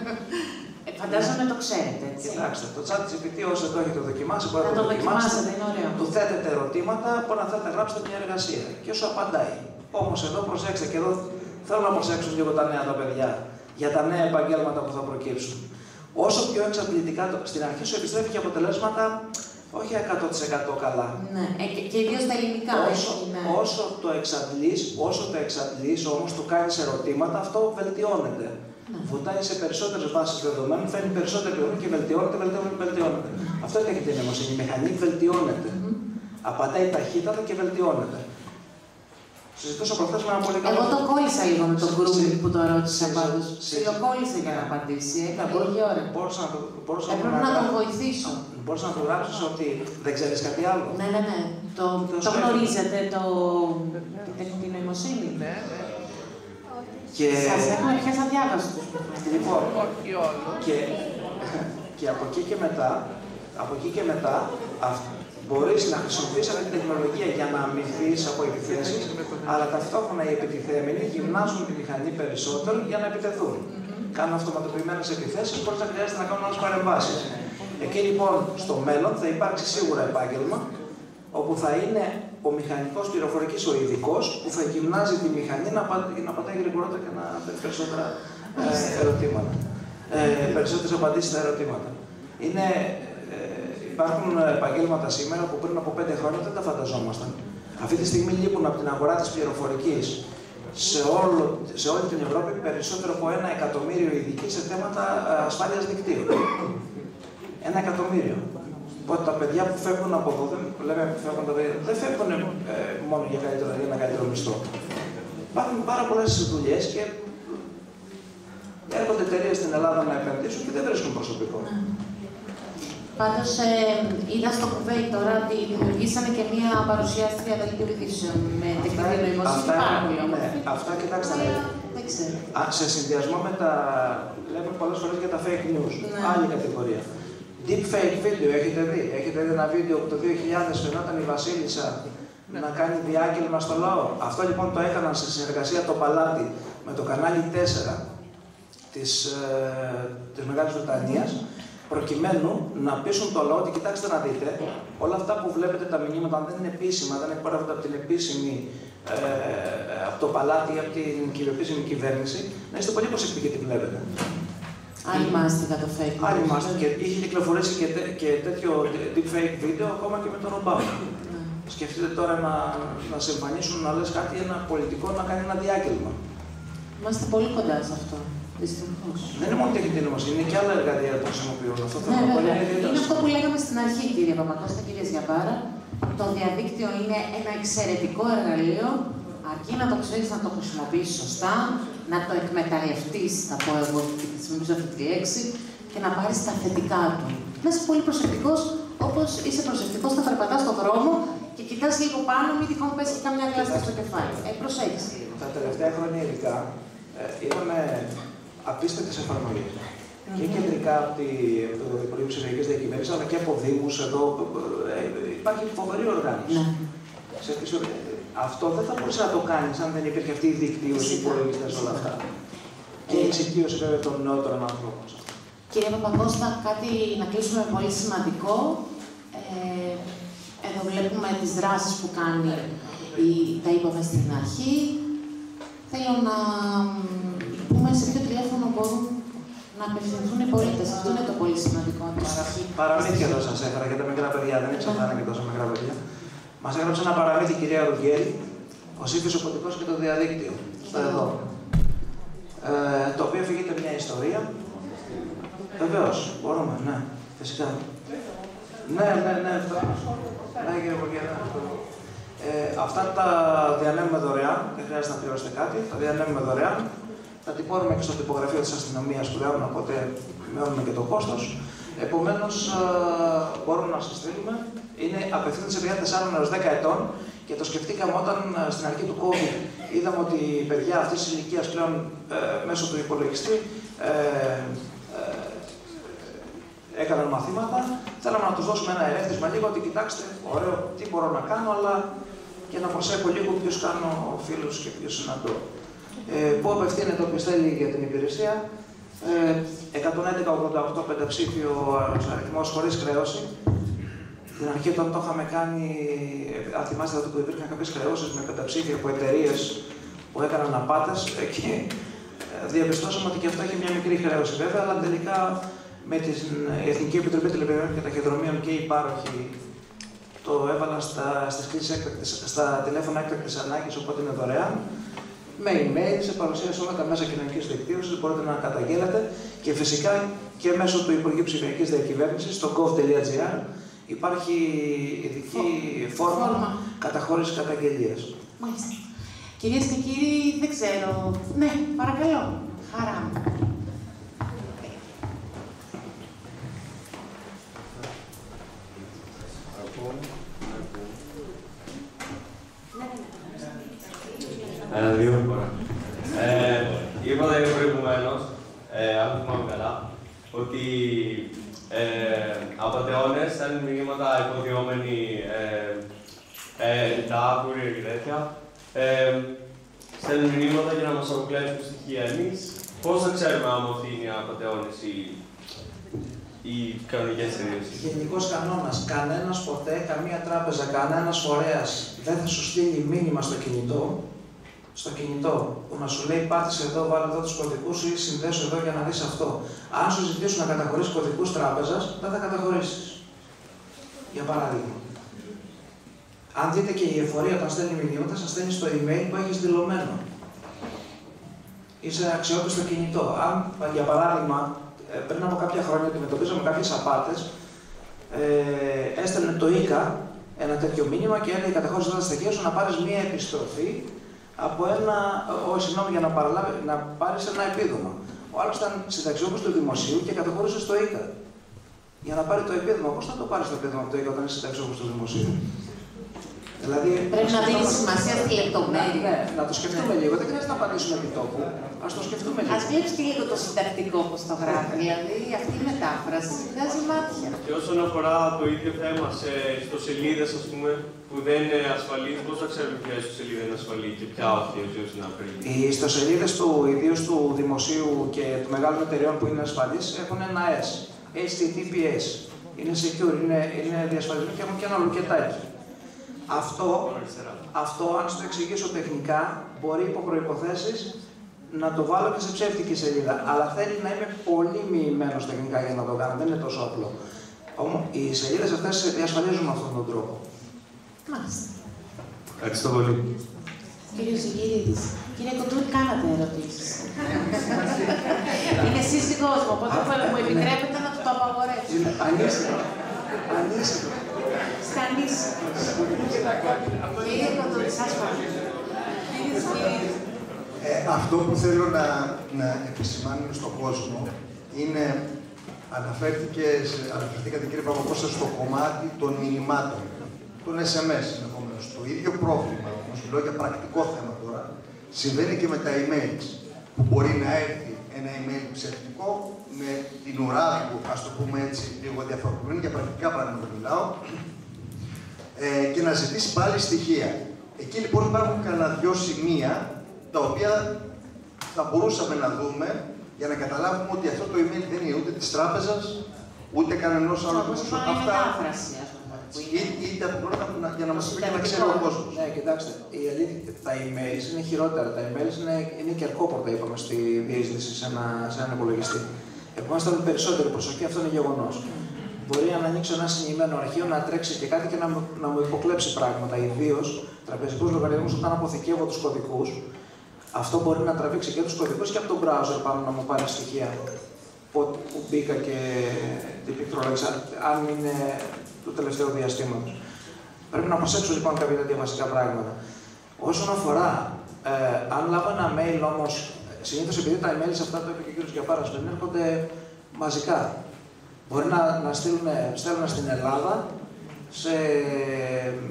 ε, φαντάζομαι το ξέρετε, έτσι. Κοιτάξτε, το chat τζι πι τι όσο το έχετε δοκιμάσει, μπορείτε να να το δοκιμάσετε, είναι ωραίο. Του θέτετε ερωτήματα, μπορεί να θέλετε να γράψετε μια εργασία και όσο απαντάει. Όμως εδώ προσέξτε και εδώ θέλω να προσέξουν λίγο τα νέα τα παιδιά για τα νέα επαγγέλματα που θα προκύψουν. Όσο πιο εξαντλητικά, στην αρχή σου επιστρέφει και αποτελέσματα όχι εκατό τοις εκατό καλά. Ναι, ε, και, και ιδίως τα ελληνικά. Όσο, ναι. όσο το εξαντλείς, όσο το εξαντλείς, όμως του κάνεις ερωτήματα, αυτό βελτιώνεται. Ναι. Βουτάει σε περισσότερες βάσεις δεδομένων, φέρνει περισσότερη πληροφορία και βελτιώνεται, βελτιώνεται, βελτιώνεται. Αυτό είναι τεχνητή νοημοσύνη. Η μηχανή βελτιώνεται. Mm-hmm. Απαντάει ταχύτατα και βελτιώνεται. Συζητούσα προχθές με ένα πολύ καλό. Εγώ το κόλλησα λίγο με τον γκρούμι που το ρώτησα πάντως. Ψιλοκόλλησε για να απαντήσει. Λίγη ώρα. Έπρεπε να τον βοηθήσω. Μπορείς να του γράψεις ότι δεν ξέρεις κάτι άλλο. Ναι, ναι, ναι. Το, το γνωρίζετε, το... την τεχνητή νοημοσύνη. Ναι, ναι. Και... Σας έχουμε πιάσει αδιάβαστο. Λοιπόν, και, και από εκεί και μετά, από εκεί και μετά, μπορείς να χρησιμοποιήσεις αυτή την τεχνολογία για να αμυνθείς από επιθέσεις, αλλά ταυτόχρονα οι επιτιθέμενοι γυμνάζουν τη μηχανή περισσότερο για να επιτεθούν. Κάνουν αυτοματοποιημένες επιθέσεις, χωρίς να χρειάζεται να κάνουν άλλες παρεμβάσεις. Εκεί λοιπόν στο μέλλον θα υπάρξει σίγουρα επάγγελμα, όπου θα είναι ο μηχανικός πληροφορικής, ο ειδικός, που θα γυμνάζει τη μηχανή να, πα, να πατάει γρηγορότερα και να παίρνει περισσότερα ε, ερωτήματα. Ε, περισσότερες απαντήσεις στα ερωτήματα. Είναι, ε, υπάρχουν επαγγέλματα σήμερα που πριν από πέντε χρόνια δεν τα φανταζόμασταν. Αυτή τη στιγμή λείπουν από την αγορά της πληροφορικής σε, όλο, σε όλη την Ευρώπη περισσότερο από ένα εκατομμύριο ειδικοί σε θέματα ασφάλειας δικτύου. Ένα εκατομμύριο. Οπότε τα παιδιά που φεύγουν από εδώ, δεν, λέμε που φεύγουν, δεν φεύγουν ε, μόνο για, καλύτερο, για ένα καλύτερο μισθό. Υπάρχουν πάρα πολλές δουλειές και έρχονται εταιρείες στην Ελλάδα να επενδύσουν και δεν βρίσκουν προσωπικό. Πάντως, ε, είδα στο Κουβέιτ τώρα ότι δημιουργήσανε και μία παρουσιάστρια δελτίου ειδήσεων με τεχνητή νοημοσύνη. Πάρα πολύ όμορφη. Ναι, αυτά κοιτάξτε. Δεν ξέρω. Α, σε συνδυασμό με τα. Λέμε πολλές φορές για τα fake news. Ναι. Άλλη κατηγορία. Deepfake βίντεο, έχετε δει. Έχετε δει ένα βίντεο που το δύο χιλιάδες φαινόταν η Βασίλισσα ναι. να κάνει διάγγελμα στο λαό. Αυτό λοιπόν το έκαναν σε συνεργασία το Παλάτι με το κανάλι τέσσερα της, ε, της Μεγάλης Βρετανίας, προκειμένου να πείσουν το λαό ότι κοιτάξτε να δείτε, όλα αυτά που βλέπετε τα μηνύματα, αν δεν είναι επίσημα, δεν εκπορεύονται από την επίσημη, ε, από το Παλάτι ή από την κυβερνήσιμη κυβέρνηση, να είστε πολύ προσεκτικοί τι βλέπετε. Άλλη μάστιγα το fake. Άλλη μάστιγα. Και είχε κυκλοφορήσει και, τέ, και τέτοιο deepfake βίντεο ακόμα και με τον Ομπάμα. Mm. Σκεφτείτε τώρα να, να σε εμφανίσουν να λες κάτι, ένα πολιτικό να κάνει ένα διάγγελμα. Είμαστε πολύ κοντά σε αυτό. Δυστυχώς. Δεν είναι μόνο τεχνητή νοημοσύνη, είναι και άλλα εργαλεία που χρησιμοποιούν. Αυτό ναι, πολύ είναι, είναι αυτό που λέγαμε στην αρχή, κύριε Παπακώστα, κύριε Ζιαμπάρα. Το διαδίκτυο είναι ένα εξαιρετικό εργαλείο, αρκεί να το ξέρεις να το χρησιμοποιήσεις σωστά, να το εκμεταλλευτείς, θα πω εγώ και χρησιμοποιήσω αυτή τη λέξη, και να πάρεις τα θετικά του. Να είσαι πολύ προσεκτικός, όπως είσαι προσεκτικός να περπατάς στον δρόμο και κοιτάς λίγο πάνω, μην τυχόν πέσει και καμιά κλάστα στο κεφάλι. Ε, προσέξτε. Τα τελευταία χρόνια ειδικά ε, είδαμε απίστευτες εφαρμογές. Mm-hmm. Και κεντρικά από το Υπουργείο Ψηφιακής Διακυβέρνησης, αλλά και από Δήμους εδώ ε, υπάρχει φοβερή οργάνωση. Mm-hmm. Αυτό δεν θα μπορούσε να το κάνεις αν δεν υπήρχε αυτή η δικτύωση, οι υπολογιστές, όλα αυτά. Και η εξοικείωση βέβαια των νεότερων ανθρώπων. Κύριε Παπακώστα, κάτι να κλείσουμε πολύ σημαντικό. Ε, εδώ βλέπουμε τις δράσεις που κάνει, η, τα είπαμε στην αρχή. Θέλω να πούμε σε ποιο τηλέφωνο μπορούν να απευθυνθούν οι πολίτες. Αυτό είναι το πολύ σημαντικό. Παραμύθια εδώ σας έφερα για τα μικρά παιδιά, δεν ήξερα να είναι και τόσο μικρά παιδιά. Μας έγραψε ένα παραμύθι η κυρία Ρουγγέρη, ο Σύφης ο Ποτικός και το διαδίκτυο. Στο εδώ. Ε, το οποίο φύγεται μια ιστορία. Βεβαίως, μπορούμε, ναι, φυσικά. Ναι, ναι, ναι, αυτό. Ναι, κύριε Ρουγγέρη. Ε, αυτά τα διανέμουμε δωρεάν, δεν χρειάζεται να πληρώσετε κάτι, τα διανέμουμε δωρεάν. Τα τυπώνουμε και στο τυπογραφείο της αστυνομίας πλέον, οπότε μειώνουμε και το κόστος. Επομένως, ε, μπορούμε να σας στείλουμε. Είναι απευθύνεται σε παιδιά τεσσάρων έως δέκα ετών Και το σκεφτήκαμε όταν στην αρχή του COVID είδαμε ότι οι παιδιά αυτής της ηλικίας πλέον ε, μέσω του υπολογιστή ε, ε, έκαναν μαθήματα. Θέλαμε να τους δώσουμε ένα ερέθισμα λίγο ότι κοιτάξτε, ωραίο, τι μπορώ να κάνω, αλλά και να προσέχω λίγο ποιους κάνω φίλους και ποιους συναντώ. Ε, πού απευθύνεται όποιος θέλει για την υπηρεσία. Ε, εκατόν έντεκα ογδόντα οκτώ πενταψήφιο αριθμός χωρίς χρέωση. Στην αρχή όταν το είχαμε κάνει, αν θυμάστε ότι υπήρχαν κάποιες χρεώσεις με πενταψήφια από εταιρείες που έκαναν απάτες και διαπιστώσαμε ότι και αυτό έχει μια μικρή χρέωση βέβαια, αλλά τελικά με την Εθνική Επιτροπή Τηλεπικοινωνιών και Ταχυδρομείων και οι πάροχοι το έβαλαν στα, στις κλήσεις έκτακτης, στα τηλέφωνα έκτακτης ανάγκης, οπότε είναι δωρεάν. Με email, σε παρουσία σε όλα τα μέσα κοινωνικής δικτύωσης, μπορείτε να καταγγέλλετε και φυσικά και μέσω του Υπουργείου Ψηφιακής Διακυβέρνησης, στο gov τελεία gr, υπάρχει ειδική φόρμα, φόρμα καταχώρησης καταγγελίας. Μάλιστα. Κυρίες και κύριοι, δεν ξέρω. Ναι, παρακαλώ. Χαρά μου. Ένα, δύο φορά. Ε, είπατε προηγουμένως, ε, αν θυμάμαι καλά, ότι ε, απατεώνες στέλνουν μηνύματα υποδιόμενοι ε, ε, τα courier και τέτοια. Ε, στέλνουν μηνύματα για να μας αποκλέψουν στοιχεία. Εμείς πώς θα ξέρουμε άμα αυτή είναι η απατεώνες ή οι κανονικές εταιρείες? Γενικός κανόνας. Κανένας ποτέ, καμία τράπεζα, κανένας φορέας δεν θα σου στείλει μήνυμα στο κινητό, στο κινητό που να σου λέει πάτησε εδώ, βάλε εδώ τους κωδικούς ή συνδέσου εδώ για να δεις αυτό. Αν σου ζητήσουν να καταχωρήσεις κωδικούς τράπεζας, δεν θα καταχωρήσεις. Για παράδειγμα. Αν δείτε και η εφορία όταν στέλνει μηνύματα, σας στέλνει στο email που έχεις δηλωμένο. Είσαι αξιόπιστο κινητό. Αν, για παράδειγμα, πριν από κάποια χρόνια αντιμετωπίζαμε κάποιες απάτες, ε, έστελνε το ΙΚΑ ένα τέτοιο μήνυμα και έλεγε καταχώρησε τα στοιχεία σου να πάρεις μία επιστροφή από ένα, όχι συγγνώμη, για να, να πάρεις ένα επίδομα. Ο άλλος ήταν συνταξιούχος του δημοσίου και καταχώρησε στο ΙΚΑ για να πάρει το επίδομα. Πώς θα το πάρεις το επίδομα από το ΙΚΑ όταν είσαι συνταξιούχος του δημοσίου? Δηλαδή, πρέπει να δίνει σημασία στη λεπτομέρεια. Ναι, να το σκεφτούμε λίγο. Δεν χρειάζεται να απαντήσουμε επί τόπου. Ας το σκεφτούμε λίγο. Ας βλέπεις και λίγο το συντακτικό πώς το γράφει. Δηλαδή, αυτή η μετάφραση βγάζει μάτια. Και όσον αφορά το ίδιο θέμα σε ιστοσελίδες, ας πούμε, που δεν είναι ασφαλείς, πώς θα ξέρουμε ποια ιστοσελίδα είναι ασφαλή και ποια όχι, έτσι ώστε να παίρνει? Οι ιστοσελίδες του, ιδίως του δημοσίου και του μεγάλων εταιρεών που είναι ασφαλείς, έχουν ένα S. έιτς τι τι πι ες. Είναι secure, είναι, είναι διασφαλισμένο και έχουν και ένα λουκετάκι. Αυτό, αυτό, αν σου το εξηγήσω τεχνικά, μπορεί υπό προϋποθέσεις να το βάλω και σε ψεύτικη σελίδα. Αλλά θέλει να είμαι πολύ μοιημένος τεχνικά για να το κάνω. Δεν είναι τόσο απλό. Όμως, οι σελίδες αυτές διασφαλίζουν με αυτόν τον τρόπο. Μάλιστα. Ευχαριστώ πολύ. Κύριε Ζηγηρίδης, κύριε Κοντούρη, κάνατε ερωτήσεις. Είναι σύζυγός μου, οπότε μου επιτρέπετε να του το απαγορεύσω. Ανήσυχο. Ανήσυχο. Στανίσιο. Κύριε Κοντούρη, σας παρακαλώ. Κύριε Ζηγηρίδη. Αυτό που θέλω να, να επισημάνω στον κόσμο είναι, αναφέρθηκε, αναφερθήκατε κύριε Παπακώστα στο κομμάτι των μηνυμάτων, των ες εμ ες ενδεχομένως. Το ίδιο πρόβλημα, όμως μιλώ για πρακτικό θέμα τώρα, συμβαίνει και με τα emails. Που μπορεί να έρθει ένα email ψευτικό με την ουρά του, ας το πούμε έτσι, λίγο διαφορετικό, για πρακτικά πράγματα μιλάω, ε, και να ζητήσει πάλι στοιχεία. Εκεί λοιπόν υπάρχουν κανένα δυο σημεία τα οποία θα μπορούσαμε να δούμε για να καταλάβουμε ότι αυτό το email δεν είναι ούτε της τράπεζας, ούτε κανενός άλλου δημοσίου. Αυτά είτε για να μας πει και να ξέρει ο κόσμος. Ναι, κοιτάξτε, η αλήθεια, τα emails είναι χειρότερα. Τα emails είναι, είναι κερκόπορτα, είπαμε, στη διείσδυση σε, ένα, σε έναν υπολογιστή. Επομένως, θα δούμε περισσότερη προσοχή, αυτό είναι γεγονός. Μπορεί να ανοίξω ένα συνημμένο αρχείο, να τρέξει και κάτι και να, να μου υποκλέψει πράγματα. Ιδίως τραπεζικούς λογαριασμούς, όταν αποθηκεύω τους κωδικούς, αυτό μπορεί να τραβήξει και τους κωδικούς και από τον browser πάνω να μου πάρει στοιχεία που μπήκα και την πληκτρολόγησα, αν είναι του τελευταίου διαστήματος. Πρέπει να προσέξω λοιπόν κάποια τέτοια βασικά πράγματα. Όσον αφορά, ε, αν λάβω ένα mail όμως, συνήθως επειδή τα email αυτά το είπε και ο κ. Γιαπάρας πριν, έρχονται μαζικά. Μπορεί να, να στείλουν, στέλνουν στην Ελλάδα σε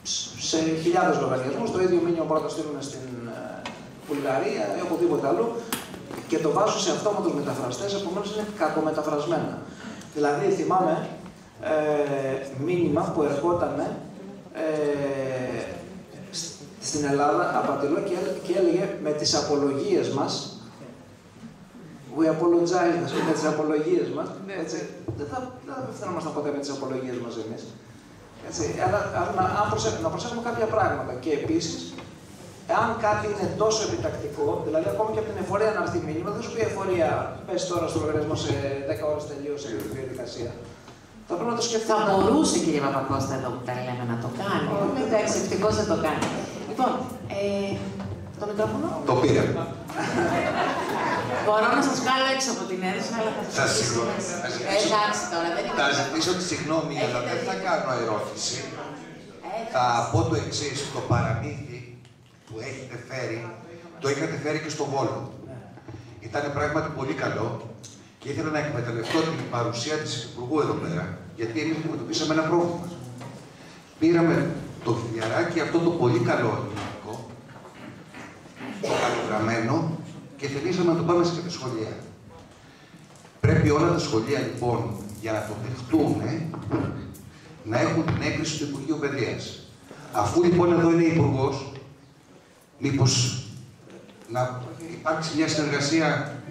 σε χιλιάδες λογαριασμούς. Το ίδιο μήνυμα μπορούν να το στείλουν στην Βουλγαρία ή οπουδήποτε αλλού και το βάζουν σε αυτόματους μεταφραστές, επομένως είναι κακομεταφρασμένα. Δηλαδή, θυμάμαι ε, μήνυμα που ερχόταν ε, στην Ελλάδα, απατηλό, και, και έλεγε με τις απολογίες μας, we apologize, με τις απολογίες μας, έτσι, δεν θα, δεν θα απευθυνόμασταν ποτέ με τις απολογίες μας εμείς. Έτσι, αλλά, αλλά να, προσέχουμε, να προσέχουμε κάποια πράγματα. Και επίσης, εάν κάτι είναι τόσο επιτακτικό, δηλαδή ακόμη και από την εφορία να έρθει μήνυμα, δεν σου πει η εφορία, πες τώρα στο λογαριασμό σε δέκα ώρες τελείωσε η διαδικασία. Θα πρέπει να το σκεφτούμε. Θα μπορούσε, κύριε Παπακώστα, εδώ που τα λέμε, να το κάνει. Εντάξει, ευτυχώς δεν το κάνει. Λοιπόν, ε, το μικρόφωνο. Το πήρε. Μπορώ να σας βγάλω έξω από την αίθουσα, αλλά θα σας συγγνώμη. Εντάξει τώρα, δεν είναι. Θα ζητήσω τη συγγνώμη, αλλά δεν θα κάνω ερώτηση. Θα πω το εξής, το παραμύθι που έχετε φέρει, το είχατε φέρει και στο Βόλο. Ήταν πράγματι πολύ καλό και ήθελα να εκμεταλλευτώ την παρουσία της Υπουργού εδώ πέρα, γιατί εμείς αντιμετωπίσαμε ένα πρόβλημα. Πήραμε το φιλιαράκι, αυτό το πολύ καλό ελληνικό, το καλογραμμένο, και θελήσαμε να το πάμε σε κάποια σχολεία. Πρέπει όλα τα σχολεία λοιπόν, για να το δεχτούν, να έχουν την έγκριση του Υπουργείου Παιδείας. Αφού λοιπόν εδώ είναι Υπουργός, μήπως να υπάρξει μια συνεργασία.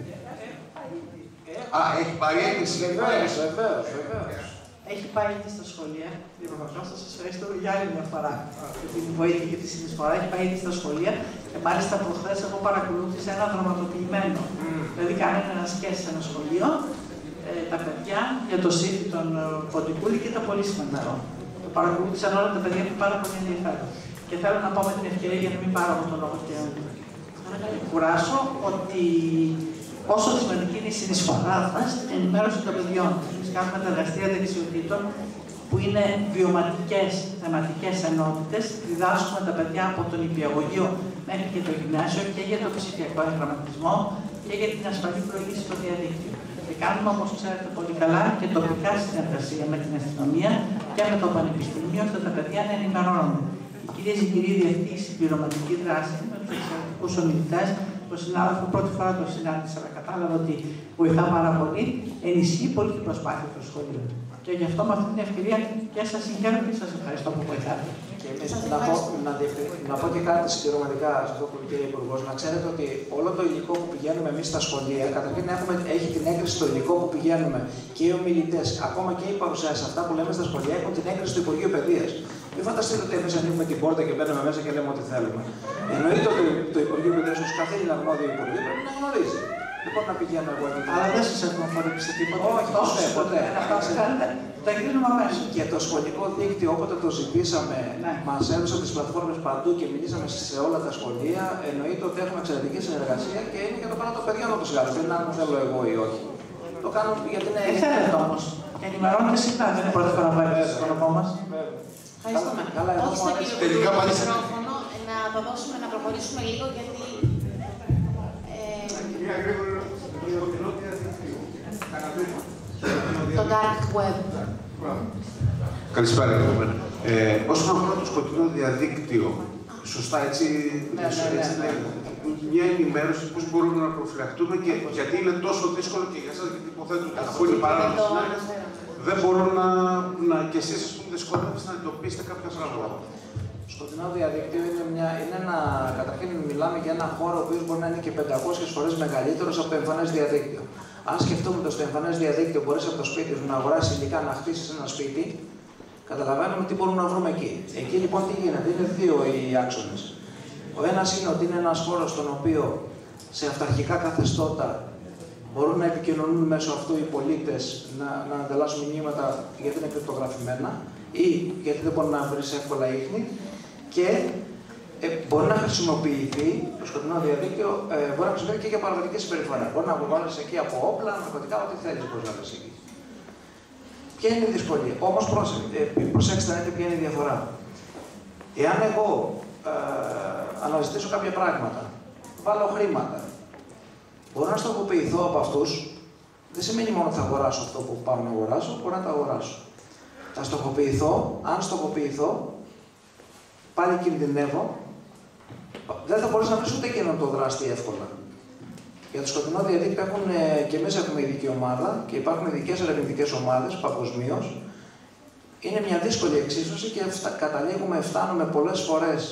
Α, έχει πάρει έγκριση. Βεβαίως, βεβαίως, βεβαίως. Έχει πάει ήδη στα σχολεία. Κύριε Παπακώστα, σας ευχαριστώ για άλλη μια φορά για την βοήθεια και τη συνεισφορά. Έχει πάει ήδη στα σχολεία. Και μάλιστα προχθές εγώ παρακολούθησα ένα δραματοποιημένο. Mm. Δηλαδή, κάνανε ένα σκέτ σε ένα σχολείο, ε, τα παιδιά για το σύφι των Κοντικούλη και ήταν πολύ σημαντικό. Το παρακολούθησαν όλα τα παιδιά που πάρα πολύ ενδιαφέρον. Και θέλω να πω με την ευκαιρία, για να μην πάρω από τον λόγο και να κουράσω, ότι πόσο σημαντική είναι η συνεισφορά μα στην ενημέρωση των παιδιών. Εμείς κάνουμε τα εργαστήρια δεξιοτήτων που είναι βιωματικές θεματικές ενότητες. Διδάσκουμε τα παιδιά από τον νηπιαγωγείο μέχρι και το γυμνάσιο και για τον ψηφιακό εγγραμματισμό και για την ασφαλή πλοήγηση στο διαδίκτυο. Και κάνουμε, όπως ξέρετε πολύ καλά, και τοπικά συνεργασία με την αστυνομία και με το πανεπιστήμιο, ώστε τα παιδιά να ενημερώνονται. Οι κυρίες και κύριοι, αυτή η συμπληρωματική δράση με τους εξαιρετικούς ομιλητές, τον συνάδελφο πρώτη φορά τον συνάντησα, αλλά κατάλαβα ότι βοηθά πάρα πολύ, ενισχύει πολύ την προσπάθεια του σχολείου. Και γι' αυτό με αυτή την ευκαιρία και σας συγχαίρω και σας ευχαριστώ που βοηθάτε. Και εμείς να πω, να, να πω και κάτι συμπληρωματικά σε αυτό που είπε ο Υπουργός. Να ξέρετε ότι όλο το υλικό που πηγαίνουμε εμείς στα σχολεία, καταρχήν έχουμε, έχει την έγκριση το υλικό που πηγαίνουμε και οι ομιλητές, ακόμα και οι παρουσιάσεις, αυτά που λέμε στα σχολεία, έχουν την έγκριση του Υπουργείου Παιδείας. Μην φανταστείτε ότι εμείς ανοίγουμε την πόρτα και μπαίνουμε μέσα και λέμε ό,τι θέλουμε. Εννοείται ότι το Υπουργείο Παιδείας, ως κάθε αρμόδιο Υπουργείο, πρέπει να γνωρίζει. Δεν μπορεί να πηγαίνω εγώ εκεί. Αλλά δεν σας έχουμε φορέψει τίποτα. Όχι, ποτέ, ποτέ. Τα εγκρίνουμε αμέσως. Και το σχολικό δίκτυο, όποτε το ζητήσαμε, ναι, μας έδωσαν τις πλατφόρμες παντού και μιλήσαμε σε όλα τα σχολεία. Εννοείται ότι έχουμε εξαιρετική συνεργασία και είναι για το πάνω των παιδιών όπως γράφει. Δεν είναι αν θέλω εγώ ή όχι. Το κάνουμε γιατί είναι. Δεν θέλετε όμως. Ενημερώνετε συχνά, δεν είναι πρώτη φορά που έρχεται στο κόλπο μας. Ευχαριστούμε. Όχι στο κύριο μικρόφωνο, να το δώσουμε να προχωρήσουμε λίγο γιατί. Το dark web. Καλησπέρα. Ε, όσον αφορά το σκοτεινό διαδίκτυο, σωστά έτσι, ναι, ναι, ναι, ναι. μια ενημέρωση πώς μπορούμε να προφυλαχτούμε και γιατί είναι τόσο δύσκολο και για εσάς, γιατί υποθέτω ότι αφού είναι παράδοση, δεν μπορούν να, να και εσείς ας πούμε δυσκολεύεστε να εντοπίσετε κάποια πράγματα. Σκοτεινό διαδίκτυο είναι, μια, είναι ένα, καταρχήν μιλάμε για ένα χώρο ο οποίος μπορεί να είναι και πεντακόσιες φορές μεγαλύτερος από το εμφανές διαδίκτυο. Αν σκεφτούμε ότι στο εμφανές διαδίκτυο μπορείς από το σπίτι σου να αγοράσεις υλικά, να χτίσεις ένα σπίτι, καταλαβαίνουμε τι μπορούμε να βρούμε εκεί. Εκεί λοιπόν τι γίνεται, είναι δύο οι άξονες. Ο ένας είναι ότι είναι ένας χώρος στον οποίο σε αυταρχικά καθεστώτα μπορούν να επικοινωνούν μέσω αυτού οι πολίτες, να, να ανταλλάσσουν μηνύματα γιατί είναι κρυπτογραφημένα ή γιατί δεν μπορεί να βρει εύκολα ίχνη και ε, μπορεί να χρησιμοποιηθεί το σκοτεινό διαδίκτυο, ε, μπορεί να χρησιμοποιηθεί και για παραβατική συμπεριφορά. Μπορεί να βγάλει εκεί από όπλα, ναρκωτικά, ό,τι θέλει μπορεί να βρει εκεί. Ποια είναι η δυσκολία. Όμως ε, προσέξτε να δείτε ποια είναι η διαφορά. Εάν εγώ ε, αναζητήσω κάποια πράγματα, βάλω χρήματα, μπορώ να στοχοποιηθώ από αυτούς, δεν σημαίνει μόνο ότι θα αγοράσω αυτό που πάω να αγοράσω, μπορώ να το αγοράσω. Θα στοχοποιηθώ, αν στοχοποιηθώ, πάλι κινδυνεύω, δεν θα μπορείς να βρεις ούτε εκείνον το δράστη εύκολα. Για το σκοτεινό διαδίκτυο έχουν, και εμείς έχουμε ειδική ομάδα και υπάρχουν ειδικές ερευνητικές ομάδες παγκοσμίως. Είναι μια δύσκολη εξίσωση και φτα, καταλήγουμε, φτάνουμε πολλές φορές,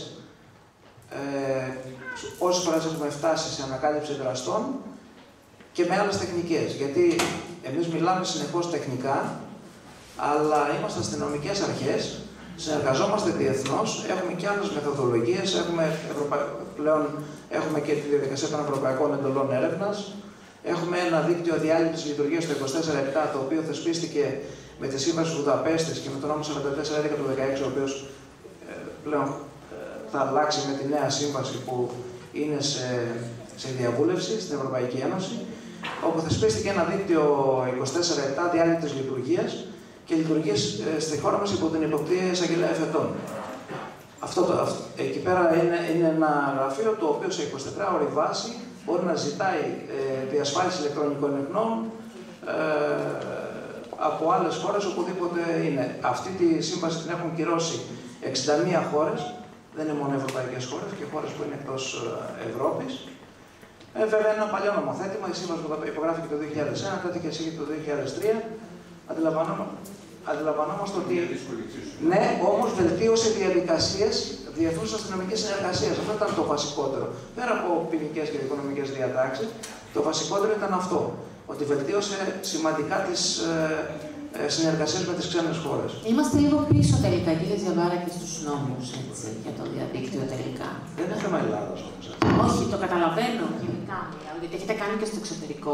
ε, όσες φορές έχουμε φτάσει σε ανακάλυψη δραστών και με άλλες τεχνικές. Γιατί εμείς μιλάμε συνεχώς τεχνικά, αλλά είμαστε αστυνομικές αρχές, συνεργαζόμαστε διεθνώς, έχουμε και άλλες μεθοδολογίες, έχουμε Ευρωπα... πλέον έχουμε και τη διαδικασία των Ευρωπαϊκών Εντολών Έρευνας, έχουμε ένα δίκτυο διάλυτης λειτουργίας στο είκοσι τέσσερα επτά, το οποίο θεσπίστηκε με τη Σύμβαση Βουδαπέστης και με τον νόμο σαράντα τέσσερα έντεκα του δεκαέξι, ο οποίος ε, πλέον ε, θα αλλάξει με τη νέα σύμβαση που είναι σε, σε διαβούλευση στην Ευρωπαϊκή Ένωση, όπου θεσπίστηκε ένα δίκτυο είκοσι τέσσερα επτά διάλυτης λειτουργίας και λειτουργεί ε, στη χώρα μας υπό την υποπτήρια εισαγγελέα εφετών. Αυτό το, αυτό, εκεί πέρα είναι, είναι ένα γραφείο το οποίο σε εικοσιτετράωρη βάση μπορεί να ζητάει ε, διασφάλιση ηλεκτρονικών ινών ε, από άλλες χώρες οπουδήποτε είναι. Αυτή τη σύμβαση την έχουν κυρώσει εξήντα μία χώρες, δεν είναι μόνο ευρωπαϊκές χώρες και χώρες που είναι εκτός Ευρώπης. Ε, βέβαια είναι ένα παλιό νομοθέτημα, η σύμβαση που υπογράφηκε το δύο χιλιάδες ένα, τότε και εσύ το δύο χιλιάδες τρία. Αντιλαμβανόμαστε ότι ναι, όμως βελτίωσε διαδικασίες διεθνούς αστυνομικής συνεργασίας. Αυτό ήταν το βασικότερο. Πέρα από ποινικές και οικονομικές διατάξεις, το βασικότερο ήταν αυτό. Ότι βελτίωσε σημαντικά τις ε, ε, συνεργασίες με τις ξένες χώρες. Είμαστε λίγο πίσω τελικά, κύριε Διαβάρα, και στους νόμους έτσι, για το διαδίκτυο τελικά. Δεν είναι θέμα Ελλάδας όμως. Όχι, το καταλαβαίνω γενικά, γιατί έχετε κάνει και στο εξωτερικό.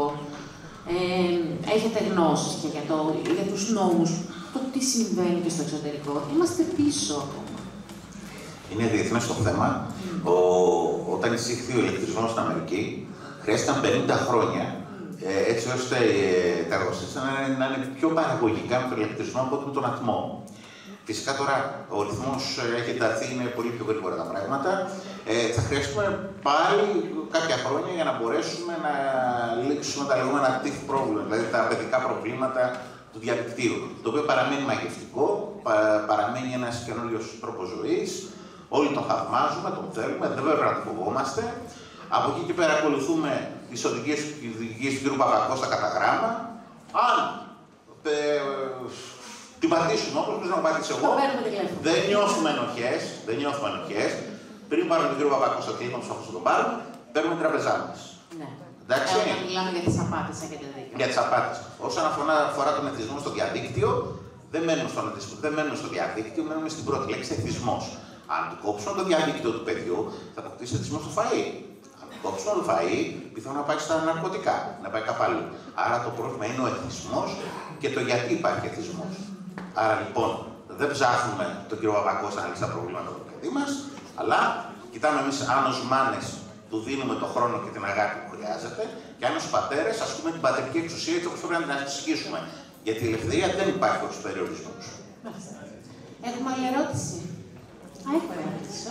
Ε, έχετε γνώσεις και για, το, για τους νόμους, το τι συμβαίνει και στο εξωτερικό. Είμαστε πίσω ακόμα. Είναι διεθνές το θέμα. Mm. Ο, όταν εισήχθη ο ηλεκτρισμός στην Αμερική, χρειάστηκαν πενήντα χρόνια ε, έτσι ώστε ε, τα εργοστάσια να, να είναι πιο παραγωγικά με τον ηλεκτρισμό από ότι με τον ατμό. Φυσικά τώρα ο ρυθμός έχει ενταθεί, είναι πολύ πιο γρήγορα τα πράγματα. Ε, θα χρειαστούμε πάλι κάποια χρόνια για να μπορέσουμε να λύσουμε τα λεγόμενα teeth problem, δηλαδή τα παιδικά προβλήματα του διαδικτύου. Το οποίο παραμένει μαγευτικό, πα, παραμένει ένας καινούριος τρόπος ζωής. Όλοι τον θαυμάζουμε, τον θέλουμε, δεν πρέπει να το φοβόμαστε. Από εκεί και πέρα ακολουθούμε τις οδηγίες του κ. Παπακώστα κατά γράμμα. Αν ε, την πατήσουμε όπως πρέπει να πατήσω εγώ, δεν νιώθουμε ενοχές, δεν νιώθουμε ενοχές. Πριν πάρουμε τον κ. Παπακώστα τηλέφωνο, όπως θα τον πάρουμε, παίρνουμε την τραπεζά μας. Ναι. Εντάξει. Ε, όταν μιλάμε για τις απάτες, έχετε δίκιο. Για τις απάτες. Όσον αφορά τον εθισμό στο διαδίκτυο, δεν μένουμε, στον εθισμό, δεν μένουμε στο διαδίκτυο, μένουμε στην πρώτη λέξη εθισμός. Αν του κόψουμε το διαδίκτυο του παιδιού, θα αποκτήσει εθισμό στο φαΐ. Αν του κόψουμε το φαΐ, πιθανόν να πάει στα ναρκωτικά, να πάει κάπου αλλού. Άρα το πρόβλημα είναι ο εθισμός και το γιατί υπάρχει εθισμός. Άρα λοιπόν, δεν ψάχνουμε τον κύριο Παπακώστα να λύσει τα προβλήματα του παιδί μας, αλλά κοιτάμε εμείς αν ως μάνες του δίνουμε τον χρόνο και την αγάπη που χρειάζεται, και αν ως πατέρες ασκούμε την πατρική εξουσία έτσι όπως πρέπει να την ασκήσουμε. Γιατί η ελευθερία δεν υπάρχει χωρίς περιορισμούς. Έχουμε άλλη ερώτηση. Α, έχουμε ερώτηση.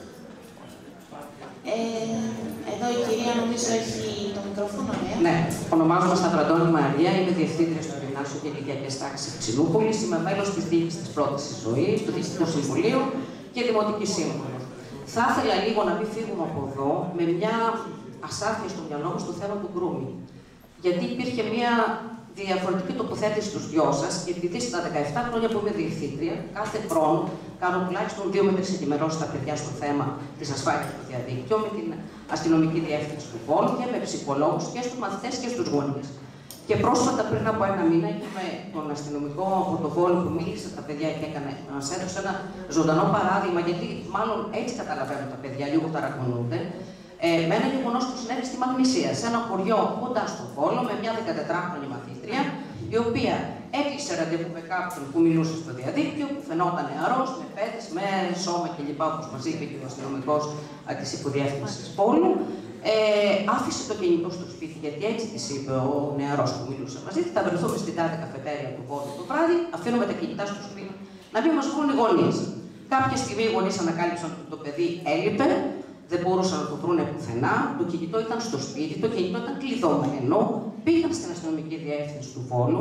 Ε, εδώ η κυρία νομίζω έχει το μικρόφωνο, ναι. Ναι, ονομάζομαι Σταυρατώνη Μαρία, είμαι διευθύντρια στο Γυμνάσιο και Ηλικιακές Τάξεις Ξυλούπολης, είμαι μέλος της Διοίκησης της Πρώτης Ζωής, του Διοικητικού Συμβουλίου και Δημοτική Σύμβουλο. Θα ήθελα λίγο να μην φύγουμε από εδώ με μια ασάφεια στο μυαλό μου στο θέμα του grooming. Γιατί υπήρχε μια διαφορετική τοποθέτηση στους δυο σας, και επειδή στα δεκαεπτά χρόνια που είμαι διευθύντρια, κάθε χρόνο κάνω τουλάχιστον δύο με τρεις ενημερώσεις στα παιδιά στο θέμα της ασφάλειας του διαδίκτυου, με την αστυνομική διεύθυνση του Βόλου και με ψυχολόγους και στους μαθητές και στους γονείς. Και πρόσφατα, πριν από ένα μήνα, είχαμε τον αστυνομικό από το Βόλο που μίλησε στα παιδιά και έκανε, μας έδωσε ένα ζωντανό παράδειγμα, γιατί μάλλον έτσι καταλαβαίνουν τα παιδιά, λίγο ταρακονούνται. Ε, με ένα γεγονός που συνέβη στη Μαγνησία, σε ένα χωριό κοντά στο Βόλο, με μια δεκατετράχρονη μαθήτρια, η οποία έκλεισε ραντεβού με κάποιον που μιλούσε στο διαδίκτυο, που φαινόταν νεαρός, με πέτες, με σώμα κλπ. Όπως μας είπε και ο αστυνομικός της υποδιεύθυνσης Πόλου. Ε, άφησε το κινητό στο σπίτι, γιατί έτσι της είπε ο νεαρός που μιλούσε μαζί της. Θα βρεθούμε στην τάδε καφετέρια του Βόλου το βράδυ, αφήνουμε τα κινητά στο σπίτι. Να μην μας βρουν οι γονείς. Κάποια στιγμή οι γονείς ανακάλυψαν ότι το παιδί έλειπε. Δεν μπορούσαν να το βρούνε πουθενά. Το κινητό ήταν στο σπίτι, το κινητό ήταν κλειδωμένο. Πήγαν στην αστυνομική διεύθυνση του Βόλου.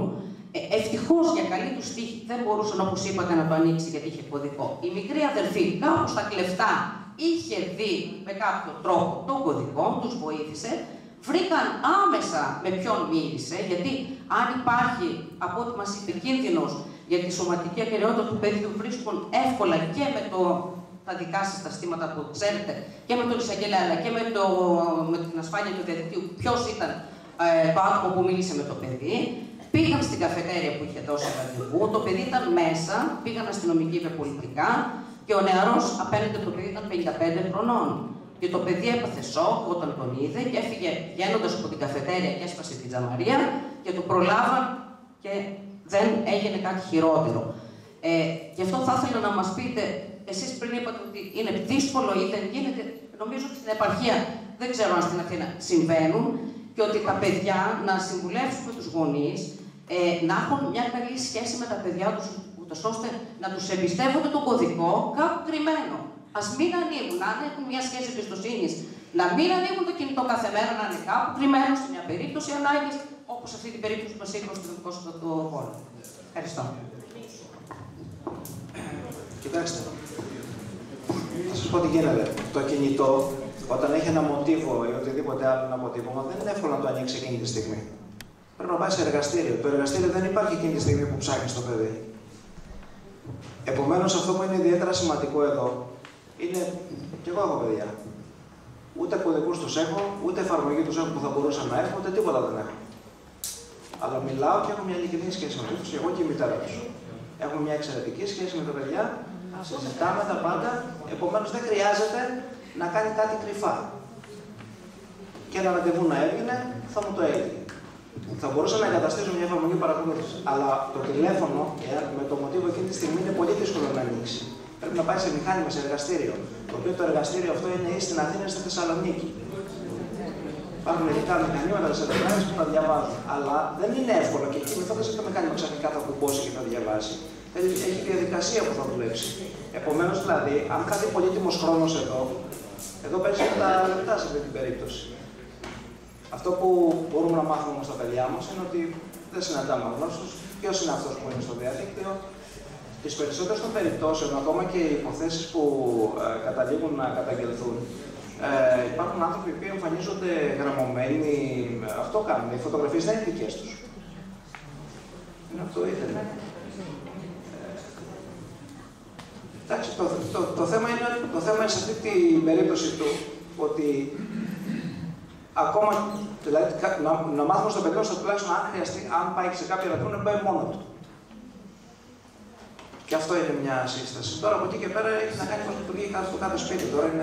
Ε, Ευτυχώς για καλή του τύχη δεν μπορούσαν, όπως είπατε, να το ανοίξει γιατί είχε κωδικό. Η μικρή αδερφή, κάπου στα κλεφτά, είχε δει με κάποιο τρόπο τον κωδικό, τους βοήθησε. Βρήκαν άμεσα με ποιον μίλησε, γιατί αν υπάρχει, από ό,τι μας είπε, κίνδυνος για τη σωματική ακεραιότητα του παιδιού, βρίσκουν εύκολα και με το, τα δικά σας τα στήματα που ξέρετε, και με τον εισαγγελέα, αλλά και με, το, με την ασφάλεια του διαδικτύου, ποιος ήταν ε, το άτομο που μίλησε με το παιδί. Πήγαν στην καφετέρια που είχε δώσει ραντεβού, το παιδί ήταν μέσα, πήγαν αστυνομικοί και πολιτικά και ο νεαρός απέναντι το παιδί ήταν πενήντα πέντε χρονών. Και το παιδί έπαθε σοκ όταν τον είδε και έφυγε βγαίνοντας από την καφετέρια και έσπασε την τζαμαρία και το προλάβαν και δεν έγινε κάτι χειρότερο. Ε, γι' αυτό θα ήθελα να μας πείτε, εσείς πριν είπατε ότι είναι δύσκολο ή δεν γίνεται, νομίζω ότι στην επαρχία, δεν ξέρω αν στην Αθήνα συμβαίνουν, και ότι τα παιδιά να συμβουλεύσουμε τους γονείς, ε, να έχουν μια καλή σχέση με τα παιδιά τους, ούτως ώστε να τους εμπιστεύονται τον κωδικό κάπου κρυμμένο. Ας μην ανοίγουν, αν έχουν μια σχέση εμπιστοσύνης, να μην ανοίγουν το κινητό κάθε μέρα, να είναι κάπου κρυμμένο σε μια περίπτωση ανάγκης, όπως αυτή την περίπτωση που μας είπα στο δικό σας το χώρο. Ευχαριστώ. Κοιτάξτε, θα σας πω τι γίνεται. Το κινητό, όταν έχει ένα μοτίβο ή οτιδήποτε άλλο ένα αποτύπωμα, δεν είναι εύκολο να το ανοίξει εκείνη τη στιγμή. Πρέπει να πάει σε εργαστήριο. Το εργαστήριο δεν υπάρχει εκείνη τη στιγμή που ψάχνει το παιδί. Επομένως, αυτό που είναι ιδιαίτερα σημαντικό εδώ είναι. Και εγώ έχω παιδιά. Ούτε κωδικούς τους έχω, ούτε εφαρμογή τους έχω που θα μπορούσαν να έχουν, ούτε τίποτα δεν έχω. Αλλά μιλάω και έχω μια ειλικρινή σχέση με τους, και εγώ και η μητέρα τους. Έχουμε μια εξαιρετική σχέση με τα παιδιά, συζητάμε τα πάντα, επομένως δεν χρειάζεται να κάνει κάτι κρυφά. Και ένα ραντεβού να έβγαινε, θα μου το έλεγε. Θα μπορούσα να εγκαταστήσω μια εφαρμογή παρακολούθηση. Αλλά το τηλέφωνο με το μοτίβο εκείνη τη στιγμή είναι πολύ δύσκολο να ανοίξει. Πρέπει να πάει σε μηχάνημα, σε εργαστήριο. Το οποίο το εργαστήριο αυτό είναι ή στην Αθήνα ή στη Θεσσαλονίκη. Υπάρχουν ειδικά μηχανήματα σε εργαστήρια που τα διαβάζουν. Αλλά δεν είναι εύκολο και εκεί δεν θα το μηχάνημα ξαφνικά θα κουμπώσει και θα διαβάσει. Έχει διαδικασία που θα δουλέψει. Επομένως, δηλαδή, αν κάτι πολύτιμος χρόνος εδώ, εδώ παίζει τα λεπτά σε αυτή την περίπτωση. Αυτό που μπορούμε να μάθουμε όμως στα παιδιά μας είναι ότι δεν συναντάμε αγνώστους. Ποιος είναι αυτός που είναι στο διαδίκτυο. Τις περισσότερες των περιπτώσεων, ακόμα και οι υποθέσεις που ε, καταλήγουν να καταγγελθούν, ε, υπάρχουν άνθρωποι που εμφανίζονται γραμμωμένοι, αυτό κάνουν. Οι φωτογραφίες δεν είναι δικές τους. Είναι από το ίντερνετ. Εντάξει, το, το, το, θέμα είναι, το θέμα είναι σε αυτή την περίπτωση του ότι ακόμα, δηλαδή, να, να μάθουμε στο παιδί μας τουλάχιστον αν χρειαστεί, αν πάει σε κάποιο ραντεβού, να πάει μόνο του. Και αυτό είναι μια σύσταση. Τώρα από εκεί και πέρα έχει να κάνει πώς λειτουργεί το κάθε σπίτι. Τώρα είναι.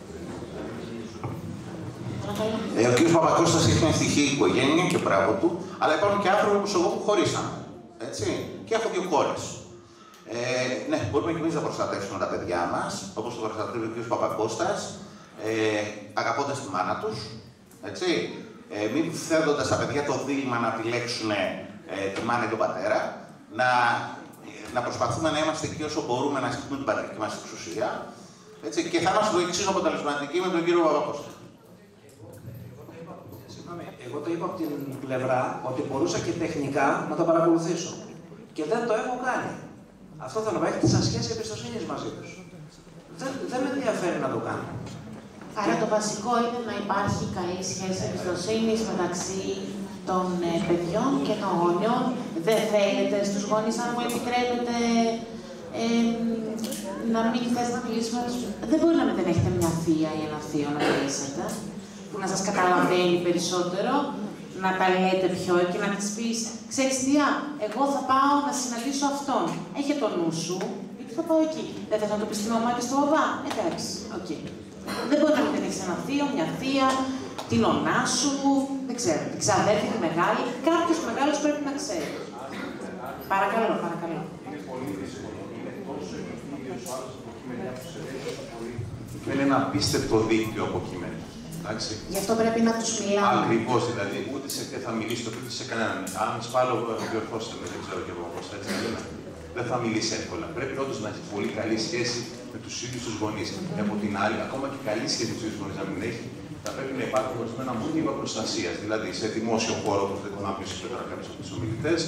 Ε, ο κ. Παπακώστας έχει μια ευτυχή οικογένεια και μπράβο του, αλλά υπάρχουν και άνθρωποι όπως εγώ που χωρίσαμε. Έτσι. Και έχω δύο κόρες. Ε, ναι, μπορούμε και εμείς να προστατεύσουμε τα παιδιά μας, όπως το προστατεύει ο κ. Παπακώστας, ε, αγαπώντας τη μάνα τους. Έτσι. Ε, μην θέτοντας τα παιδιά το δίλημμα να επιλέξουν ε, τη μάνα ή τον πατέρα. Να, να προσπαθούμε να είμαστε εκεί όσο μπορούμε να ασκούμε την πατρική μας εξουσία. Έτσι, και θα είμαστε το εξής αποτελεσματικοί με τον κύριο Παπακώστα. Συγγνώμη, εγώ το είπα από την πλευρά ότι μπορούσα και τεχνικά να το παρακολουθήσω. Και δεν το έχω κάνει. Αυτό θέλω να έχετε σαν σχέση εμπιστοσύνης μαζί τους. Δεν, δεν με ενδιαφέρει να το κάνω. Άρα το βασικό είναι να υπάρχει καλή σχέση εμπιστοσύνης μεταξύ των ε, παιδιών και των γονιών. Δεν θέλετε στους γονείς, αν μου επιτρέπετε, ε, να μην θες να μιλήσουμε. Δεν μπορεί να μην δεν έχετε μια θεία ή ένα θείο να μιλήσετε, που να σας καταλαβαίνει περισσότερο, να τα λέτε πιο και να της πεις, ξέρεις τι, εγώ θα πάω να συναντήσω αυτόν. Έχε το νου σου, γιατί θα πάω εκεί. Δεν θες να το πεις στη μαμά και στο μπαμπά. Εντάξει, οκ. Okay. Δεν μπορεί να μην έχεις ένα θείο, μια θεία, την ονά σου, δεν ξέρω, την ξαδέρφη, τη μεγάλη. Κάποιος μεγάλος πρέπει να ξέρει. Παρακαλώ, παρακαλώ. Είναι πολύ δύσκολο. Είναι τόσο ίδιος ο άλλος αποκειμενικά που σε λέει πολύ. Είναι ένα απίστευτο δίκτυο αποκείμενο. Γι' αυτό πρέπει να τους μιλάμε. Ακριβώς, δηλαδή, ούτε σε θα μιλήσει το ούτε σε κανέναν. Αν σπάλω, διορθώστε με, δεν ξέρω και εγώ πώς έτσι να λέμε. Δεν θα μιλήσει εύκολα. Πρέπει όντως να έχει πολύ καλή σχέση με τους ίδιους τους γονείς. Και από την άλλη, ακόμα και καλή σχέση με τους ίδιους γονείς να μην έχει, θα πρέπει να υπάρχουν ορισμένα μοτίβα προστασίας. Δηλαδή, σε δημόσιο χώρο, όπως δεν θυμάμαι ποιος είπε τώρα κάποιος από τους ομιλητές,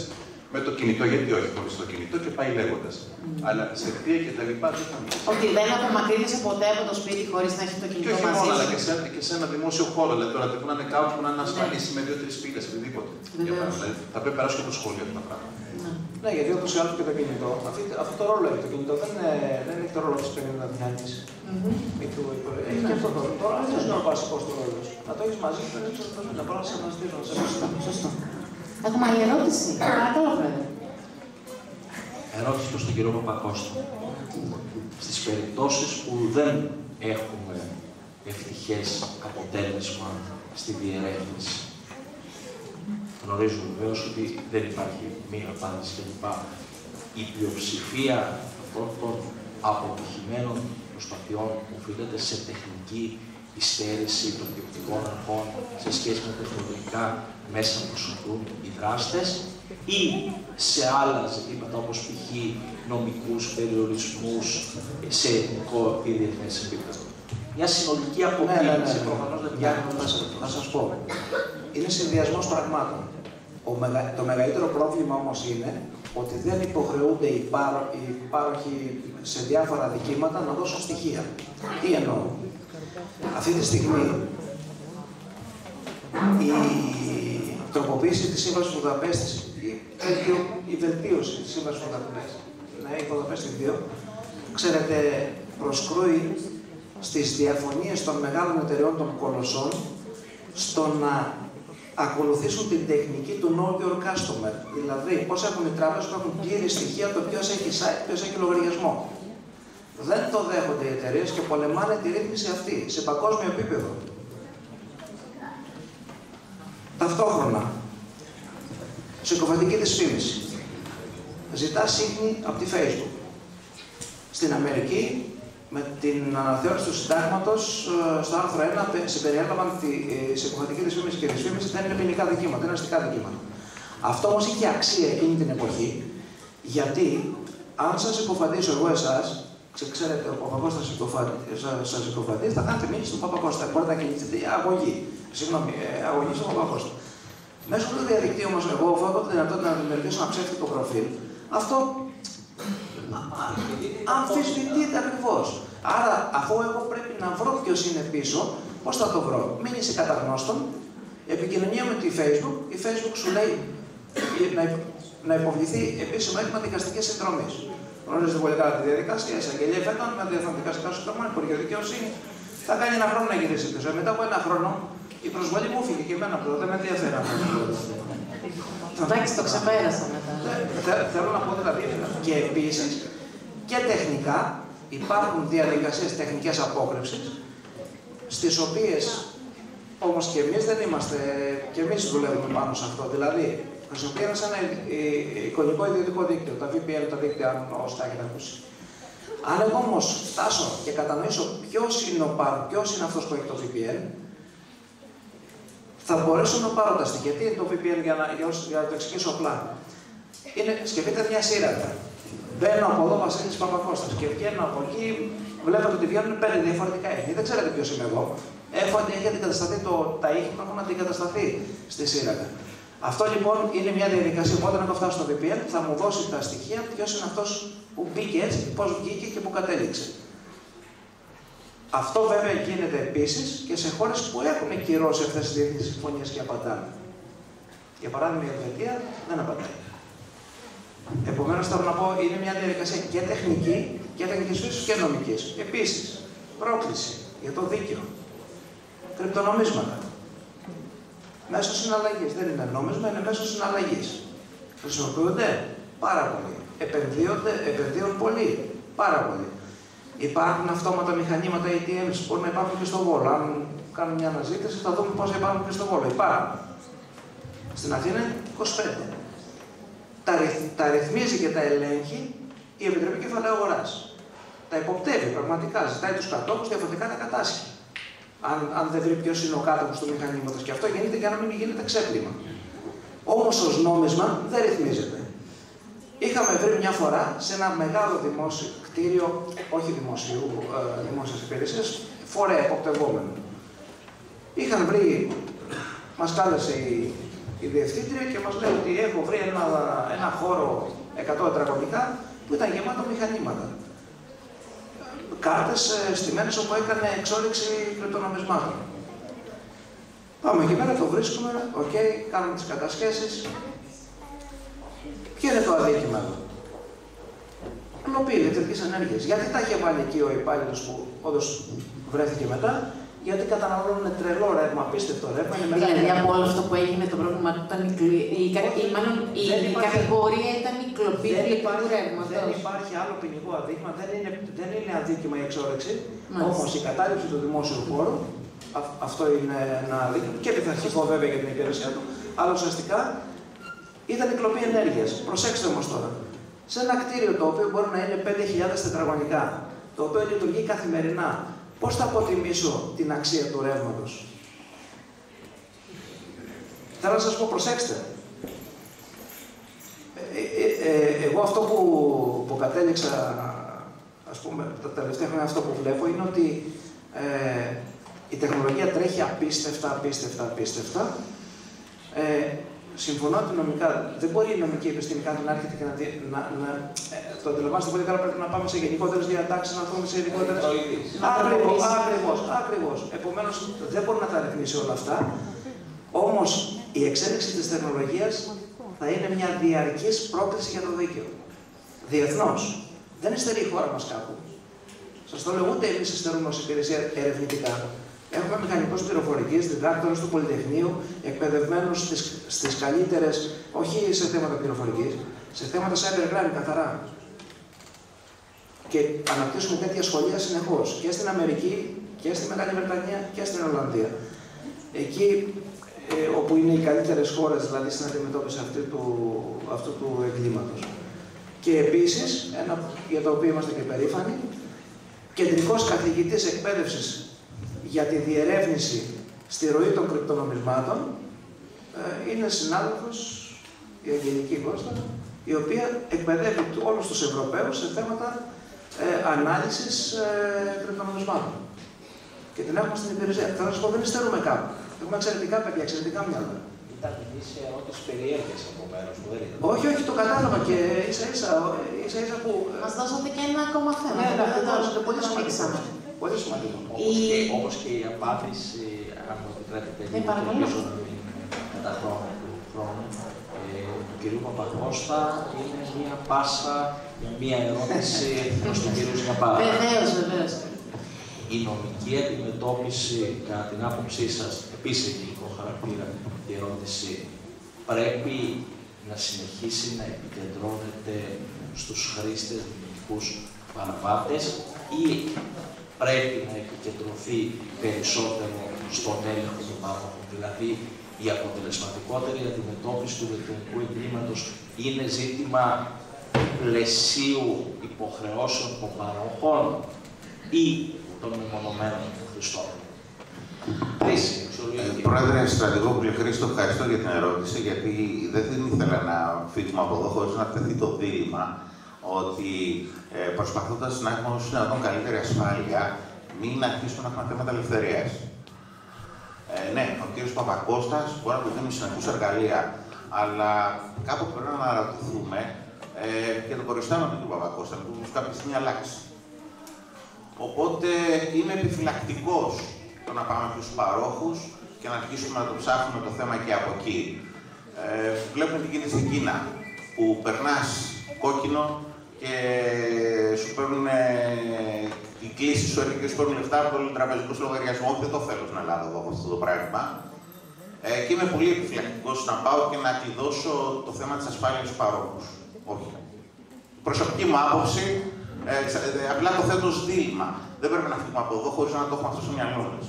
Με το κινητό, γιατί όχι, χωρίς το κινητό και πάει λέγοντας. Mm. Αλλά σε κτίρια και τα λοιπά δεν θα μιλήσει. Ότι δεν απομακρύνεσαι ποτέ από το σπίτι χωρίς να έχει το κινητό μαζί. Και όχι μόνο, αλλά και σε, και σε ένα δημόσιο χώρο. Δηλαδή τώρα πρέπει να είναι κάπου που να είναι ασφαλής με δύο-τρεις πύλες, οτιδήποτε. Δηλαδή, θα πρέπει να περάσουν και από το σχολείο αυτά τα πράγματα. Ναι, ναι, γιατί όπως ή άλλως και το κινητό, αυτή, αυτό το ρόλο έχει. Το κινητό δεν, δεν έχει το ρόλο της πενηνταδιάνης. Έχει και αυτό το ρόλο. Τώρα δεν είναι ο βασικός του ρόλος. Να το έχεις μαζί και να μπορείς να σε αναστήσεις. Σωστό. Έχουμε άλλη ερώτηση. Παρακαλώ, Πρόεδρε. Ερώτηση προς τον κύριο Παπακώστα. Στις περιπτώσεις που δεν έχουμε ευτυχές αποτέλεσμα στη διερεύνηση, γνωρίζουμε βεβαίως ότι δεν υπάρχει μία απάντηση κλπ. Η πλειοψηφία αυτών των αποτυχημένων προσπαθειών οφείλεται σε τεχνική υστέρηση των διοικητικών αρχών σε σχέση με τεχνολογικά μέσα που χρησιμοποιούν οι δράστες ή σε άλλα ζητήματα όπως π.χ. νομικούς περιορισμούς σε εθνικό ή διεθνές επίπεδο. Μια συνολική αποτίμηση προφανώς δεν πιάνει. Να σας πω, είναι συνδυασμός πραγμάτων. Ο μεγα... Το μεγαλύτερο πρόβλημα όμως είναι ότι δεν υποχρεούνται οι, πάρο... οι πάροχοι σε διάφορα δικήματα να δώσουν στοιχεία. Τι εννοώ. Αυτή τη στιγμή η τροποποίηση της Σύμβασης Βουδαπέστης, η, η βελτίωση της Σύμβασης Βουδαπέστης, ναι, η Βουδαπέστη δύο, ξέρετε, προσκρούει στις διαφωνίες των μεγάλων εταιρεών των κολοσσών στο να ακολουθήσουν την τεχνική του know your customer. Δηλαδή, πώς έχουν οι τράπεζες που έχουν πλήρη στοιχεία το ποιος έχει site, ποιος έχει λογαριασμό. Δεν το δέχονται οι εταιρείες και πολεμάνε τη ρύθμιση αυτή σε παγκόσμιο επίπεδο. Ταυτόχρονα, συκοφαντική δυσφήμιση. Ζητά σύγχνη από τη Facebook. Στην Αμερική, με την αναθεώρηση του συντάγματος, στο άρθρο ένα, συμπεριέλαβαν τη συκοφαντική δυσφήμιση και δυσφήμιση δεν είναι ποινικά δικήματα, είναι αστικά δικήματα. Αυτό όμως είχε αξία εκείνη την εποχή, γιατί αν σας συκοφαντήσω εγώ εσάς, ξέρετε, ο Παπακώστας σας συκοφαντήσει, θα κάνετε μήνυση στον Παπακώστα. Μπορείτε να κινηθείτε αγωγή. Συγγνώμη, αγωγή στον Παπακώστα. Μέσω του διαδικτύου όμως, εγώ έχω τη δυνατότητα να δημιουργήσω ένα ψεύτικο προφίλ. Αυτό αμφισβητείται ακριβώς. Άρα, αφού εγώ πρέπει να βρω ποιος είναι πίσω, πώς θα το βρω. Μήνυση κατά γνώστων, επικοινωνία με τη Facebook. Η Facebook σου λέει να υποβληθεί επίσημο αίτημα δικαστικής συνδρομής. Γνωρίζετε πολύ καλά τη διαδικασία. Η εισαγγελία φέτο με διεθνών δικαστικά συνδρομών, Υπουργείο Δικαιοσύνη, θα κάνει ένα χρόνο να γυρίσει πίσω. Μετά από ένα χρόνο η προσβολή μου φύγει και εμένα πρώτα, δεν με ενδιαφέρει αυτό. Εντάξει, το ξεπέρασα μετά. Θέλω να πω δηλαδή, και επίσης και τεχνικά υπάρχουν διαδικασίες τεχνικές απόκρυψης, στις οποίες όμως και εμείς δεν είμαστε, και εμείς δουλεύουμε πάνω σε αυτό. Δηλαδή, χρησιμοποιούμε σε ένα εικονικό ιδιωτικό δίκτυο, τα βι πι εν, τα δίκτυα, όσοι τα έχετε ακούσει. Αν εγώ όμως φτάσω και κατανοήσω ποιος είναι ο πάρος, ποιος είναι αυτός που έχει το βι πι εν, θα μπορέσω να πάρω τα στοιχεία. Τι είναι το βι πι εν για να, για, για να το εξηγήσω απλά. Είναι, σκεφτείτε μια σύραγγα. Μπαίνω από εδώ Βασίλης Παπακώστας και βγαίνω από εκεί, βλέπετε ότι βγαίνουν πέντε διαφορετικά ίχνη. Δεν ξέρετε ποιος είμαι εγώ. Έχω, έχει αντικατασταθεί το, τα ίχνη που έχουν αντικατασταθεί στη σύραγγα. Αυτό λοιπόν είναι μια διαδικασία που όταν εγώ φτάσω στο βι πι εν θα μου δώσει τα στοιχεία ποιος είναι αυτός που μπήκε έτσι, πώς βγήκε και που κατέληξε. Αυτό βέβαια γίνεται επίσης και σε χώρες που έχουν κυρώσει αυτές τις διεθνείς συμφωνίες και απαντάνε. Για παράδειγμα, η Ελβετία δεν απαντάει. Επομένως, θέλω να πω, είναι μια διαδικασία και τεχνική και τεχνικής φύσης και νομικής. Επίσης, πρόκληση για το δίκαιο. Κρυπτονομίσματα. Μέσω συναλλαγής. Δεν είναι νόμισμα, είναι μέσω συναλλαγής. Χρησιμοποιούνται πάρα πολύ. Επενδύονται, επενδύουν πολύ. Πάρα πολύ. Υπάρχουν αυτόματα μηχανήματα έι τι εμς που μπορεί να υπάρχουν και στο Βόλο. Αν κάνουμε μια αναζήτηση, θα δούμε πόσα υπάρχουν και στο Βόλο. Υπάρχουν. Στην Αθήνα είναι είκοσι πέντε. Τα, τα ρυθμίζει και τα ελέγχει η Επιτροπή Κεφαλαίου Αγοράς. Τα υποπτεύει πραγματικά. Ζητάει τους κατόχους, διαφορετικά τα κατάσχει. Αν, αν δεν βρει ποιος είναι ο κάτοχος του μηχανήματος. Και αυτό γίνεται για να μην γίνεται ξέπλυμα. Όμως ως νόμισμα δεν ρυθμίζεται. Είχαμε βρει μια φορά σε ένα μεγάλο δημόσιο κτίριο, όχι δημοσίου, ε, δημόσιας υπηρεσίας, φορέα υποπτευόμενο. Είχαν βρει, μας κάλεσε η η διευθύντρια και μας λέει ότι έχω βρει ένα, ένα χώρο εκατό τετραγωνικά που ήταν γεμάτο μηχανήματα. Κάρτες ε, στημένες όπου έκανε εξόρυξη κρυπτονομισμάτων. Πάμε εκεί πέρα, το βρίσκουμε, οκ, okay, κάνουμε τις κατασχέσεις. Ποιο είναι το αδίκημα εδώ? Κλοπή ηλεκτρικής ενέργειας. Γιατί τα είχε βάλει εκεί ο υπάλληλος που όντως βρέθηκε μετά? Γιατί καταναλώνουν τρελό ρεύμα, απίστευτο ρεύμα. Δηλαδή από όλο αυτό που έγινε το πρόβλημα ήταν η, η, η, μάλλον, η, η κατηγορία ήταν η κλοπή ηλεκτρικού ρεύματος. Δεν υπάρχει άλλο ποινικό αδίκημα, δεν είναι, δεν είναι αδίκημα η εξόρυξη. Όμως η κατάληψη του δημόσιου χώρου, α, αυτό είναι ένα αδίκημα και πειθαρχικό βέβαια για την υπηρεσία του, αλλά ουσιαστικά ήταν η κλοπή ενέργειας. Προσέξτε όμως τώρα. Σε ένα κτίριο το οποίο μπορεί να είναι πέντε χιλιάδες τετραγωνικά, το οποίο λειτουργεί καθημερινά, πώς θα αποτιμήσω την αξία του ρεύματος? Θέλω να σας πω, προσέξτε. Ε, ε, ε, εγώ αυτό που, που κατέληξα, ας πούμε, τα τελευταία χρόνια αυτό που βλέπω είναι ότι ε, η τεχνολογία τρέχει απίστευτα, απίστευτα, απίστευτα. Ε, Συμφωνώ ότι νομικά δεν μπορεί η νομική επιστήμη κάτι να έρχεται και να. να, να ε, το αντιλαμβάνεστε πολύ καλά, πρέπει να πάμε σε γενικότερες διατάξεις, να δούμε σε ειδικότερες. Ακριβώς, ακριβώς, ακριβώς. Επομένως, δεν μπορεί να τα ρυθμίσει όλα αυτά. Όμως, η εξέλιξη της τεχνολογίας θα είναι μια διαρκής πρόκληση για το δίκαιο. Διεθνώς. Δεν υστερεί η χώρα μας κάπου. Σας το λέω, ούτε εμείς υστερούμε ως υπηρεσία ερευνητικά. Έχουμε μηχανικούς πληροφορικής, διδάκτορες του Πολυτεχνείου, εκπαιδευμένους στις, στις καλύτερες, όχι σε θέματα πληροφορικής, σε θέματα cybercrime καθαρά. Και αναπτύσσουμε τέτοια σχολεία συνεχώς και στην Αμερική και στη Μεγάλη Βρετανία και στην Ολλανδία. Εκεί ε, όπου είναι οι καλύτερες χώρες, δηλαδή στην αντιμετώπιση αυτού του, αυτού του εγκλήματος. Και επίσης, ένα για το οποίο είμαστε και περήφανοι, κεντρικός καθηγητής εκπαίδευσης για τη διερεύνηση στη ροή των κρυπτονομισμάτων ε, είναι συνάδελφος, η Αγγελική Κώστα, η οποία εκπαιδεύει όλους τους Ευρωπαίους σε θέματα ε, ανάλυσης ε, κρυπτονομισμάτων. Και την έχουμε στην υπηρεσία. Θέλω να σας πω, δεν υστερούμε κάπου. Έχουμε εξαιρετικά παιδιά, εξαιρετικά μυαλά. Ήταν σε ερώτηση περιέργειας από μέρος μου, δεν ήταν? Όχι, όχι, το κατάλαβα και ίσα ίσα, ίσα, ίσα που... Μας δώσατε και ένα ακόμα θέμα. Ναι, ναι, δεν το πολύ σημαντικό. Πολύ σημαντικό. Όπως, η... και, όπως και η απάντηση, αν μου επιτρέπετε, ναι, παρακαλώ. Κατά χρόνο του χρόνου, ε, του κυρίου Παπακώστα είναι μία πάσα για μία ερώτηση προς τον κύριο Σγαπάρα. Βεβαίως, βεβαίως. Η νομική αντιμετώπιση, κατά την άποψή σας, επίσης γενικό χαρακτήρα η ερώτηση, πρέπει να συνεχίσει να επικεντρώνεται στους χρήστες δημιουργικούς παραβάτες ή πρέπει να επικεντρωθεί περισσότερο στον έλεγχο των παρόχων? Δηλαδή, η αποτελεσματικότερη αντιμετώπιση του ηλεκτρονικού εγκλήματος είναι ζήτημα πλαισίου υποχρεώσεων των παρόχων ή των μεμονωμένων χρηστών? Ε, Πρόεδρε Στρατηγόπουλε Χρήστο, ευχαριστώ για την ερώτηση, γιατί δεν ήθελα να φύγουμε από εδώ χωρίς να τεθεί το δίλημμα ότι ε, προσπαθώντας να έχουμε όσο δυνατόν καλύτερη ασφάλεια, μην αρχίσουμε να έχουμε θέματα ελευθερίας. Ε, ναι, ο κύριος Παπακώστας μπορεί να προτείνει συνεχώς εργαλεία, αλλά κάπου πρέπει να αναρωτηθούμε ε, και το προϊστάμενο του κ. Παπακώστα, που κάποια στιγμή αλλάξει. Οπότε είμαι επιφυλακτικός το να πάμε στους παρόχους και να αρχίσουμε να το ψάχνουμε το θέμα και από εκεί. Ε, βλέπουμε τι γίνεται στην Κίνα, που περνάς κόκκινο και σου παίρνουν η κλήση σου και σου παίρνουν λεφτά από τον τραπεζικό σου λογαριασμό. Όχι, δεν το θέλω στην Ελλάδα εδώ αυτό το πράγμα. Ε, και είμαι πολύ επιφυλακτικός να πάω και να κλειδώσω το θέμα της ασφάλειας στους παρόχους. Όχι. Προσωπική μου άποψη, ε, ε, απλά το θέτω ως δίλημμα. Δεν πρέπει να φύγουμε από εδώ χωρίς να το έχουμε αυτό στο μυαλό μας.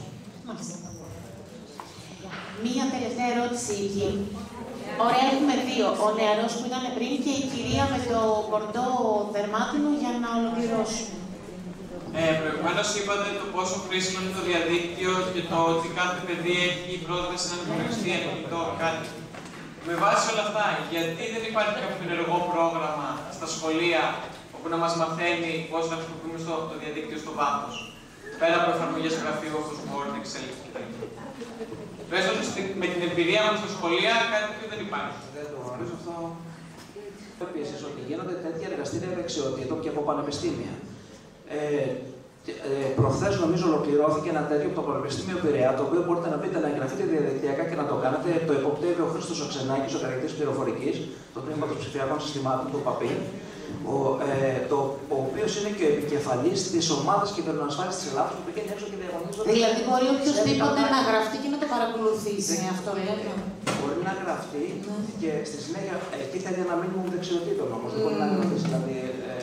Μία τελευταία ερώτηση εκεί. Ωραία, έχουμε δύο. Ο νεαρός που ήταν πριν και η κυρία με το κορδό δερμάτινο για να ολοκληρώσουμε. Ε, Προηγουμένως είπατε το πόσο χρήσιμο είναι το διαδίκτυο και το ότι κάθε παιδί έχει πρόσβαση σε ένα υπολογιστή, ένα κινητό, κάτι. Με βάση όλα αυτά, γιατί δεν υπάρχει κάποιο ενεργό πρόγραμμα στα σχολεία όπου να μας μαθαίνει πώς να χρησιμοποιούμε στο, το διαδίκτυο στο βάθος? πέρα από εφαρμογές γραφείου όπως Word, Excel κτλ. Τουλάχιστον με την εμπειρία μου στα σχολεία κάτι τέτοιο δεν υπάρχει. Δεν το γνωρίζω αυτό. Επίσης ότι γίνονται τέτοια εργαστήρια δεξιοτήτων και από πανεπιστήμια. Ε, ε, Προχθές νομίζω ολοκληρώθηκε ένα τέτοιο από το Πανεπιστήμιο Πειραιά, το οποίο μπορείτε να μπείτε να εγγραφείτε διαδικτυακά και να το κάνετε. Το υποπτεύει ο Χρήστος Οξενάκης, ο καθηγητής πληροφορικής, το τμήμα των ψηφιακών συστημάτων του ΠΑΠΗ, ο, ε, το, ο οποίος είναι και ο επικεφαλής της ομάδας κυβερνοασφάλισης της Ελλάδας που πηγαίνει έξω και διαγωνίζεται. Δηλαδή, μπορεί οποιοδήποτε να γραφτεί και να το παρακολουθήσει. Ναι, αυτό λέτε. Μπορεί να γραφτεί και στη συνέχεια εκεί θέλει ένα μήνυμα δεξιοτήτων όμως. Δεν μπορεί να γραφτεί δηλαδή.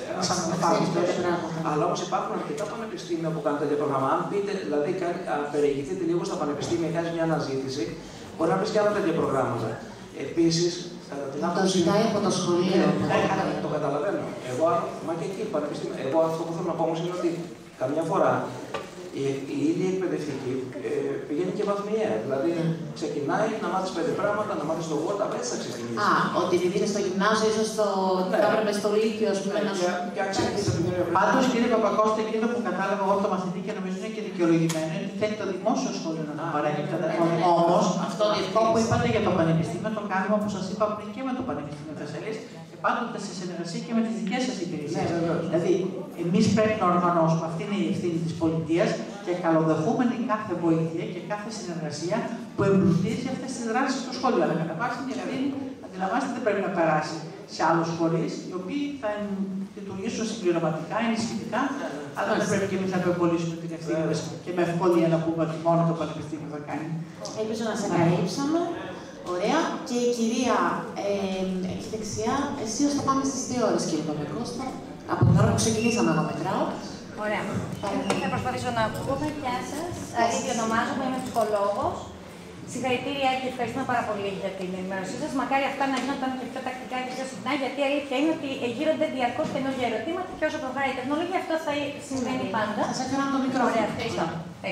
Αλλά όμως υπάρχουν αρκετά πανεπιστήμια που κάνουν τέτοια πρόγραμμα. Αν πείτε, δηλαδή, περιηγηθείτε λίγο στα πανεπιστήμια και κάνεις μια αναζήτηση, μπορεί να βρεις και άλλα τέτοια προγράμματα. Επίσης, το ζητάει από το σχολείο. Το καταλαβαίνω. Εγώ, μα και εκεί, πανεπιστήμια. Εγώ αυτό που θέλω να πω όμως είναι ότι καμιά φορά η, η ίδια εκπαιδευτική ε, πηγαίνει και βαθμιαία. Δηλαδή, ξεκινάει να μάθεις πέντε πράγματα, να μάθεις το Word, αλλά έτσι θα ξεκινήσει. Α, ότι επειδή είναι στο γυμνάσιο, ίσως το... ναι. θα έπρεπε στο Λύκειο, ας πούμε. Ναι, για, για ξεκινήσει την ίδια. Πάντως, κύριε Παπακώστα, εκείνο που κατάλαβα εγώ το μαθητή και νομίζω είναι και δικαιολογημένο, είναι ότι θέλει το δημόσιο σχολείο να το παρέχει κατά ναι. Όμως, αυτό, αυτό που είπατε για το Πανεπιστήμιο το κάνουμε, όπως σας είπα πριν, και με το Πανεπιστήμιο Θεσσαλίας και πάντοτε σε συνεργασία και με τις δικές σας υπηρεσίες. Ναι, δηλαδή, εμείς πρέπει να οργανώσουμε, αυτή είναι η ευθύνη της πολιτείας και καλοδεχούμενη κάθε βοήθεια και κάθε συνεργασία που εμπλουτίζει αυτές τις δράσεις του σχολείου. Αλλά κατά βάση την ευθύνη, αντιλαμβάνεστε, δεν πρέπει να περάσει σε άλλους φορείς, οι οποίοι θα λειτουργήσουν συμπληρωματικά, ενισχυτικά, αλλά δεν πρέπει και εμείς να επεμβολήσουμε την ευθύνη μας και με ευκολία να πούμε ότι μόνο το Πανεπιστήμιο θα κάνει. Ελπίζω να σε καλύψαμε. Ωραία. Και η κυρία ε, έχει δεξιά, εσύ ως θα πάμε στις δύο ώρες, κύριε Παπακώστα. Από την ώρα που ξεκινήσαμε να μετράω. Ωραία. Θα προσπαθήσω να πούμε. Γεια σας. Αρίδη ονομάζομαι, είμαι ψυχολόγος. Συγχαρητήρια και ευχαριστούμε πάρα πολύ για την ενημέρωσή σας. Μακάρι αυτά να γίνονταν και πιο τακτικά και πιο συχνά, γιατί η αλήθεια είναι ότι γύρονται διαρκώς καινούργια ερωτήματα και όσο προχωράει η τεχνολογία, αυτό θα συμβαίνει πάντα. Σας έκανα το μικρόφωνο. Ωραία, ευχαριστώ.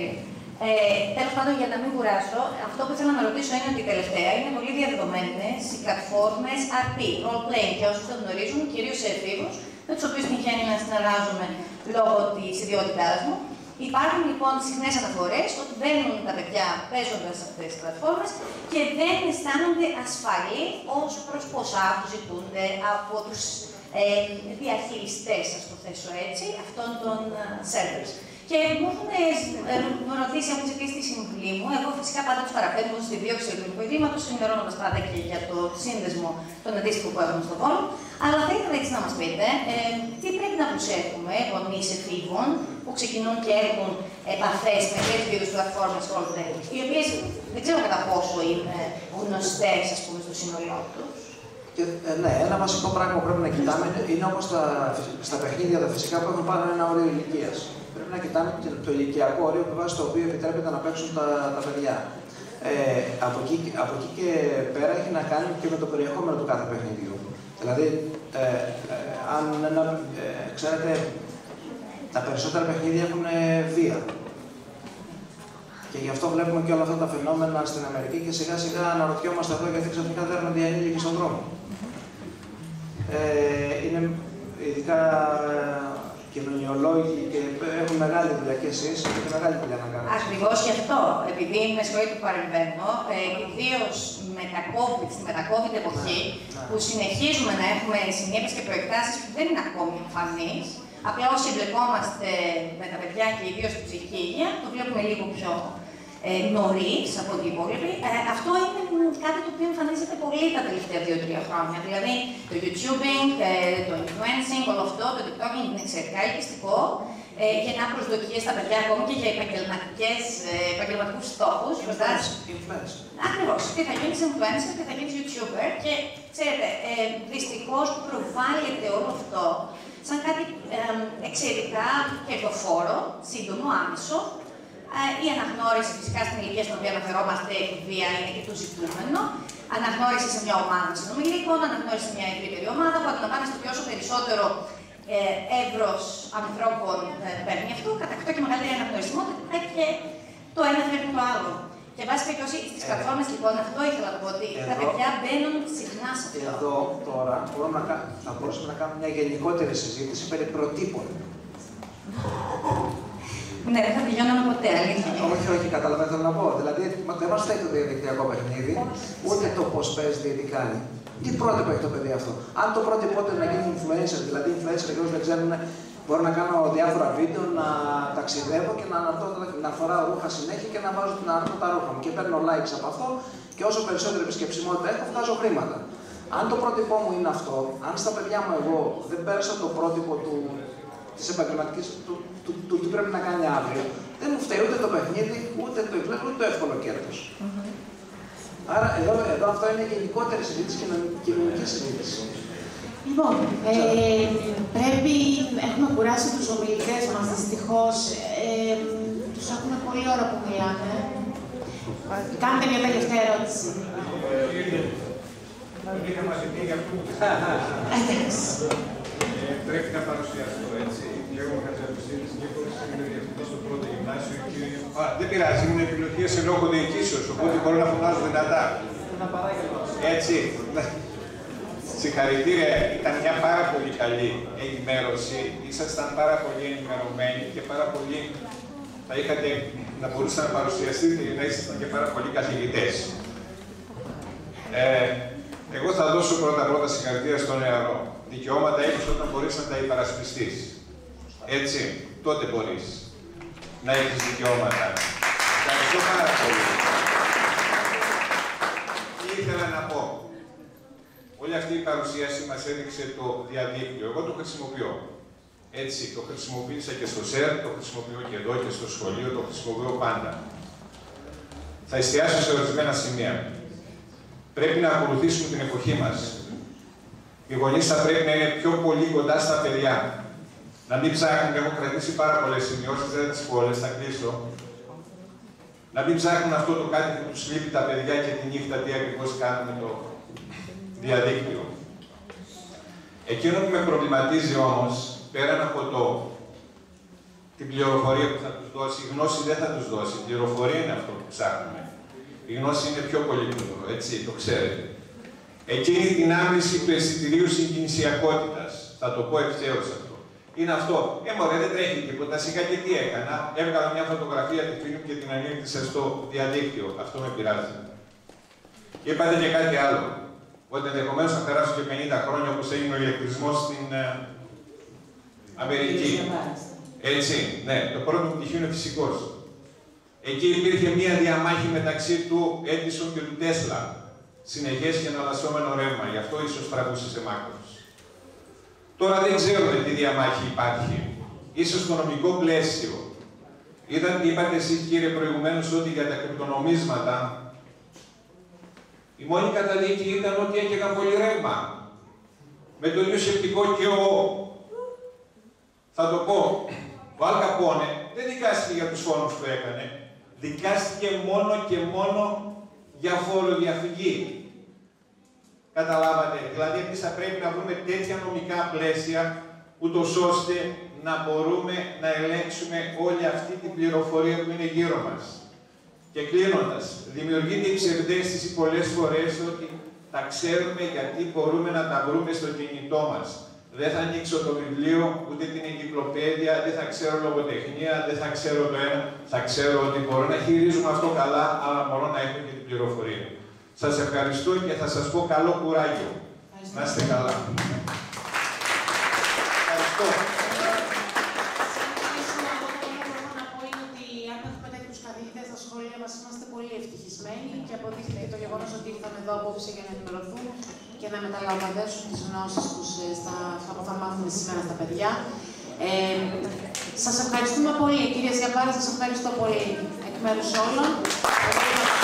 Ε, Τέλος πάντων, για να μην κουράσω, αυτό που ήθελα να ρωτήσω είναι ότι τελευταία είναι πολύ διαδεδομένες οι πλατφόρμες αρ πι, role playing, και όσους δεν γνωρίζουν, κυρίως σε εφήβους, με τους οποίους τυχαίνει να συνεργάζομαι λόγω της ιδιότητάς μου. Υπάρχουν λοιπόν συχνές αναφορές ότι μπαίνουν τα παιδιά παίζοντας σε αυτές τις πλατφόρμες και δεν αισθάνονται ασφαλή ως προς ποσά που ζητούνται από τους ε, διαχειριστές, ας το θέσω έτσι, αυτών των servers. Και μου έχουν ρωτήσει, έχουν ζητήσει τη συμβουλή μου. Εγώ φυσικά πάντα του παραπέμπω στη δίωξη ηλεκτρονικού ιδρύματος, ενημερώνοντας πάντα και για το σύνδεσμο τον αντίστοιχο που έχουμε στον Βόλο. Αλλά θα ήθελα έτσι να μας πείτε, ε, τι πρέπει να προσέχουμε γονείς εφήβων που ξεκινούν και έχουν επαφές με τέτοιου είδους πλατφόρμες roleplay, οι οποίες δεν ξέρω κατά πόσο είναι γνωστές, ας πούμε, στο σύνολό τους. Και, ε, ναι, ένα βασικό πράγμα που πρέπει να κοιτάμε είναι όπως τα, στα παιχνίδια τα φυσικά που έχουν πάνω ένα όριο ηλικίας. Πρέπει να κοιτάμε το ηλικιακό όριο με βάση το οποίο επιτρέπεται να παίξουν τα, τα παιδιά. Ε, από, εκεί, από εκεί και πέρα έχει να κάνει και με το περιεχόμενο του κάθε παιχνιδιού. Δηλαδή, ε, ε, αν ένα, ε, ξέρετε, τα περισσότερα παιχνίδια έχουν βία. Και γι' αυτό βλέπουμε και όλα αυτά τα φαινόμενα στην Αμερική και σιγά σιγά αναρωτιόμαστε εδώ γιατί ξαφνικά δέρνονται οι ανήλικοι στον δρόμο. Ε, είναι ειδικά κοινωνιολόγοι και έχουν μεγάλη δουλειά και εσείς, έχετε μεγάλη δουλειά να κάνετε. Ακριβώς γι' αυτό, επειδή με συγχωρείτε που παρεμβαίνω, ε, ιδίως με τα COVID, στην μετα-COVID εποχή, ναι, που συνεχίζουμε να έχουμε συνέπειες και προεκτάσεις που δεν είναι ακόμη εμφανείς, απλά όσοι εμπλεκόμαστε με τα παιδιά και ιδίως στην ψυχική υγεία, το βλέπουμε λίγο πιο ε, νωρίς από την υπόλοιπη. Ε, αυτό είναι κάτι το οποίο εμφανίζεται πολύ τα τελευταία δύο τρία χρόνια. Δηλαδή, το YouTubing, ε, το influencing, όλο αυτό, το TikTok είναι εξαιρετικά ελκυστικό. Ε, γεννά προσδοκίες στα παιδιά ακόμη και για επαγγελματικούς στόχους. Influencer. Ακριβώς. Τι θα γίνεις influencer, τι θα γίνεις YouTuber. Και ξέρετε, ε, δυστυχώς προβάλλεται όλο αυτό σαν κάτι ε, εξαιρετικά κερδοφόρο, σύντομο, άμεσο. Ε, η αναγνώριση φυσικά στην ηλικία στην οποία αναφερόμαστε, η βία είναι και το ζητούμενο. Αναγνώριση σε μια ομάδα συνομιλίκων, αναγνώριση σε μια ευρύτερη ομάδα που αντιλαμβάνεστε ότι όσο περισσότερο ε, εύρος ανθρώπων ε, παίρνει αυτό, κατακτώ και μεγαλύτερη αναγνωρισιμότητα και το ένα φέρνει το άλλο. Και βάσει περιπτώσει στις πλατφόρμες λοιπόν, αυτό ήθελα να πω ότι εδώ, τα παιδιά μπαίνουν συχνά σε αυτό. Εδώ τώρα μπορούμε να, θα μπορούσαμε να κάνουμε μια γενικότερη συζήτηση περί προτύπων. Ναι, δεν θα τελειώναμε ποτέ, αλήθεια. Όχι, όχι, καταλαβαίνω θέλω να πω. Δηλαδή, δεν μας φταίει το διαδικτυακό παιχνίδι, ούτε το πώς παίζει, τι κάνει. Τι πρότυπο έχει το παιδί αυτό. Αν το πρότυπο είναι να γίνει influencer, δηλαδή influencer και όσοι δεν ξέρουν, μπορώ να κάνω διάφορα βίντεο, να ταξιδεύω και να, να φοράω ρούχα συνέχεια και να βάζω την αρθώ τα ρούχα μου. Και παίρνω likes από αυτό και όσο περισσότερη επισκεψιμότητα έχω, βγάζω χρήματα. Αν το πρότυπό μου είναι αυτό, αν στα παιδιά μου εγώ δεν πέρασα το πρότυπο του, της επαγγελματικής, του, του, του, του τι πρέπει να κάνει αύριο, δεν μου φταίει ούτε το παιχνίδι, ούτε το ευλέπω, ούτε το εύκολο κέρδος. Mm-hmm. Άρα εδώ, εδώ αυτό είναι γενικότερη συζήτηση και κοινωνική συζήτηση. Λοιπόν, ε, πρέπει, έχουμε κουράσει τους ομιλητές μας, δυστυχώς. Ε, τους έχουμε πολλή ώρα που μιλάνε. Κάντε μια τελευταία ερώτηση. Εντάξει. Πρέπει να παρουσιαστώ, έτσι. Λέγομαι Χατζηαπιστήνης και χωρίς είμαι διευθυντής στο πρώτο γυμνάσιο και... Α, δεν πειράζει, ήμουν επιλογία σε λόγο διοικήσεως, οπότε μπορώ να φωνάζω δυνατά. Έτσι. Συγχαρητήρια, ήταν μια πάρα πολύ καλή ενημέρωση. Ήσασταν πάρα πολύ ενημερωμένοι και πάρα πολύ... Θα είχατε να μπορούσατε να παρουσιαστείτε και να ήσασταν και πάρα πολλοί καθηγητές. Ε, εγώ θα δώσω πρώτα-πρώτα συγχαρητήρια στον νεαρό. Δικαιώματα έχεις όταν μπορείς να τα υπερασπιστείς. Έτσι, τότε μπορείς να έχεις δικαιώματα. Ευχαριστώ πάρα πολύ. Τι ήθελα να πω. Όλη αυτή η παρουσίαση μας έδειξε το διαδίκτυο. Εγώ το χρησιμοποιώ. Έτσι, το χρησιμοποίησα και στο ΣΕΡ, το χρησιμοποιώ και εδώ και στο σχολείο, το χρησιμοποιώ πάντα. Θα εστιάσω σε ορισμένα σημεία. Πρέπει να ακολουθήσουμε την εποχή μας. Οι γονείς θα πρέπει να είναι πιο πολύ κοντά στα παιδιά. Να μην ψάχνουν, έχω κρατήσει πάρα πολλές σημειώσεις, δεν θα τις πω όλες, θα κλείσω. Να μην ψάχνουν αυτό το κάτι που τους λείπει τα παιδιά και τη νύχτα τι ακριβώς κάνουν με το διαδίκτυο. Εκείνο που με προβληματίζει όμως, πέραν από το, την πληροφορία που θα τους δώσει, η γνώση δεν θα τους δώσει, η πληροφορία είναι αυτό που ψάχνουμε. Η γνώση είναι πιο πολύπλοκο, έτσι, το ξέρετε. Εκείνη την άμεση του αισθητηρίου συγκινησιακότητας, θα το πω ευθέως αυτό. Είναι αυτό. Ε, μωρέ, δεν τρέχει τίποτα. Σιγά και τι έκανα. Έβγαλα μια φωτογραφία του φίλου και την ανήρτησα στο διαδίκτυο. Αυτό με πειράζει. Και είπατε και κάτι άλλο. Ότι ενδεχομένως θα περάσω και πενήντα χρόνια όπως έγινε ο ηλεκτρισμός στην ε, Αμερική. Έτσι, ναι. Το πρώτο μου πτυχίο είναι φυσικός. Εκεί υπήρχε μία διαμάχη μεταξύ του Έντισον και του Τέσλα. Συνεχές και εναλλασσόμενο ρεύμα. Γι' αυτό ίσως τραβούσε σε μάκρος. Τώρα δεν ξέρουμε τι διαμάχη υπάρχει. Ίσως το νομικό πλαίσιο. Είδατε, είπατε εσείς κύριε προηγουμένως ότι για τα κρυπτονομίσματα η μόνη καταδίκη ήταν ότι έκαιγαν πολύ ρεύμα. Με το ίδιο σκεπτικό και ο, θα το πω, ο Αλ Καπόνε δεν δικάστηκε για τους φόνους που έκανε. Δικάστηκε μόνο και μόνο για φοροδιαφυγή. Καταλάβατε. Δηλαδή, εμείς θα πρέπει να βρούμε τέτοια νομικά πλαίσια, ούτως ώστε να μπορούμε να ελέγξουμε όλη αυτή την πληροφορία που είναι γύρω μας. Και κλείνοντας, δημιουργείται η ψευδαίσθηση πολλές φορές ότι τα ξέρουμε γιατί μπορούμε να τα βρούμε στο κινητό μας. Δεν θα ανοίξω το βιβλίο, ούτε την εγκυκλοπαίδεια, δεν θα ξέρω λογοτεχνία, δεν θα ξέρω το ένα. Θα ξέρω ότι μπορώ να χειρίζομαι αυτό καλά, αλλά μπορώ να έχω και την πληροφορία. Σας ευχαριστώ και θα σας πω καλό κουράγιο. Να είστε καλά. Ευχαριστώ. Στα σχολεία μας είμαστε πολύ ευτυχισμένοι και αποδείχθηκε το γεγονός ότι ήρθαν εδώ απόψε για να ενημερωθούν και να μεταλαμβαδεύσουν τις γνώσεις τους στα αυτά που θα μάθουν σήμερα στα παιδιά. Ε, σας ευχαριστούμε πολύ. Κυρία Σιαπάρη, σας ευχαριστώ πολύ εκ μέρους όλων.